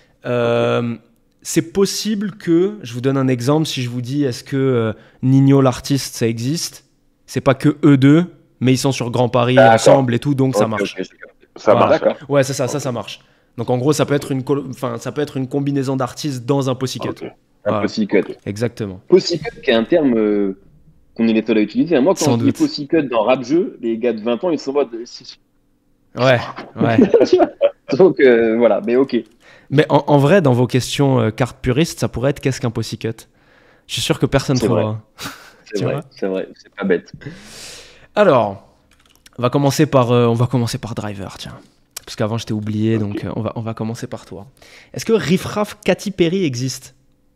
Euh, c'est possible que, je vous donne un exemple, si je vous dis est-ce que euh, Nino l'artiste ça existe? C'est pas que eux deux, mais ils sont sur Grand Paris D'accord. ensemble et tout, donc ça Ok, marche. ok, j'ai capté. Ça Voilà. marche. D'accord. Ouais, c'est ça, ça, Ok. ça marche. Donc en gros, ça peut être une, col- enfin, ça peut être une combinaison d'artistes dans un pussycut. Ok. Un Voilà. pussycut. Exactement. Pussycut qui est un terme euh, qu'on est les seuls à utiliser. Moi, quand Sans je dis doute. Pussycut dans rap jeu, les gars de vingt ans, ils sont en mode. Ouais, ouais. Donc euh, voilà, mais ok. Mais en, en vrai, dans vos questions euh, cartes puristes, ça pourrait être qu'est-ce qu'un Pussycut? Je suis sûr que personne ne C'est vrai. trouvera. C'est Tu vrai, vois c'est vrai, c'est pas bête. Alors, on va commencer par, euh, on va commencer par Driver, tiens. Parce qu'avant, je t'ai oublié, Ok. donc euh, on, va, on va commencer par toi. Est-ce que Riff Raff Katy Perry existe?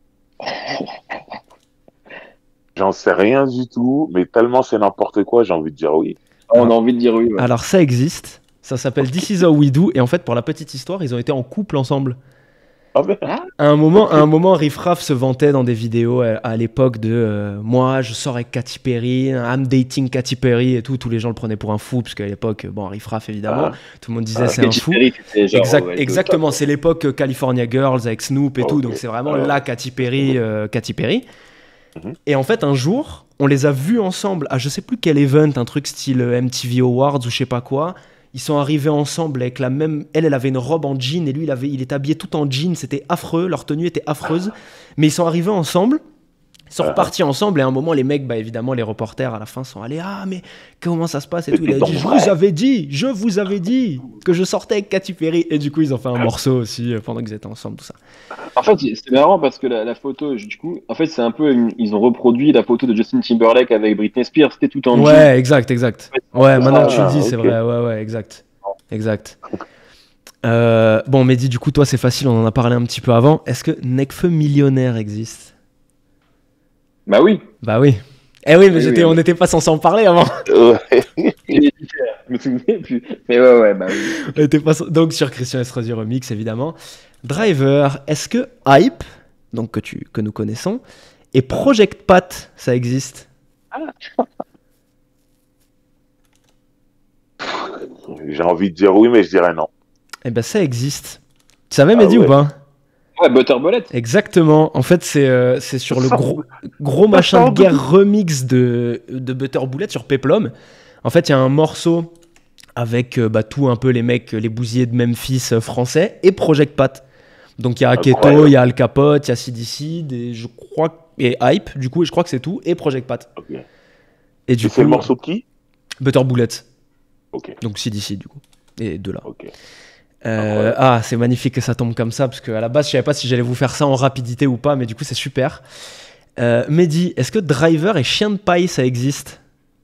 J'en sais rien du tout, mais tellement c'est n'importe quoi, j'ai envie de dire oui. On a envie de dire oui. Ouais. Alors, ça existe. Ça s'appelle This Is How We Do. Et en fait, pour la petite histoire, ils ont été en couple ensemble. Ah ben, À un moment, à un moment, Riff Raff se vantait dans des vidéos à, à l'époque de euh, moi, je sors avec Katy Perry, I'm dating Katy Perry et tout. Tous les gens le prenaient pour un fou, parce qu'à l'époque, bon, Riff Raff évidemment, Ah. tout le monde disait Ah, c'est un Katy fou. Perry, c'était genre, Exact- ouais, le exactement, top, c'est l'époque euh, California Girls avec Snoop et Ok. tout, donc c'est vraiment Ah. la Katy Perry, euh, Katy Perry. Mhm. Et en fait, un jour, on les a vus ensemble à je sais plus quel event, un truc style euh, M T V Awards ou je sais pas quoi. Ils sont arrivés ensemble avec la même. Elle, elle avait une robe en jean et lui, il, avait... il était habillé tout en jean. C'était affreux, leur tenue était affreuse. Mais ils sont arrivés ensemble. Ils sont Ah. repartis ensemble et à un moment les mecs, bah évidemment les reporters à la fin sont allés ah mais comment ça se passe et tout. Il a C'était dit je donc vous vrai. avais dit, je vous avais dit que je sortais avec Katy Perry et du coup ils ont fait un morceau aussi euh, pendant qu'ils étaient ensemble tout ça. En fait, c'est marrant parce que la, la photo, du coup, en fait, c'est un peu, une- ils ont reproduit la photo de Justin Timberlake avec Britney Spears. C'était tout en jean. Ouais exact exact. Ouais maintenant que tu le Ah, dis c'est ok. vrai ouais ouais exact exact. Euh, bon Mehdi du coup toi c'est facile on en a parlé un petit peu avant. Est-ce que Nekfeu millionnaire existe? Bah oui. Bah oui. Eh oui mais Oui, j'étais oui, on oui. n'était pas censé en parler avant. Ouais. Je me souvenais plus. Mais ouais, ouais, bah oui. On était pas... Donc sur Christian Estrosi Remix, évidemment. Driver, est-ce que Hype, donc que, tu... que nous connaissons, et Project Pat, ça existe? J'ai envie de dire oui, mais je dirais non. Eh ben ça existe. Tu savais, Ah Mehdi, ouais. ou pas? Ouais, Butter Bullet. Exactement. En fait, c'est euh, c'est sur le gros, gros machin de guerre remix de, de Butter Bullet sur Peplum. En fait, il y a un morceau avec euh, bah, tout un peu les mecs, les bousiers de Memphis euh, français et Project Pat. Donc il y a Aketo, Incroyable. il y a Al Capote, il y a C D C, et je crois et Hype du coup, et je crois que c'est tout et Project Pat. Ok. Et du Et coup, c'est le morceau de qui? Butter Bullet. Ok, Donc C D C du coup. Et de là. ok. Euh, Incroyable. ah, c'est magnifique que ça tombe comme ça parce qu'à la base, je savais pas si j'allais vous faire ça en rapidité ou pas, mais du coup, c'est super. Euh, Mehdi, est-ce que Driver et Chien de paille, ça existe?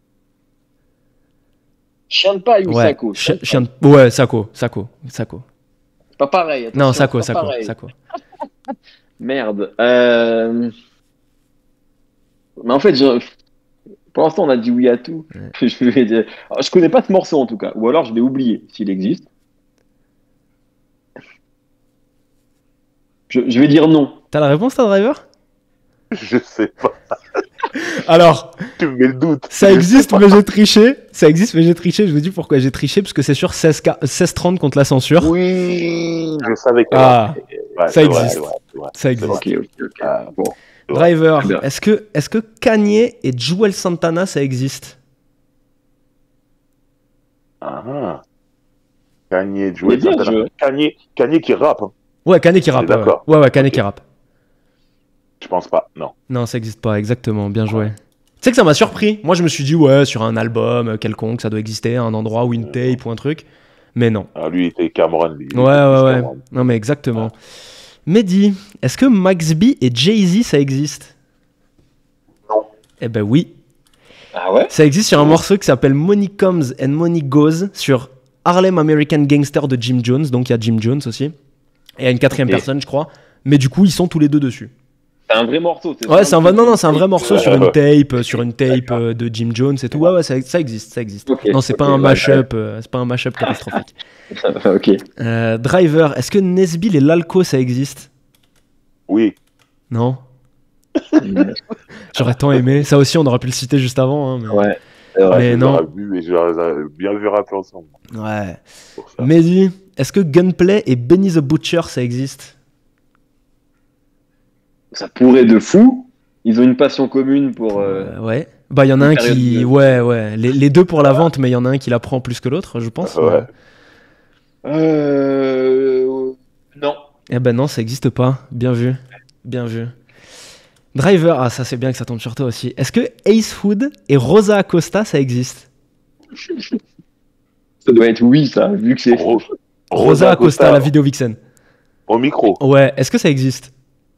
Chien de paille ou Ouais, Sako? chi- chien de... ouais, Sako, Sako, Sako. Pas pareil. Non, attention, Sako, pas Sako, pareil. Sako. Merde. Euh... Mais en fait, je... pour l'instant, on a dit oui à tout. Ouais. Je vais dire... alors, je connais pas ce morceau en tout cas, ou alors je l'ai oublié s'il existe. Je, je vais dire non. T'as la réponse, toi, Driver? Je sais pas. Alors, Tu me mets le doute. ça Je existe, sais pas. mais j'ai triché. Ça existe, mais j'ai triché. Je vous dis pourquoi j'ai triché, parce que c'est sur seize trente contre la censure. Oui, je savais que. Ah, Ouais, ça c'est vrai, existe. ouais, ouais. ça existe. Ok, ok, ok. Ah. Bon. Driver, Très bien. est-ce que, est-ce que Kanye et Joel Santana, ça existe? Ah, ah. Kanye, Il jouer est bien, ce jeu. Kanye, Kanye qui rappe, hein. Ouais, Kanye qui On est rappe. Ouais, d'accord. ouais, ouais, Kanye Ok. qui rappe. Je pense pas, non. Non, ça existe pas, exactement, bien joué. Tu sais que ça m'a surpris. Moi, je me suis dit, ouais, sur un album euh, quelconque, ça doit exister, un endroit ou une tape ou un truc. Mais non. Ah, lui, il était Cameron. Lui. Il Ouais, était ouais, plus ouais. Cameron. Non, mais exactement. Mehdi, est-ce que Max B et Jay-Z, ça existe? Non. Eh ben oui. Ah ouais? Ça existe sur un morceau qui s'appelle Money Comes and Money Goes sur Harlem American Gangster de Jim Jones. Donc il y a Jim Jones aussi. Et il y a une quatrième Ok. personne, je crois. Mais du coup, ils sont tous les deux dessus. C'est un vrai morceau. c'est Ouais, pas c'est un, truc- non, non, c'est un vrai morceau sur une Ouais. tape, euh, sur une tape euh, de Jim Jones et tout. Ouais, ouais, ça, ça existe, ça existe. Ok, Non, c'est pas ok, un ouais, mash-up, euh, c'est pas un mash-up catastrophique. Ok. Euh, Driver, est-ce que Nesbill et l'Alco ça existe? Oui. Non. J'aurais tant aimé. Ça aussi, on aurait pu le citer juste avant. Hein, mais... Ouais. c'est vrai. Mais je non. l'aurais vu et je les aurais bien vu rapper ensemble. Ouais. Pour ça. Mehdi, est-ce que Gunplay et Benny the Butcher ça existe? Ça pourrait de fou. Ils ont une passion commune pour. euh, Euh, Ouais. Bah, il y en a une un période qui. de- Ouais, ouais. Les, les deux pour la vente, mais il y en a un qui la prend plus que l'autre, je pense. Ouais. Euh... Non. Eh ben non, ça existe pas. Bien vu. Bien vu. Driver, ah ça c'est bien que ça tombe sur toi aussi. Est-ce que Ace Hood et Rosa Acosta ça existe? Ça doit être oui, ça, vu que c'est. Ro- Rosa Acosta, la vidéo vixen. Au micro. Ouais, est-ce que ça existe?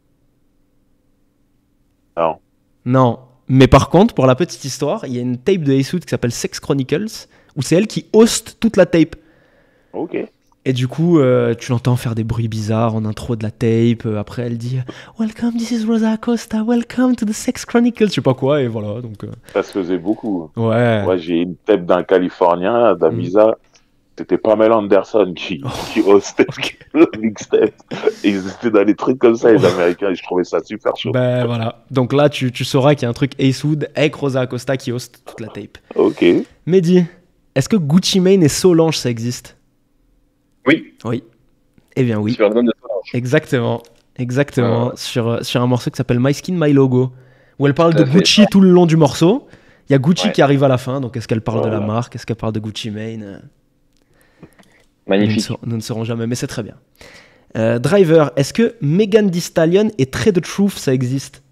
Non. Non. Mais par contre, pour la petite histoire, il y a une tape de Ace Hood qui s'appelle Sex Chronicles, où c'est elle qui host toute la tape. Ok. Et du coup, euh, tu l'entends faire des bruits bizarres en intro de la tape. Euh, Après, elle dit « Welcome, this is Rosa Acosta. Welcome to the Sex Chronicles. » Je sais pas quoi, et voilà. Donc, euh, Ça se faisait beaucoup. ouais. Moi, j'ai une tape d'un Californien, d'Amisa. C'était Pamela Anderson qui, qui hostait le mixtape. Et ils étaient dans des trucs comme ça, les Américains, et je trouvais ça super chaud. Ben voilà. Donc là, tu, tu sauras qu'il y a un truc Ace Hood avec Rosa Acosta qui host toute la tape. Ok. Mehdi, est-ce que Gucci Mane et Solange, ça existe? Oui. Oui. Eh bien oui. Sur l'album de Solange. Exactement. Exactement. Ouais. Sur, sur un morceau qui s'appelle My Skin, My Logo, où elle parle Tout de à fait. Gucci tout le long du morceau. Il y a Gucci Ouais. qui arrive à la fin, donc est-ce qu'elle parle de la Voilà. marque? Est-ce qu'elle parle de Gucci Mane? Euh, Nous ne, Magnifique. saurons, nous ne saurons jamais, mais c'est très bien. Euh, Driver, est-ce que Megan Thee Stallion et Trey the Truth, ça existe?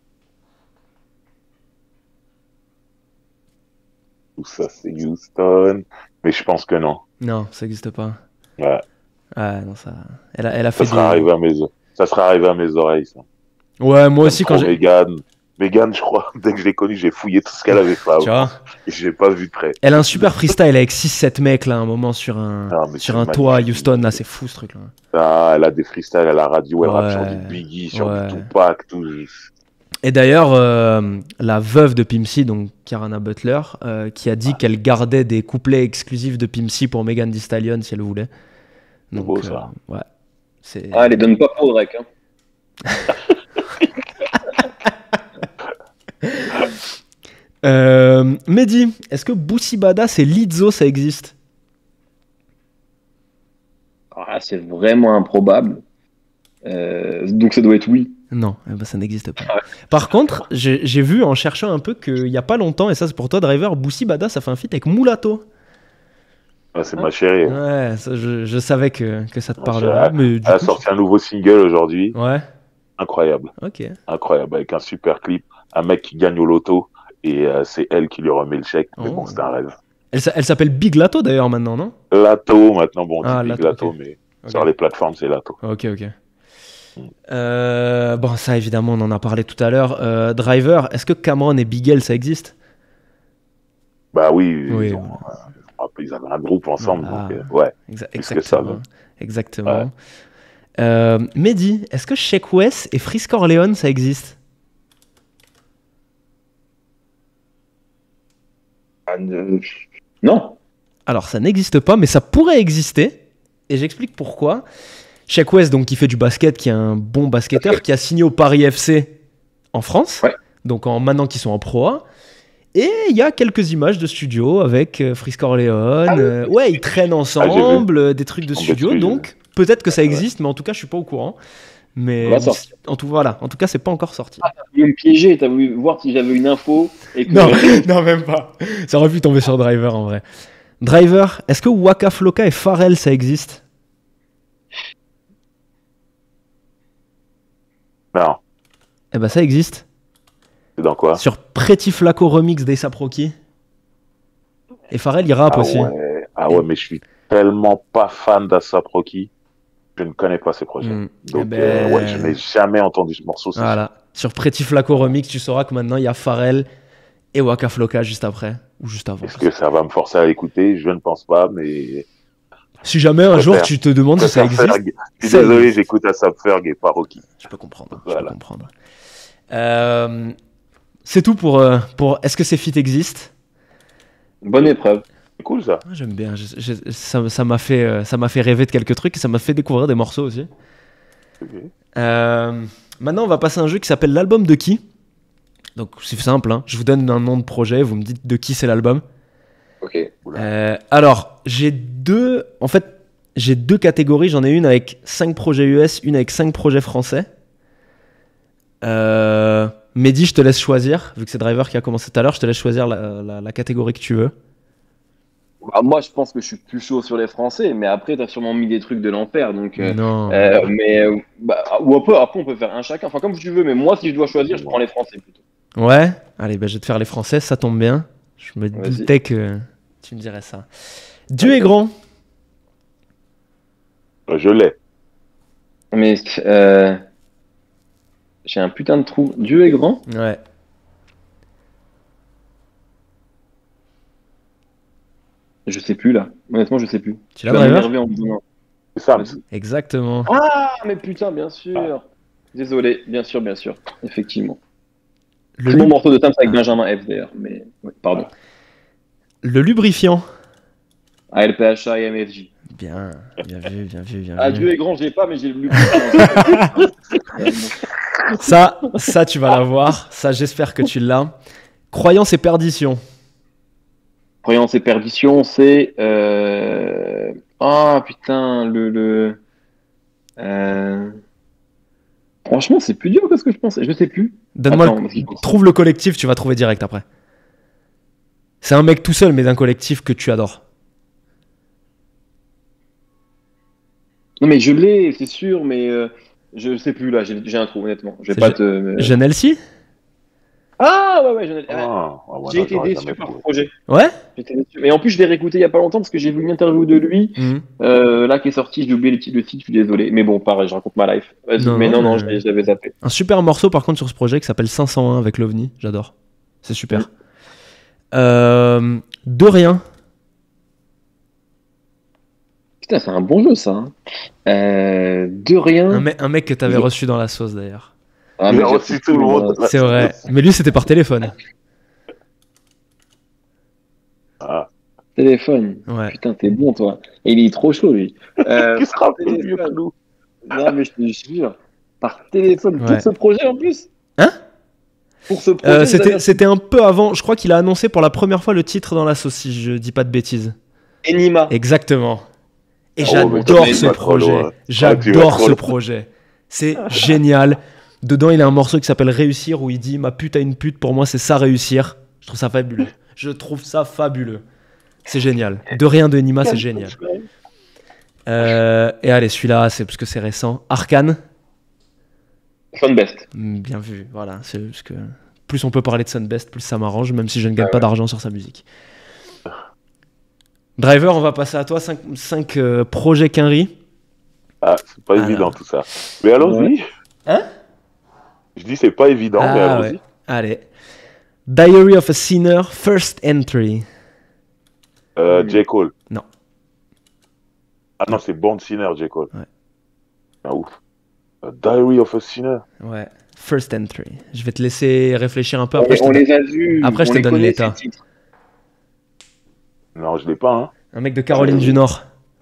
Tout ça, c'est Houston. Mais je pense que non. Non, ça n'existe pas. Ouais. Ah non, ça. Elle a, elle a fait Ça sera des. arrivé à mes, ça sera arrivé à mes oreilles, ça. Ouais, moi aussi quand Trop j'ai. Megan. Megan, je crois, dès que je l'ai connue, j'ai fouillé tout ce qu'elle avait fait Tu avant. vois, Et je l'ai pas vu de près. elle a un super freestyle avec six sept mecs là, un moment sur un, Ah, mais sur c'est un toit à magnifique. Houston là, c'est fou ce truc là. Ah, elle a des freestyles à la radio, elle rappe sur Ouais. du Biggie, sur Ouais. du Tupac, tout. Et d'ailleurs, euh, la veuve de Pimp C, donc Karana Butler, euh, qui a dit qu'elle gardait des couplets exclusifs de Pimp C pour Megan Thee Stallion si elle voulait. C'est beau, ça. ouais. C'est... Ah, elle les donne pas pour Drake. Hein. Euh, Mehdi, est-ce que Boosie Badass et Lizzo ça existe? Ah, c'est vraiment improbable. Euh, donc ça doit être oui. Non, eh ben, ça n'existe pas. Par contre, j'ai, j'ai vu en cherchant un peu qu'il y a pas longtemps, et ça c'est pour toi Driver, Boosie Badass a fait un feat avec Mulatto. Ah, c'est ma chérie. Ouais, ça, je, je savais que, que ça te Ma parlerait. chérie. Mais du Elle a coup, sorti un nouveau single aujourd'hui. ouais, Incroyable. ok. Incroyable. Avec un super clip. Un mec qui gagne au loto. Et euh, c'est elle qui lui remet le chèque. Mais Oh. bon, c'est un rêve. Elle, s'a- elle s'appelle Big Lato d'ailleurs maintenant, non? Lato, maintenant, bon, on dit Ah, Big Lato, Lato, ok. mais Ok. sur les plateformes, c'est Lato. Ok, ok. Euh, bon, ça évidemment, on en a parlé tout à l'heure. Euh, Driver, est-ce que Cameron et Bigel ça existe? Bah oui, Oui, ils, ont, euh, ils avaient un groupe ensemble. Voilà. Donc, euh, ouais. Exa- Plus que ça, exactement. même. Exactement. Ouais. Euh, Mehdi, est-ce que Sheck Wes et Frisk Orleans ça existe? Ah, ne- Non. Alors, ça n'existe pas, mais ça pourrait exister. Et j'explique pourquoi. Sheck Wes, donc, qui fait du basket, qui est un bon basketteur, Basket. qui a signé au Paris F C en France. Ouais. Donc, en, maintenant qu'ils sont en Pro A. Et il y a quelques images de studio avec euh, Frisk Orleans. Ah oui. euh, ouais, ils traînent ensemble, euh, des trucs de En studio. dessus, Donc, peut-être que ça Ouais. existe, mais en tout cas, je suis pas au courant. Mais On va sortir. en tout, voilà. En tout cas, c'est pas encore sorti. T'as voulu me piéger, t'as voulu voir si j'avais une info. Et que... Non, non, même pas. Ça aurait pu tomber sur Driver en vrai. Driver, est-ce que Waka Flocka et Pharrell ça existe? Non. Eh ben ça existe. C'est dans quoi? Sur Pretty Flaco Remix d'A$AP Rocky. Et Pharrell il rappe Ah aussi. ouais. Ah ouais, mais je suis tellement pas fan d'A$AP Rocky. Je ne connais pas ces projets. Mm. Donc, Eh ben, euh, ouais, je n'ai jamais entendu ce morceau. c'est Voilà. Sur Pretty Flaco Remix, tu sauras que maintenant il y a Pharrell et Waka Flocka juste après. Ou juste avant. Est-ce que ça va me forcer à l'écouter? Je ne pense pas, mais. Si jamais un Je jour préfère- tu te demandes si ça Je préfère existe, Ferg. Je suis ça désolé, existe. j'écoute A$AP Ferg et pas Rocky. Je peux comprendre. Je Voilà. peux comprendre. Euh, c'est tout pour, euh, pour est-ce que ces feats existent? Bonne épreuve. C'est cool ça. Ah, j'aime bien. Je- je- ça, ça m'a fait, euh, ça m'a fait rêver de quelques trucs et ça m'a fait découvrir des morceaux aussi. Ok. Euh, maintenant, on va passer à un jeu qui s'appelle l'album de qui. Donc, c'est simple. Hein. Je vous donne un nom de projet. Vous me dites de qui c'est l'album. Ok. Oula. Euh, alors, j'ai deux. En fait, j'ai deux catégories. J'en ai une avec cinq projets U S, une avec cinq projets français. Euh, Mehdi, je te laisse choisir. Vu que c'est Driver qui a commencé tout à l'heure, je te laisse choisir la, la- la catégorie que tu veux. Bah, moi, je pense que je suis plus chaud sur les Français, mais après, t'as sûrement mis des trucs de l'enfer, donc. euh, Non. euh, mais euh, bah, ou après, après, on peut faire un chacun. Enfin, comme tu veux. Mais moi, si je dois choisir, je prends les Français plutôt. Ouais. Allez, bah, je vais te faire les Français, ça tombe bien. Je me Vas-y. doutais que tu me dirais ça. Dieu est grand. Je l'ai. Mais euh, j'ai un putain de trou. Dieu est grand. Ouais. Je sais plus là. Honnêtement, je sais plus. Tu Tu l'as, vas Driver? m'énerver en me donnant. C'est ça. Vas-y. Exactement. Ah, mais putain, bien sûr. Désolé, bien sûr, bien sûr. Effectivement. Le, C'est mon lu- morceau de Tams avec Benjamin F d'ailleurs. Mais ouais, pardon. le lubrifiant. A L P H A et M F J. Bien, bien vu, bien vu, bien Ah, vu. Dieu est grand, j'ai pas, mais j'ai le Ça, ça, tu vas l'avoir. Ça, j'espère que tu l'as. Croyance et perdition. Croyance et perdition, c'est. Euh... Ah putain, le. le... Euh... Franchement, c'est plus dur que ce que je pensais. Je sais plus. Donne-moi Attends, le- parce qu'il faut- Trouve le collectif, tu vas trouver direct après. C'est un mec tout seul, mais d'un collectif que tu adores. Non, mais je l'ai, c'est sûr, mais euh, je sais plus là. J'ai j'ai un trou, honnêtement. Je vais C'est pas Je- te. Jeune Elsie? Ah ouais, ouais, j'en ai. Ah, ah ouais, J'ai non, été j'aurais déçu jamais par le trouvé. projet. Ouais. J'étais déçu. Et en plus, je l'ai réécouté il y a pas longtemps parce que j'ai vu une interview de lui. Mhm. Euh, là qui est sorti, j'ai oublié le titre, le titre, je suis désolé. Mais bon, pareil, je raconte ma life. Vas-y, Non, mais non, non, mais- je l'ai- je l'avais zappé. Un super morceau par contre sur ce projet qui s'appelle cinq cent un avec l'OVNI. J'adore. C'est super. Mhm. Euh, de rien. Putain, c'est un bon jeu ça. hein. Euh, de rien. Un, me- un mec que t'avais Je- reçu dans la sauce d'ailleurs. Ah, Il mais a j'ai reçu reçu tout le tout monde. monde. C'est vrai. Mais lui, c'était par téléphone. Ah, Téléphone. Ouais. Putain, t'es bon toi. Et il est trop chaud lui. Euh, qui sera plus téléphone. vieux que nous? Non, mais je te jure. Par téléphone. Ouais. Pour ce projet en plus. Hein Pour ce projet. Euh, vous c'était, avez- c'était un peu avant. Je crois qu'il a annoncé pour la première fois le titre dans la sauce, si je dis pas de bêtises. Enima. Exactement. Et Oh, mais j'adore tu ce vas trop projet. loin. Ah, tu vas J'adore trop ce loin. projet. C'est génial. Dedans, il a un morceau qui s'appelle Réussir où il dit ma pute a une pute, pour moi, c'est ça réussir. Je trouve ça fabuleux. Je trouve ça fabuleux. C'est génial. De rien de Nima, c'est génial. Euh, et allez, celui-là, c'est parce que c'est récent. Arcane. Sunbest. Mm, Bien vu. Voilà. C'est parce que plus on peut parler de Sunbest, plus ça m'arrange, même si je ne gagne Ah pas ouais. d'argent sur sa musique. Driver, on va passer à toi. cinq projets Quinry. Ah, c'est pas Alors. évident tout ça. Mais allons-y. Hein Je dis c'est pas évident, mais Ah, allons-y. ouais. Allez. Diary of a Sinner, First Entry. Euh, Mm. J. Cole. Non. Ah non, c'est Born Sinner, J. Cole. Ouais. Ah ouf. A Diary of a Sinner. Ouais. First Entry. Je vais te laisser réfléchir un peu. On, Après, je te on donne- les a vus. Après, je on te les donne connaît, l'état. ces titres. Non, je l'ai pas, hein. Un mec de Caroline du Nord.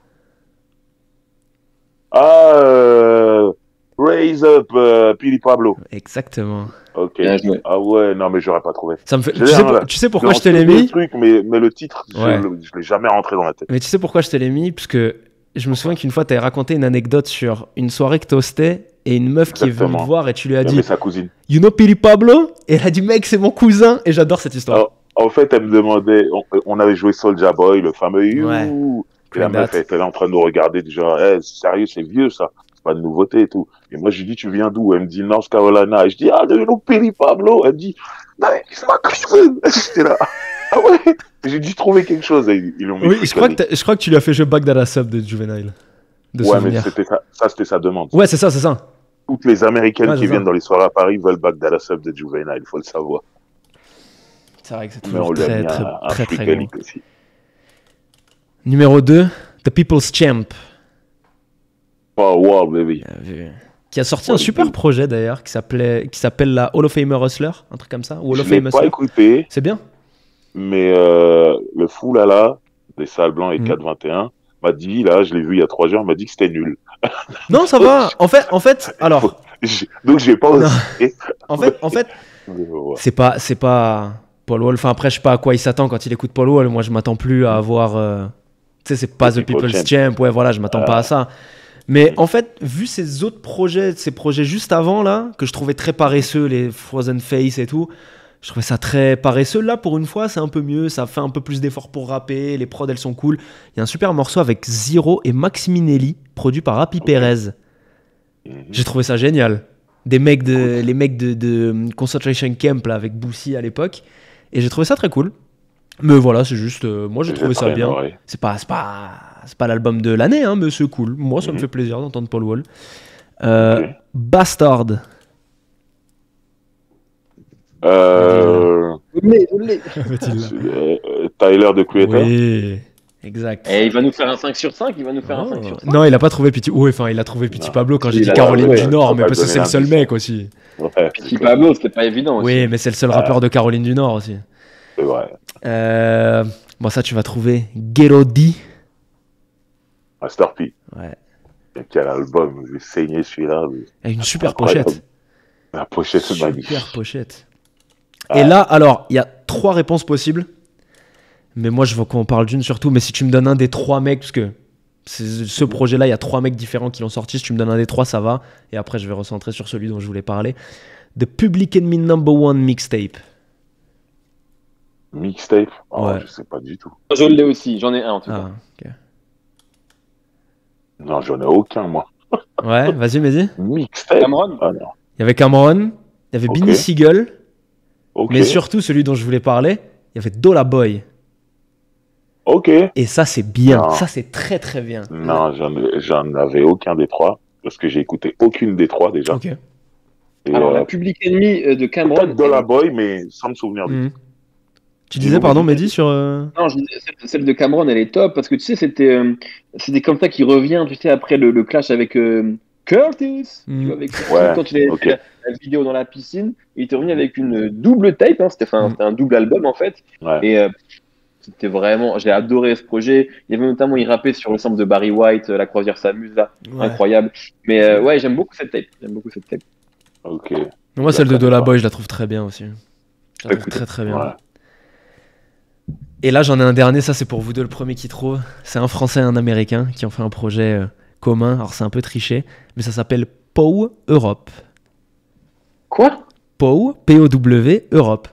Ah, euh, Raise Up, euh, Pili Pablo. Exactement. Ok. Bien joué. Ah ouais, non, mais j'aurais pas trouvé. Ça me fait... Je tu, l'ai, sais hein, pour- là. tu sais pourquoi Non, je te l'ai c'est le mis truc, mais, mais le titre, je, Ouais. le- je l'ai jamais rentré dans la tête. Mais tu sais pourquoi je te l'ai mis? Parce que je me souviens qu'une fois, tu avais raconté une anecdote sur une soirée que tu hostais et une meuf qui est venue te Exactement. voir et tu lui as Mais dit sa cousine. You know Pili Pablo? Et elle a dit mec, c'est mon cousin. Et j'adore cette histoire. Alors, en fait, elle me demandait, on, on avait joué Soulja Boy, le fameux You. Ouais. Et la Play meuf that. elle était là en train de nous regarder, du genre, hey, c'est sérieux, c'est vieux ça, c'est pas de nouveauté et tout. Et moi, je lui dis, tu viens d'où? Elle me dit, North Carolina. Et je dis, ah, de nous, Pili Pablo. Elle me dit, non, c'est ma cousine. J'étais là, ah ouais. J'ai dû trouver quelque chose. Et ils ils l'ont mis. Oui, toute je crois, la que t'as- je crois que tu lui as fait jouer Bagdad Sub de Juvenile. De nuit. Ouais, mais souvenir. c'était ça, ça c'était sa demande. Ouais, c'est ça, c'est ça. Toutes les Américaines Ouais, qui c'est viennent ça. dans les soirées à Paris veulent Bagdad Sub de Juvenile, il faut le savoir. C'est vrai que c'est Mais on toujours lui a très, mis très, un, un très, très, fric grand. Elite aussi. Numéro deux, The People's Champ. Oh, wow, baby. Bien vu. Qui a sorti un Ouais, super oui. projet d'ailleurs qui s'appelait qui s'appelle la Hall of Famer Hustler, un truc comme ça, ou Hall Je of l'ai Fame pas Hustler. écouté, C'est bien. mais euh, le fou là là, des salles blancs et Mhm. quatre vingt et un, m'a dit, là, je l'ai vu il y a trois jours, m'a dit que c'était nul. Non, ça va. En fait, en fait, alors, J'ai- Donc j'ai pas Non. osé. en fait, en fait, Mais ouais. c'est pas, c'est pas Paul Wall. Enfin après, je sais pas à quoi il s'attend quand il écoute Paul Wall. Moi, je m'attends plus à avoir. euh, Tu sais, c'est pas The The People's People's Champ. Ouais, voilà, je m'attends Ah. pas à ça. Mais en fait, vu ces autres projets, ces projets juste avant là, que je trouvais très paresseux, les Frozen Face et tout, Je trouvais ça très paresseux. Là, pour une fois, c'est un peu mieux. Ça fait un peu plus d'efforts pour rapper. Les prods, elles sont cool. Il y a un super morceau avec Zero et Max Minelli, produit par Happy Ok. Perez. Mhm. J'ai trouvé ça génial. Des mecs de, les mecs de, de Concentration Camp là, avec Boosie à l'époque. Et j'ai trouvé ça très cool. Mais voilà, c'est juste. euh, moi, j'ai J'ai trouvé ça rien bien. oreille. C'est pas, c'est pas, c'est pas l'album de l'année, hein, mais c'est cool. Moi, ça me Mhm. fait plaisir d'entendre Paul Wall. Euh, Ok. Bastard. Euh, Je l'ai, je l'ai. euh, euh, Tyler de Creator. Oui, exact. Et il va nous faire un cinq sur cinq, il va nous faire un Oh. cinq sur cinq. Non, il a pas trouvé Petit. Oui, enfin, il a trouvé Petit Non. Pablo quand Si, j'ai dit il a- Caroline ouais, du Nord, on mais va parce que donner c'est le seul l'indice. mec aussi. Ouais, c'est Petit clair. Pablo, c'était pas évident aussi. Oui, mais c'est le seul Ouais. rappeur de Caroline du Nord aussi. C'est vrai. Euh, Bon, ça, tu vas trouver Ghetto D. Master P. Ouais. Et quel album. J'ai saigné celui-là. mais Avec une super incroyable. pochette. La pochette, c'est Super magnifique. pochette. Ah. Et là, alors, il y a trois réponses possibles. Mais moi, je veux qu'on parle d'une surtout. Mais si tu me donnes un des trois mecs, parce que c'est- ce projet-là, il y a trois mecs différents qui l'ont sorti. Si tu me donnes un des trois, ça va. Et après, je vais recentrer sur celui dont je voulais parler. The Public Enemy Number One Mixtape. Mixtape. Oh, Ouais. je sais pas du tout. Je l'ai aussi, j'en ai un en tout cas. Ah, ok. Non, j'en ai aucun, moi. Ouais, vas-y, Mehdi. Mixtape. Cameron. Ah non. Il y avait Cameron, il y avait Ok. Beanie Siegel, Ok. mais surtout celui dont je voulais parler, il y avait Dolla Boy. Ok. Et ça, c'est bien. Non. Ça, c'est très, très bien. Non, j'en j'en avais aucun des trois. Parce que j'ai écouté aucune des trois déjà. Ok. Et, Alors, euh, la Public Enemy euh, de Cameron. peut-être Dolla Boy, mais sans me souvenir du Mhm. Tu Dis-nous, disais, pardon, Mehdi. Mehdi, sur. euh, Non, je disais, celle, celle de Cameron, elle est top parce que tu sais, c'était euh, c'était comme ça qui revient, tu sais, après le, le clash avec euh, Curtis. Mm. Tu vois, avec Curtis, Ouais, quand il avait ok. fait la, la vidéo dans la piscine, il était revenu avec une double tape, hein, c'était enfin, Mm. c'était un double album en fait. Ouais. Et euh, c'était vraiment, j'ai adoré ce projet. Il y avait notamment, il rappait sur le sample de Barry White, euh, La croisière s'amuse là, Ouais. incroyable. Mais euh, ouais, j'aime beaucoup cette tape. J'aime beaucoup cette tape. Ok. Moi, celle de D'accord, Dolla d'accord. Boy, je la trouve très bien aussi. Je la trouve Écoute, très, très bien. Ouais. Et là, j'en ai un dernier, ça, c'est pour vous deux, le premier qui trouve. C'est un Français et un Américain qui ont fait un projet euh, commun. Alors, c'est un peu triché, mais ça s'appelle P O W Europe. Quoi? P O W, P O W, Europe.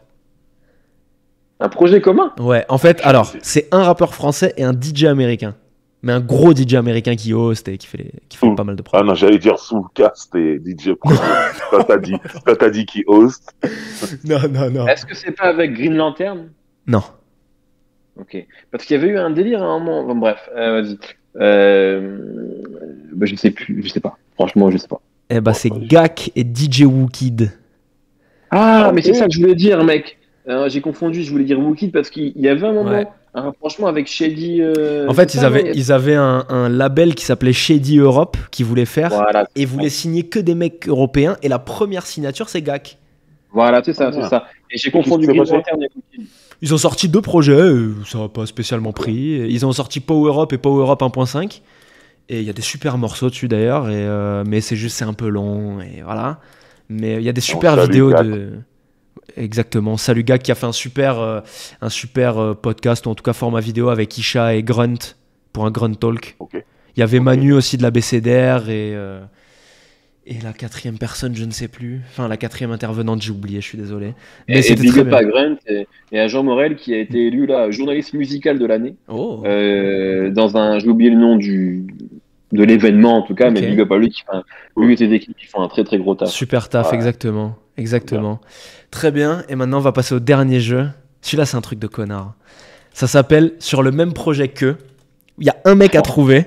Un projet commun? Ouais, en fait, alors, c'est un rappeur français et un D J américain. Mais un gros D J américain qui host et qui fait, les- qui fait Ouh. pas mal de Ah projets. non, j'allais dire Soulcast et D J Premier. Quand t'as dit, quand t'as dit qui host. Non, non, non. Est-ce que c'est pas avec Green Lantern? Non. Ok. Parce qu'il y avait eu un délire à un moment. Bon, bref, euh, vas-y. Euh... Bah, je sais plus, je sais pas. Franchement, je sais pas. Eh bah, Oh, c'est pas du tout. Gak et D J Wookid. Ah, Ok. mais c'est ça que je voulais dire, mec. Euh, j'ai confondu, je voulais dire Wookid parce qu'il y avait un moment, Ouais. un rapprochement avec Shady. euh, En fait, c'est ils ça, avaient, non, il y a- ils avaient un, un label qui s'appelait Shady Europe qui voulait faire Voilà, et voulait signer que des mecs européens. Et la première signature, c'est Gak. voilà, c'est ça, Ah, c'est merde. ça. Et j'ai Qu'est-ce confondu qui s'est Green passé Lantern et Wookid. Ils ont sorti deux projets, euh, ça n'a pas spécialement pris. Ils ont sorti Power Up et Power Up un point cinq. Et il y a des super morceaux dessus d'ailleurs, et, euh, mais c'est juste, c'est un peu long, et voilà. Mais il y a des super salue vidéos Gak. de. Exactement. Salut Gak qui a fait un super, euh, un super euh, podcast, ou en tout cas format vidéo avec Isha et Grunt pour un Grunt Talk. Ok. Il y avait Ok. Manu aussi de la B C D R et, euh, et la quatrième personne, je ne sais plus. Enfin, la quatrième intervenante, j'ai oublié, je suis désolé. Mais Et, et c'était big très up bien. à Grunt et, et à Jean Morel qui a été élu là, journaliste musical de l'année. Oh. Euh, dans un, j'ai oublié le nom du, de l'événement en tout cas, Ok. mais big up à lui qui fait un, lui et ses équipes qui font un très très gros taf. Super taf, Ouais. exactement. Exactement. Très bien. Et maintenant, on va passer au dernier jeu. Celui-là, c'est un truc de connard. Ça s'appelle Sur le même projet que. Il y a un mec à trouver.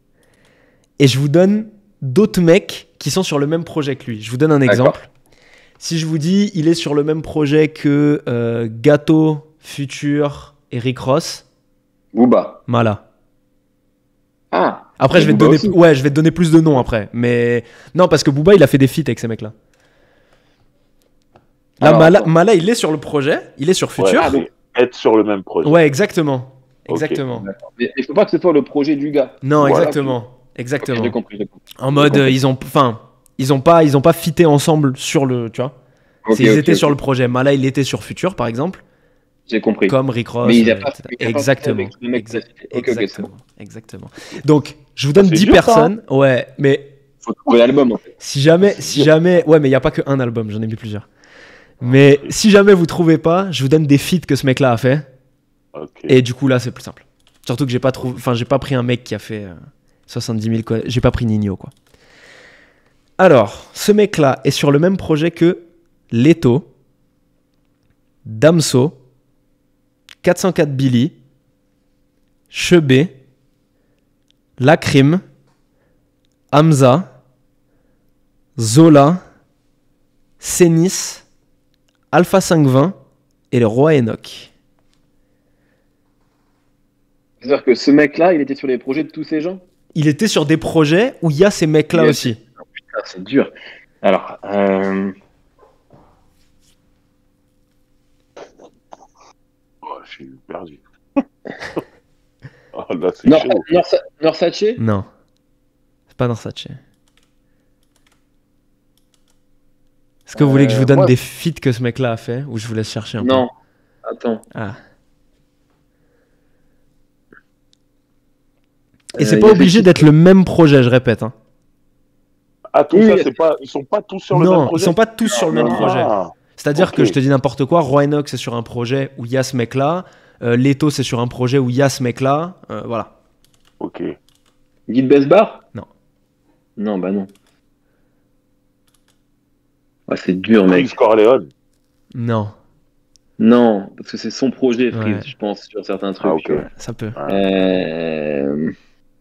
Et je vous donne d'autres mecs qui sont sur le même projet que lui. Je vous donne un D'accord. exemple. Si je vous dis, il est sur le même projet que euh, Gâteau, Futur et Rick Ross, Booba. Mala. Ah. Après, je vais, te Booba donner, aussi. ouais, je vais te donner plus de noms après. Mais non, parce que Booba, il a fait des feats avec ces mecs-là. Là, Alors, Mala, attends. Mala, il est sur le projet, il est sur Future. Ouais, mais être sur le même projet. Ouais, exactement. Ok. Exactement. Mais il faut pas que ce soit le projet du gars. Non, Voilà. exactement. Ok, Exactement. j'ai compris, j'ai compris. En mode, compris. euh, ils ont, enfin, ils ont pas, ils ont pas fité ensemble sur le, tu vois. Ok, C'est- ils ok, étaient ok. sur le projet. Mala, il était sur Future, par exemple, J'ai compris. comme Rick Ross. Mais il a euh, pas- et cetera. il a pas fait Exactement. avec le mec Exa- précédent. Ok, ok, c'est exactement. Exactement. Donc, je vous donne c'est dix dur, ça, personnes. Ouais, mais Faut trouver l'album en fait. si jamais, si jamais, ouais, mais il y a pas que un album. J'en ai mis plusieurs. Mais si jamais vous trouvez pas, je vous donne des feats que ce mec-là a fait. Ok. Et du coup, là, c'est plus simple. Surtout que j'ai pas trouvé, enfin, j'ai pas pris un mec qui a fait euh, soixante-dix mille. co- J'ai pas pris Nino, quoi. Alors, ce mec-là est sur le même projet que Leto, Damso, quatre cent quatre Billy, Chebet, Lacrim, Hamza, Zola, Sénis, Alpha cinq cent vingt et le roi Enoch. C'est-à-dire que ce mec-là, il était sur les projets de tous ces gens. Il était sur des projets où il y a ces mecs-là Yes. aussi. Putain, c'est dur. Alors, euh... Oh, je suis perdu. Oh, là, c'est Nor- chaud. Norsa- Norsace. Non. C'est pas Norsace. Est-ce que vous voulez que je vous Euh, donne moi- des feats que ce mec-là a fait ou je vous laisse chercher un Non. Attends. peu? Ah. Et Euh, c'est il pas a fait obligé qui- d'être le même projet, je répète. Hein. Ah, tout Oui, ça, oui. c'est pas, ils sont pas tous sur le même Non, ils projet. sont pas tous sur le même non. projet. Ah, C'est-à-dire ok. que je te dis n'importe quoi. Roi Enoch, c'est sur un projet où il y a ce mec-là. Euh, Leto, c'est sur un projet où il y a ce mec-là. Euh, voilà. ok. Guy de Besbar. Non. Non, bah non. Ah, c'est dur, mec. Chris Corleone. Non. Non, parce que c'est son projet, Freeze, Ouais. je pense, sur certains trucs. Ah, ok. tu vois. Ça peut. Euh...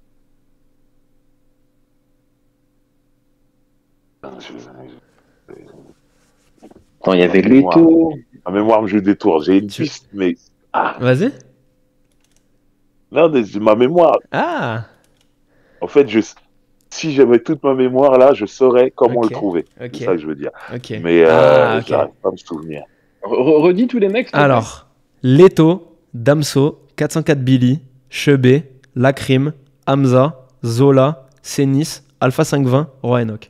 Attends, il y avait Ma mémoire. Leto. Ma mémoire me joue des tours. J'ai une Tu- piste, mais. Ah, Vas-y. non, mais c'est ma mémoire. Ah. En fait, je... si j'avais toute ma mémoire là, je saurais comment Ok. le trouver. Ok. C'est ça que je veux dire. Ok. Mais euh, Ah, ok. j'arrive pas à me souvenir. Re- Redis tous les mecs. s'il te plaît. Alors, Leto, Damso, quatre cent quatre Billy, Chebet, Lacrim, Hamza, Zola, Sénis, Alpha cinq cent vingt, Roi Enoch.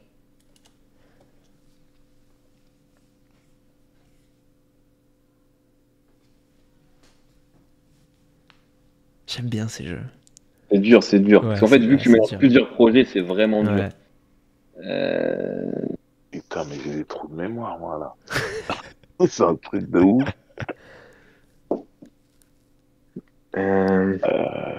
J'aime bien ces jeux. C'est dur, c'est dur. Ouais, Parce qu'en fait, c'est- vu que tu c'est mélanges dur. plusieurs projets, c'est vraiment dur. Ouais. Euh... Putain, mais j'ai des trous de mémoire, moi là. C'est un truc de ouf. Euh... Euh,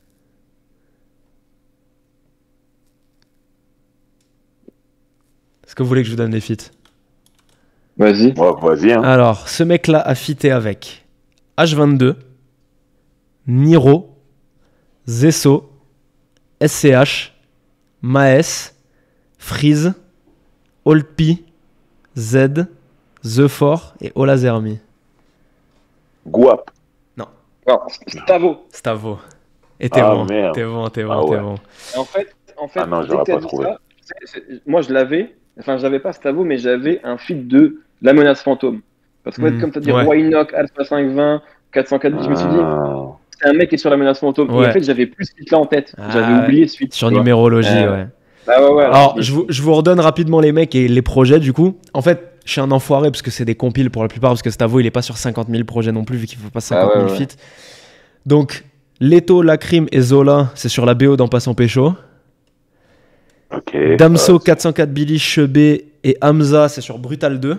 Est-ce que vous voulez que je vous donne les feats? Vas-y. bon, vas-y, hein. Alors, ce mec-là a fité avec H vingt-deux, Niro, Zesso, S C H, Maes, Freeze, Olpi, Z, The Four et Olazermi. Guap. Alors, Stavo. Stavo. Et t'es Ah, bon, merde. t'es bon, t'es bon, Ah, t'es ouais. bon. En fait, en fait Ah non, dès j'aurais que t'as pas dit trouvé. ça, c'est- c'est- moi je l'avais, enfin j'avais pas Stavo, mais j'avais un feed de La Menace Fantôme. Parce qu'en Mhm. fait, comme tu as dit, Ouais. Roi Enoch, Alpha cinq cent vingt, quatre cent quatre, je me suis dit, Ah. c'est un mec qui est sur La Menace Fantôme. Ouais. Et en fait, j'avais plus ce feed-là en tête. Ah, j'avais ouais. oublié ce feed. Sur tu vois. numérologie, Euh, ouais. Ah ouais, ouais. Alors, je vous, je vous redonne rapidement les mecs et les projets du coup. En fait, je suis un enfoiré parce que c'est des compiles pour la plupart, parce que Stavo il est pas sur cinquante mille projets non plus, vu qu'il faut pas cinquante mille Ah ouais, ouais. feats. Donc, Leto, Lacrim et Zola, c'est sur la B O d'En Passant Pécho. Ok. Damso, Euh, quatre cent quatre Billy, Chebet et Hamza, c'est sur Brutal deux.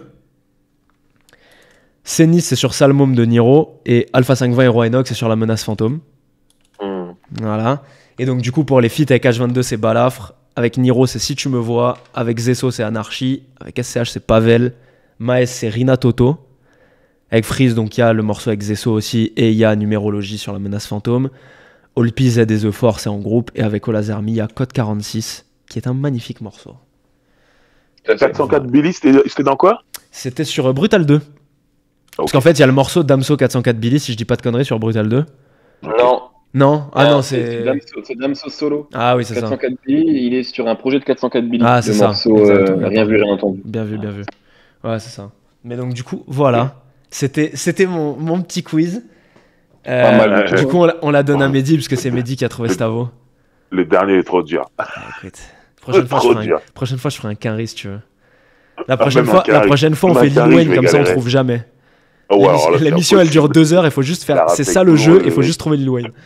Sénis, c'est sur Salmom de Niro. Et Alpha cinq cent vingt et Roi Enoch, c'est sur La Menace Fantôme. Hmm. Voilà. Et donc, du coup, pour les feats avec H vingt-deux, c'est Balafre. Avec Niro, c'est Si Tu Me Vois. Avec Zesso, c'est Anarchy. Avec S C H, c'est Pavel. Maes, c'est Rina Toto. Avec Freeze, donc il y a le morceau avec Zesso aussi. Et il y a Numérologie sur La Menace Fantôme. Olpi, Z et The Four, c'est en groupe. Et avec Olazermi, il y a Code quarante-six, qui est un magnifique morceau. Tout à fait. quatre cent quatre Billy, c'était c'était dans quoi? C'était sur euh, Brutal deux. Parce Ok. qu'en fait, il y a le morceau Damso quatre cent quatre Billy, si je dis pas de conneries, sur Brutal deux. Non. Non Ah Ah, non, c'est c'est. Damso, c'est Damso solo. Ah oui, c'est ça. quatre cent quatre Billy, il est sur un projet de quatre cent quatre Billy. Ah, le c'est ça. morceau, Exact, euh, exact. rien vu, rien entendu. Bien vu, bien vu. Ouais, c'est ça. Mais donc, du coup, voilà. C'était, c'était mon, mon petit quiz. Euh, Pas mal, du coup, on la, on la donne à Mehdi, parce que c'est Mehdi qui a trouvé Stavo. Le dernier est trop dur. Ah, écoute, prochaine, fois, je Trop ferai un, dur. prochaine fois, je ferai un quinri, si tu veux. La prochaine, même un fois, la quinri. prochaine fois, on Même fait un Lil quinri, je Wayne, vais comme ça, on galérer. trouve jamais. Oh, ouais, alors L'émission- là, c'est L'émission, elle dure impossible. deux heures, il faut juste faire. La C'est ça répète le jeu, toujours, il faut le- juste trouver Lil Wayne.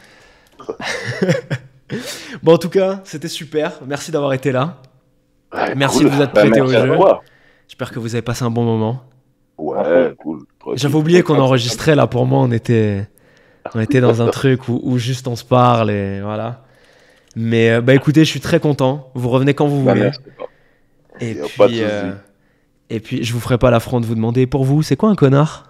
Bon, en tout cas, c'était super. Merci d'avoir été là. Ouais, Merci cool. de vous être Bah, prêté au merci à jeu. toi. J'espère que vous avez passé un bon moment. Ouais, cool. J'avais oublié qu'on enregistrait là. Pour moi, on était, on était dans un truc où, où juste on se parle et voilà. Mais euh, bah écoutez, je suis très content. Vous revenez quand vous Bah, voulez. merci. Et Y a puis, pas de souci. euh, et puis, je vous ferai pas l'affront de vous demander. Pour vous, c'est quoi un connard?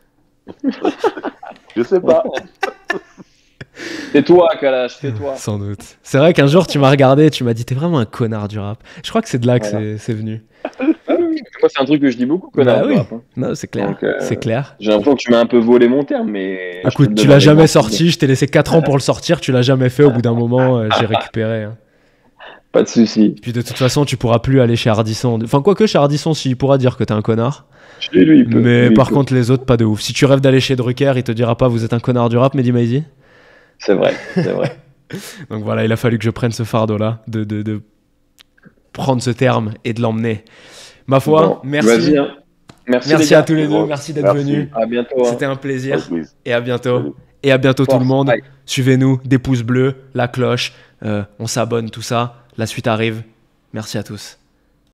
Je sais pas. C'est toi, Kalash, c'est toi. Sans doute. C'est vrai qu'un jour, tu m'as regardé et tu m'as dit, t'es vraiment un connard du rap. Je crois que c'est de là que Voilà. c'est- c'est venu. Ah oui, moi, c'est un truc que je dis beaucoup, connard. Bah du oui. rap, hein. Non, c'est clair. Donc, euh, C'est clair. J'ai l'impression que tu m'as un peu volé mon terme, mais. je te Écoute, le tu donne l'as avec jamais grand sorti. Je t'ai laissé quatre ans pour le sortir. Tu l'as jamais fait. Au bout d'un moment, euh, j'ai récupéré. hein. plaisir. Pas de souci. Puis de toute façon, tu pourras plus aller chez Ardisson. Enfin, quoique chez Ardisson, si, il pourra dire que t'es un connard. Chez lui, il peut. Mais Lui, il par peut. contre, les autres, pas de ouf. Si tu rêves d'aller chez Drucker, il te dira pas, vous êtes un connard du rap, Mehdi Maizi. C'est vrai, c'est vrai. Donc voilà, il a fallu que je prenne ce fardeau-là, de, de, de prendre ce terme et de l'emmener. Ma foi, Bon, merci. Vas-y, hein. Merci, Merci les gars. à tous les deux, Bon, merci d'être merci. venus. À bientôt. hein. C'était un plaisir. Avec plaisir. Et à bientôt. Salut. Et à bientôt tout Force. le monde. Bye. Suivez-nous, des pouces bleus, la cloche, euh, on s'abonne, tout ça. La suite arrive. Merci à tous.